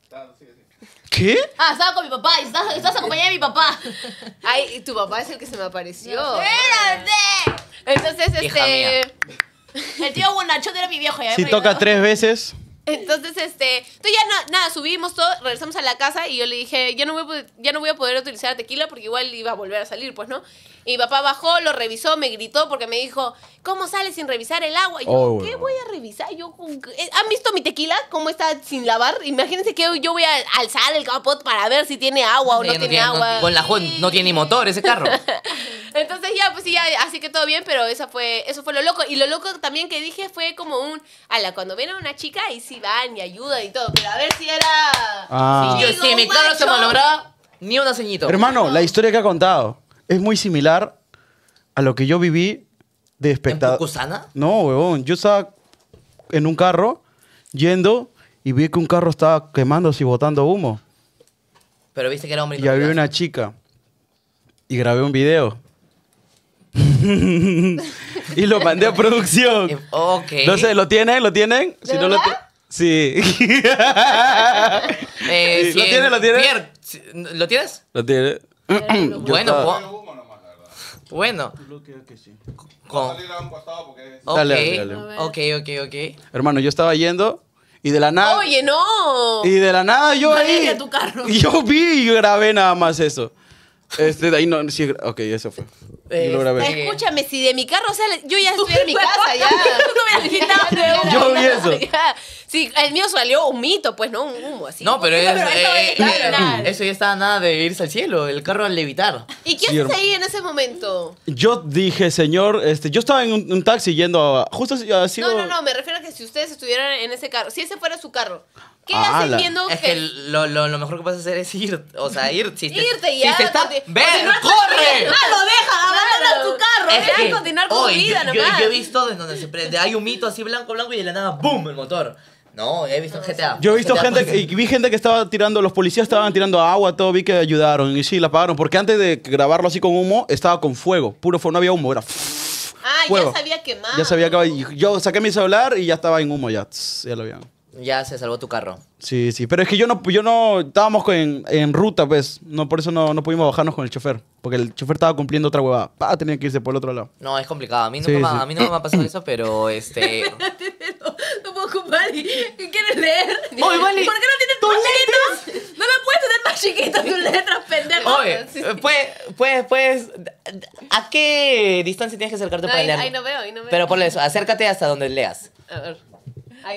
¿Qué? Ah, estaba con mi papá y estás, estás acompañada de mi papá. Ay, tu papá es el que se me apareció. ¡Espérate! Entonces, Hija mía. este... El tío bonachón era mi viejo. Ya Si me toca ayudó. tres veces. Entonces, este, entonces ya na- nada, subimos todo, regresamos a la casa y yo le dije, ya no voy a poder, ya no voy a poder utilizar tequila porque igual iba a volver a salir, pues, ¿no? Y mi papá bajó, lo revisó, me gritó porque me dijo, ¿cómo sale sin revisar el agua? Y yo, Oh, ¿qué bueno. voy a revisar? Yo, con qué- eh, ¿han visto mi tequila? ¿Cómo está sin lavar? Imagínense que yo voy a alzar el capot para ver si tiene agua o no Ya tiene agua. Con la Juan no tiene ni motor ese carro. Entonces ya, pues sí, ya, así que todo bien, pero esa fue, eso fue lo loco. Y lo loco también que dije fue como un, ala, cuando ven a una chica, ahí sí van y ayudan y todo, pero a ver si era... Ah. Y yo, si mi carro se malograba, ni una ceñito. Hermano, la historia que ha contado es muy similar a lo que yo viví de ¿En espectador. Pucusana? No, huevón. Yo estaba en un carro yendo y vi que un carro estaba quemándose y botando humo. Pero viste que era hombre Y había una chica. Y grabé un video. Y lo mandé a producción. Eh, Ok. No sé, ¿lo tienen? ¿Lo tienen? ¿De no lo verdad? ti- Sí. Eh, ¿Lo si- tiene, lo tiene? Pierre, si- ¿lo tienes? ¿Lo tiene? Yo Bueno, estaba- po- bueno. Con, salir a un costado porque es... ok, Dale, dale. ok, ok, ok. Hermano, yo estaba yendo y de la nada... Oye, no. Y de la nada yo ahí... Valeria, tu carro. Y yo vi y grabé nada más eso. Este, de ahí no... Sí, ok, eso fue. Y lo grabé. Este- Escúchame, si de mi carro sale, yo ya estuviera en mi casa, ya. Tú me has invitado, Yo vi eso. Ya. Sí, el mío salió un mito, pues, ¿no? Un humo así. No, pero, es, Pero eso eh, es claro. eh, eso ya estaba nada de irse al cielo, el carro al levitar. ¿Y qué Sí, haces hermano. ahí en ese momento? Yo dije, señor, este, yo estaba en un, un taxi yendo a... Justo así, ha sido... No, no, no, me refiero a que si ustedes estuvieran en ese carro, si ese fuera su carro, ¿qué Ah, hacen la- viendo Es que lo, lo, lo mejor que puedes hacer es ir, o sea, ir. Si te, Irte ya, Si te está... conti- ¡Ver, continuar con corre! ¡Ah, lo dejan! ¡Abandona Claro. tu carro! Es Dejan que, continuar con oye, su vida yo, yo- nomás. yo he visto en donde se prende, hay un mito así blanco, blanco y de la nada, ¡boom! El motor. No, he visto en G T A. Yo he visto G T A gente, pasa. y vi gente que estaba tirando, los policías estaban tirando agua, todo, vi que ayudaron y sí, la apagaron, porque antes de grabarlo así con humo, estaba con fuego, puro fuego, no había humo, era Ah, fuego. ya sabía quemar. Ya sabía que y yo saqué mi celular y ya estaba en humo, ya, tss, ya lo habían. Ya se salvó tu carro. Sí, sí, pero es que yo no, yo no, estábamos con- en, en ruta, pues, no, por eso no, no pudimos bajarnos con el chofer, porque el chofer estaba cumpliendo otra huevada, pa, tenía que irse por el otro lado. No, es complicado. A mí Sí, nunca, me- sí. a mí nunca me ha pasado eso, pero este. No, no puedo ocupar. ¿Y ¿qué quieres leer? Oye, vale. ¿Por qué no tienes más chiquitas? No la puedes tener más chiquitas tus letras, pendejo. Oye, pues, pues, pues, ¿a qué distancia tienes que acercarte No, para ahí, leer? ahí no veo, ahí no veo. Pero por eso, acércate hasta donde leas. A ver. Ahí.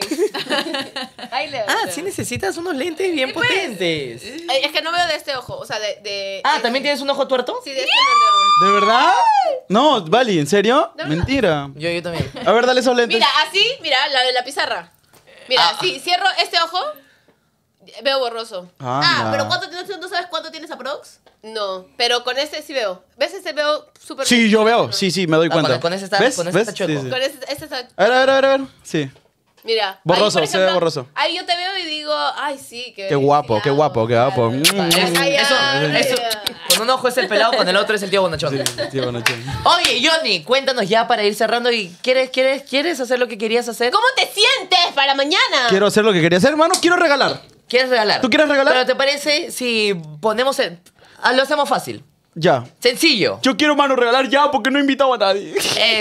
Ahí leo. Ah, leo. sí necesitas unos lentes bien pues. potentes. Ay, es que no veo de este ojo, o sea, de... de Ah, de- ¿también tienes un ojo tuerto? Sí, de este no leo. ¿De verdad? No, Vali, ¿en serio? De verdad. Mentira. Yo, yo también. A ver, dale esos lentes. Mira, así, mira, la de la pizarra. Mira, Ah. si cierro este ojo, veo borroso. Ah, Ah, nah. pero ¿cuánto tienes? ¿No sabes cuánto tienes aprox? No, pero con este sí veo. ¿Ves? Este veo súper... Sí, yo veo. Sí, sí, me doy Ah, cuenta. con- con ese está- ¿Ves? con ese ¿Ves? está chueco. Sí, sí. Con este, este está... A ver, a ver, a ver, a ver. Sí. Mira. Borroso, ahí, por se ve borroso. Ahí yo te veo y digo, ay, sí, qué... Qué guapo, qué guapo, qué guapo. Mm. Es- Ay, eso, ay, eso, ay. con un ojo es el pelado, con el otro es el tío bonachón. Sí, bueno, che. Oye, Johnny, cuéntanos ya para ir cerrando. ¿Y quieres, quieres, quieres hacer lo que querías hacer? ¿Cómo te sientes para mañana? Quiero hacer lo que quería hacer, hermano. Quiero regalar. ¿Quieres regalar? ¿Tú quieres regalar? Pero ¿te parece si ponemos el... ah, lo hacemos fácil? Ya. Sencillo. Yo quiero, mano, regalar ya porque no he invitado a nadie.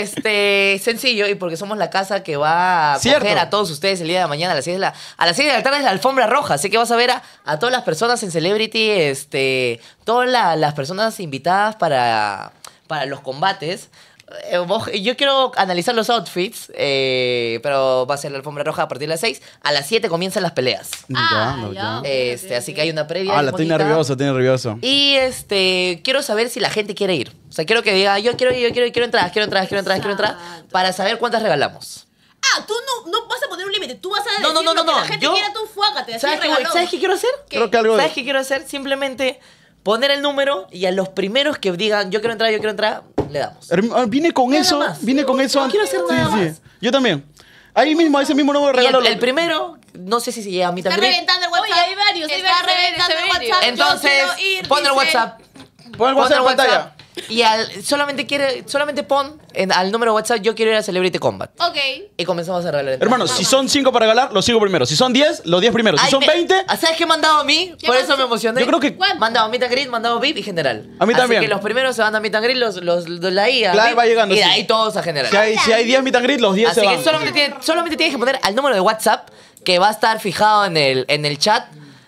Este, sencillo, y porque somos la casa que va a Cierto. acoger a todos ustedes el día de mañana a las seis de la, a las seis de la tarde es la alfombra roja, así que vas a ver a, a todas las personas en Celebrity, este, todas la- las personas invitadas para, para los combates. Eh, vos- Yo quiero analizar los outfits, eh, pero va a ser la alfombra roja a partir de las seis. A las siete comienzan las peleas. Ah, no, ya. Este, así que hay una previa. Ah, ahí la estoy bonita. nervioso, estoy nervioso. Y este, quiero saber si la gente quiere ir. O sea, quiero que diga, yo quiero ir, yo quiero ir, quiero entrar, quiero entrar, quiero entrar, quiero entrar, Exacto. para saber cuántas regalamos. Ah, tú no, no vas a poner un límite. Tú vas a decir No, no, no, lo no, que no, la gente yo- quiera, tú fuágate. Así ¿Sabes qué, voy- regalón. ¿Sabes qué quiero hacer? Creo que algo de- ¿Sabes qué quiero hacer? Simplemente poner el número y a los primeros que digan, yo quiero entrar, yo quiero entrar, le damos. Herm- ah, Vine con Nada eso, más. vine con eso No antes. quiero hacer nada Sí, sí. más. Yo también. Ahí mismo, a ese mismo número Y regalo. el, el primero, no sé si se llega a mitad Está reventando el WhatsApp. Oye, hay varios, hay Está varios, reventando hay el varios. WhatsApp. Yo Entonces, quiero ir, pon el dice. WhatsApp. Pon el WhatsApp en pantalla. Y al, solamente quiere, solamente pon en- al número WhatsApp, yo quiero ir a Celebrity Combat. Ok. Y comenzamos a regalar. Hermano, si son cinco para regalar, los cinco primero. Si son diez, los diez primeros. Si Ay, son me- veinte, ¿Sabes qué me han dado a mí? ¿Qué Por más? eso me emocioné. Yo creo que- ¿Cuánto? Mandado Meet and Greet, mandado V I P y general. A mí Así también. que los primeros se van a Meet and Greet, los, los, los de la I A. Claro, V I P, va llegando, Y de sí. ahí todos a general. si hay, si hay diez meet and greet, los diez Así se que van. solamente, tiene- solamente tienes que poner al número de WhatsApp que va a estar fijado en el, en el chat.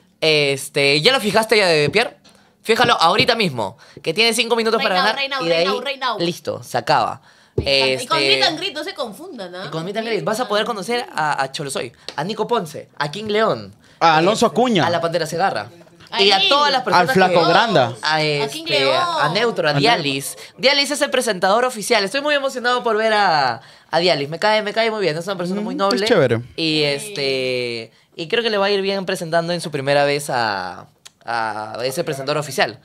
Este, ¿ya lo fijaste ya de Pierre? Fíjalo ahorita mismo, que tiene cinco minutos Right para now, ganar. right now, y de right ahí, now, right now. listo, se acaba. Y con Este, Meet and Greet no se confundan, ¿ah? y con Meet and Greet vas a poder conocer a, a Cholosoy, a Nico Ponce, a King León, A Alonso Acuña. a la Pantera Segarra. A Y a él. todas las personas Al Flaco que- Granda. A, King este, León. a Neutro, a A Dialis. Dialis es el presentador oficial. Estoy muy emocionado por ver a, a Dialis. Me cae, me cae muy bien. Es una persona muy Mm, noble. es chévere. Y este. Y creo que le va a ir bien presentando en su primera vez a, a ese presentador oficial.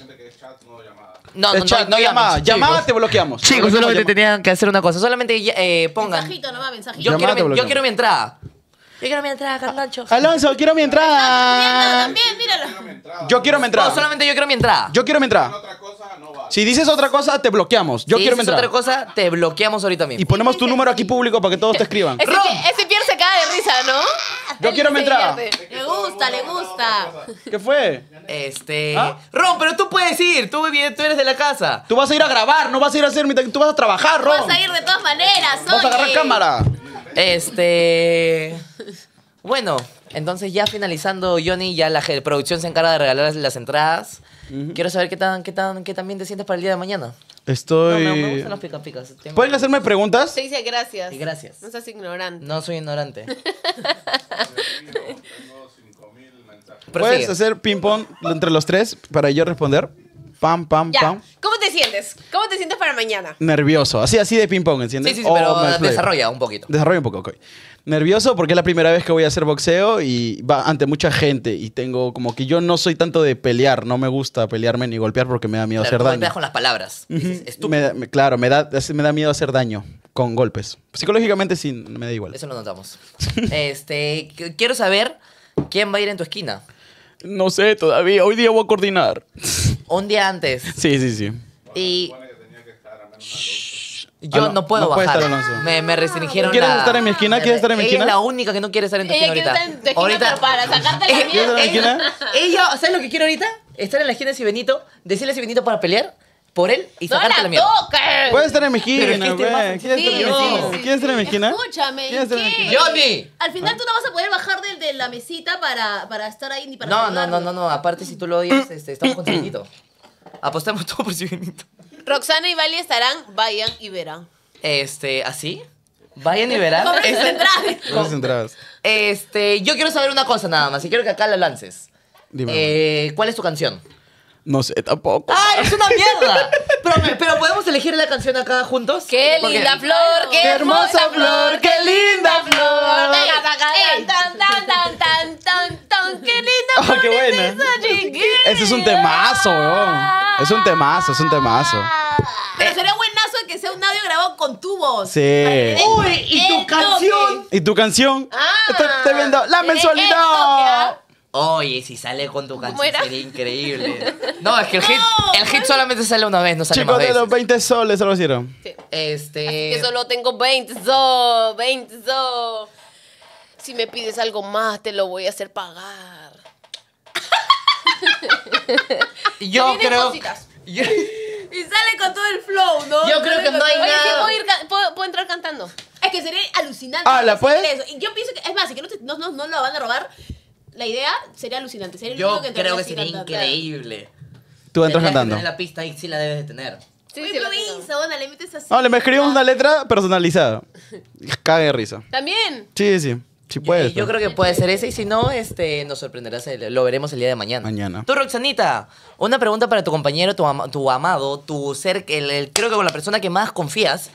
No, Es no, chat, no, no llamada. llamen, Llamada chicos. te bloqueamos. Chicos, Bloqueamos solamente llamada. tenían que hacer una cosa. Solamente eh, pongan. Mensajito nomás, mensajito. Yo quiero, Llamada te mi, yo bloqueamos. quiero mi entrada. Yo quiero mi entrada, Carlancho. Alonso, quiero mi entrada. También, míralo. Yo quiero mi No, entrada. solamente yo quiero mi entrada. Yo quiero mi entrada. Si dices otra cosa, te bloqueamos. Yo si quiero mi dices entrada. otra cosa, te bloqueamos ahorita mismo. Y ponemos tu número aquí público para que todos te escriban. Ese, Ron. Pi- ese Pierre se cae de risa, ¿no? Yo Él quiero mi se entrada. divierte. Le gusta, le gusta. ¿Qué fue? Este. ¿Ah? Ron, pero tú puedes ir. Tú, tú eres de la casa. Tú vas a ir a grabar, no vas a ir a hacer mitad. Tú vas a trabajar, Ron. Vas a ir de todas maneras, Vas a agarrar oye. cámara. Este. Bueno, entonces ya finalizando, Johnny, ya la ge- producción se encarga de regalar las entradas. Quiero saber qué tan, qué tan, qué tan bien te sientes para el día de mañana. Estoy... No, me, me gustan los pica picas. Tengo- ¿Pueden hacerme preguntas? Se dice gracias. Y gracias. No seas ignorante. No soy ignorante. Tengo cinco mil mensajes. ¿Puedes Prosigue. hacer ping-pong entre los tres para yo responder? Pam, pam, Ya. pam. ¿Cómo te sientes? ¿Cómo te sientes para mañana? Nervioso. Así, así de ping-pong, ¿entiendes? Sí, sí, sí, O pero me explayo. desarrolla un poquito. Desarrolla un poco, ok. Nervioso porque es la primera vez que voy a hacer boxeo y va ante mucha gente y tengo como que yo no soy tanto de pelear, no me gusta pelearme ni golpear porque me da miedo Claro, hacer tú golpeas daño. con las palabras. Dices, estúpido. Me da- me- claro, me da, me da miedo hacer daño con golpes. Psicológicamente sí, me da igual. Eso lo notamos. este, qu- quiero saber quién va a ir en tu esquina. No sé todavía, hoy día voy a coordinar. Un día antes. Sí, sí, sí. Y Supone que tenía que estar a menos una doce. yo Ah, no, no puedo no puede bajar. estar Alonso. me, me restringieron ¿Quieres la- estar en mi esquina? ¿Quieres estar en mi Ella esquina? es la única que no quiere estar en tu Ella esquina quiere ahorita. estar en tu esquina, pero para sacarte la Eh, mierda. ¿Quieres estar en mi ella, esquina? ella, ¿sabes lo que quiero ahorita? Estar en la esquina de Cibenito, decirle a Cibenito para pelear por él y ¡No sacarte la la mierda. toques! Puedes estar en mi Pero es esquina, que este güey. más- ¿Quieres estar en mi sí, esquina? sí, ¿Quieres estar en mi esquina? Escúchame, ¿y ¿Quieres estar en mi qué? esquina? ¡Johnny! Al final tú no vas a poder bajar de, de la mesita para, para estar ahí ni para No, no, saludarlo. no, no, no. Aparte, si tú lo odias, este, estamos con Cibenito. Apostamos todo por Cibenito. Roxana y Vali estarán, vayan y verán. Este, ¿así? Vayan y verán. Compren sus Este- entradas. Esas entradas. Este, yo quiero saber una cosa nada más y quiero que acá la lances. Dime. Eh, ¿Cuál es tu canción? No sé tampoco. ¡Ah, es una mierda! Pero, pero podemos elegir la canción acá juntos. ¡Qué Porque- linda flor! ¡Qué, ¡Qué hermosa flor! ¡Qué linda flor! Taca, taca, tan, tan, tan, tan, tan, tan, ¡qué linda Ah, flor! qué buena. es esa chiquilla! Ese es un temazo, weón. Es un temazo, es un temazo. Pero sería buenazo que sea un audio grabado con tu voz. Sí. Uy, ¿y tu El canción? ¿Y tu canción? Ah. estoy, estoy viendo la El mensualidad. Oye, si sale con tu ¿Cómo canción era? sería increíble. No, es que el hit, el hit solamente sale una vez, no sale Chicos más de veces. los veinte soles se lo hicieron. Sí. Este... Que solo tengo veinte so, veinte so. Si me pides algo más, te lo voy a hacer pagar. Yo Vienen creo... cositas. Yo, Y sale con todo el flow, ¿no? yo creo que no hay Oye, ¿sí nada... puedo, ir ca- puedo- puedo entrar cantando? Es que sería alucinante. Ah, ¿la hacer puedes? eso. Y yo pienso que, es más, si que no, te- no, no, no lo van a robar, la idea sería alucinante. Sería el Yo único que creo que entraría sería así cantando. increíble. Tú entras Tendrías que cantando. tener la pista y sí la debes de tener. Sí, Oye, sí, lo pero tengo. Isa, bueno, le metes así. No, le me escribimos una letra personalizada. Cague de risa. También. Sí, sí. Sí puedes. Yo, yo creo que puede ser ese y si no, este, nos sorprenderás, el- lo veremos el día de mañana. Mañana. Tú, Roxanita, una pregunta para tu compañero, tu, ama- tu amado, tu ser, el, el- creo que con la persona que más confías,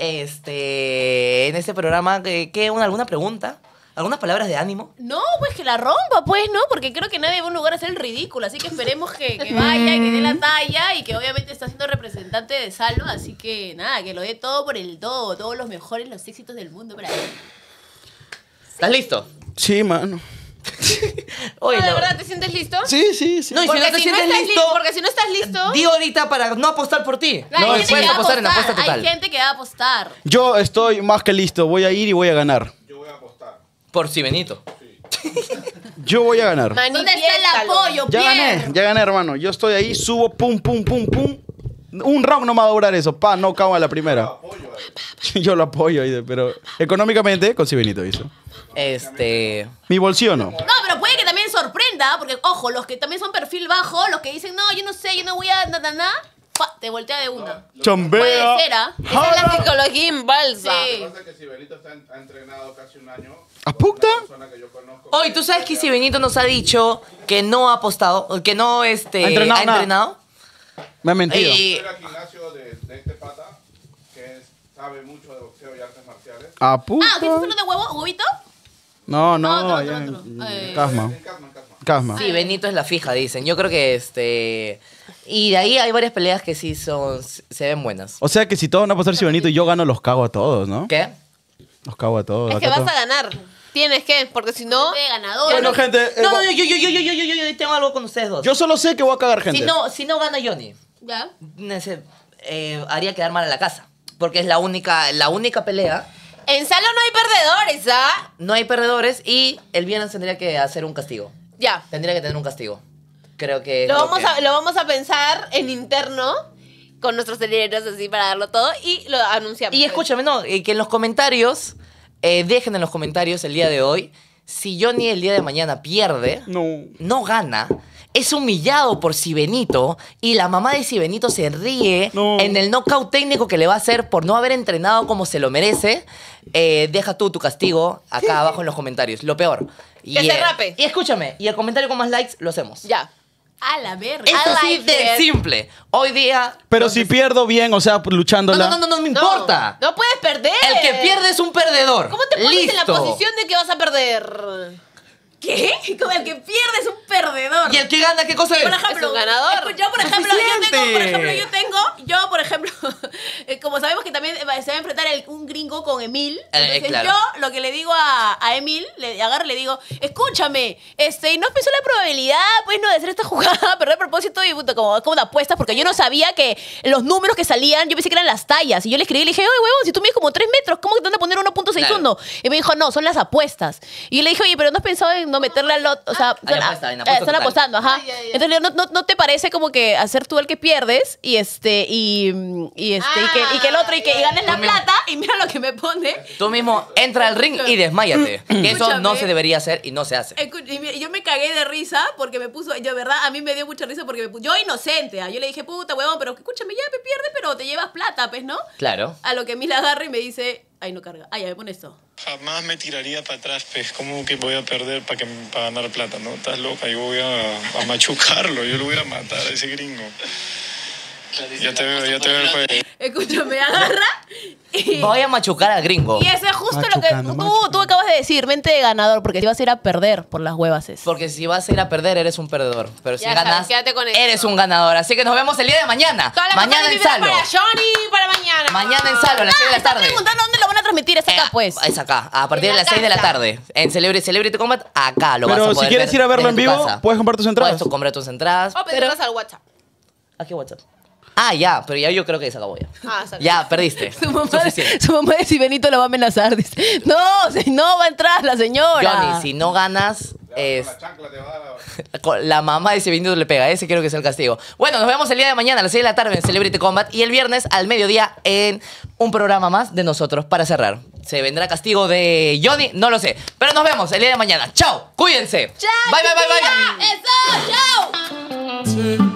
este, en este programa, ¿qué, qué, una, alguna pregunta? ¿Algunas palabras de ánimo? No, pues que la rompa, pues, ¿no? Porque creo que nadie va a un lugar a hacer el ridículo. Así que esperemos que, que vaya, que dé la talla y que obviamente está siendo representante de Salva. Así que nada, que lo dé todo por el todo, todos los mejores, los éxitos del mundo para él. ¿Estás listo? Sí, mano. Oye, ¿De no. verdad te sientes listo? Sí, sí, sí. No, y si Porque no te si no sientes estás li- listo, porque si no estás listo... di ahorita para no apostar por ti. Hay No, gente puedes que va a apostar en apuesta apostar, total. hay gente que va a apostar. Yo estoy más que listo. Voy a ir y voy a ganar. Yo voy a apostar. Por si Benito. Yo voy a ganar. ¿Dónde está el Manifiéstalo. apoyo, Ya gané, Pierre? ya gané, hermano. Yo estoy ahí, subo, pum, pum, pum, pum. Un round no me va a durar eso. Pa, no cago a la primera. Apoyo a él. Yo lo apoyo, dice, pero económicamente, con Benito dice. Este... Mi bolsillo no. No, pero puede que también sorprenda, porque, ojo, los que también son perfil bajo, los que dicen, no, yo no sé, yo no voy a na, na, na, pa, te voltea de una. Chambea. Puede ser, ¿ah? Esa es la psicología invalsa. Sí. Lo que pasa es que si Benito está en- ha entrenado casi un año. ¿A puta? Una persona que yo conozco. Hoy, ¿tú sabes que si Benito nos ha dicho que no ha apostado, que no este, Ha entrenado ha nada. entrenado? Me ha mentido. Y- Era gimnasio de, de este pata que es- sabe mucho de boxeo y artes marciales. ¿A puta? Ah, ¿tienes uno de huevo, huevito? No, no, Otro, otro, allá en- otro. en Eh. Casma. En Casma, en Casma. Casma. Sí, Benito es la fija, dicen. Yo creo que este... Y de ahí hay varias peleas que sí son... se ven buenas. O sea que si todos van a pasar si Benito y yo gano, los cago a todos, ¿no? ¿Qué? Los cago a todos. Es que acá vas todo- a ganar. Tienes que, porque si no... De ganador. Bueno, gente, eh, No, va- no, yo, yo, yo, yo, yo, yo, yo, yo tengo algo con ustedes dos. yo solo sé que voy a cagar gente. Si no, si no gana Johnny, ¿Ya? ese, eh, haría quedar mal a la casa. Porque es la única, la única pelea. En Salo no hay perdedores, ¿ah? No hay perdedores y el viernes tendría que hacer un castigo. Ya. Tendría que tener un castigo. Creo que... es Lo vamos, que- a, lo vamos a pensar en interno con nuestros teleros así para darlo todo y lo anunciamos. Y escúchame, no, eh, que en los comentarios, eh, dejen en los comentarios el día de hoy si Johnny el día de mañana pierde, No. no gana, es humillado por Sibenito y la mamá de Sibenito se ríe No. en el knockout técnico que le va a hacer por no haber entrenado como se lo merece, eh, deja tú tu castigo acá abajo en los comentarios. Lo peor. Y, Que se eh, rape. Y escúchame, y el comentario con más likes lo hacemos. Ya. A la verga. Es I así like de it. simple. Hoy día... Pero los si des- pierdo bien, o sea, No, luchándola. no, no, no, no me No, importa. No puedes perder. El que pierde es un perdedor. ¿Cómo te pones en la Listo. posición de que vas a perder? ¿Qué? Como el que pierde es un perdedor. ¿Y el que gana qué cosa es? Por ejemplo, Es un ganador. escu- Yo, por ejemplo, yo tengo, por Suficiente. ejemplo, yo tengo, yo, por ejemplo, eh, como sabemos que también va- se va a enfrentar el- un gringo con Emil, Eh, entonces claro. yo lo que le digo a, a Emil, le agarro y le digo, escúchame, este, ¿no pensó la probabilidad, pues, no, de hacer esta jugada, perder a propósito y puta, como, como de apuestas? Porque yo no sabía que los números que salían, yo pensé que eran las tallas, y yo le escribí y le dije, oye, huevón, si tú mides como tres metros, ¿cómo que te van a poner uno punto sesenta y uno? Y me dijo, no, son las apuestas. Y yo le dije, oye, pero ¿no has pensado en no meterle al lot? O sea, Hay son- apuesta, hay una eh, apuesta están total. apostando, ajá. Ay, ay, ay. Entonces, ¿no, no, ¿no te parece como que hacer tú el que pierdes y este y, y este y, que, y que el otro y que y ganes la Tú mismo. plata y mira lo que me pone? Tú mismo entra al ring y desmáyate. Que eso Escúchame. no se debería hacer y no se hace. Escu- y me- yo me cagué de risa porque me puso, yo, verdad, a mí me dio mucha risa porque me puso, yo inocente, ah, yo le dije, puta huevón, pero escúchame, ya me pierdes, pero te llevas plata, pues, ¿no? Claro. A lo que Mila agarra y me dice, ay, no carga, ay, ya me pone esto. Jamás me tiraría para atrás, pues, ¿cómo que voy a perder para que para ganar plata, no? Estás loca, yo voy a, a machucarlo, yo lo voy a matar a ese gringo. Ya te veo, ya te veo el juego. Escúchame, agarra y... Voy a machucar al gringo. Y eso es justo lo que Machucando, tú, machucando. tú acabas de decir, mente de ganador, porque te vas a ir a perder por las huevas. es. Porque si vas a ir a perder, eres un perdedor. Pero si Ya sabes, ganas, quédate con eso. eres un ganador. Así que nos vemos el día de mañana. Toda la Mañana cosa en de vibra Salo. para Johnny, para mañana. Mañana en Salo, a las seis de la Están tarde. preguntando dónde lo van a transmitir, es acá, Eh, pues. Es acá, a partir En de la las seis de la casa. tarde. En Celebrity, Celebrity Combat, acá lo vas a Pero poder si quieres ver ir a verlo desde en tu vivo, casa. puedes comprar tus entradas. Puedes comprar tus entradas. O pero... pedirlas al WhatsApp. Aquí WhatsApp. Ah, ya, pero ya yo creo que se acabó ya. Ah, se acabó. Ya, perdiste. Su mamá, Suficiente. su mamá de si Benito lo va a amenazar. Dice, no, si no va a entrar la señora. Johnny, si no ganas, es... Con la chancla te va a dar la- con la mamá de ese Benito le pega. Ese creo que es el castigo. Bueno, nos vemos el día de mañana a las seis de la tarde en Celebrity Combat y el viernes al mediodía en un programa más de nosotros para cerrar. ¿Se vendrá castigo de Johnny? No lo sé. Pero nos vemos el día de mañana. ¡Chao! ¡Cuídense! ¡Chao! ¡Bye, bye, bye, bye! ¡Eso! ¡Chao! Sí.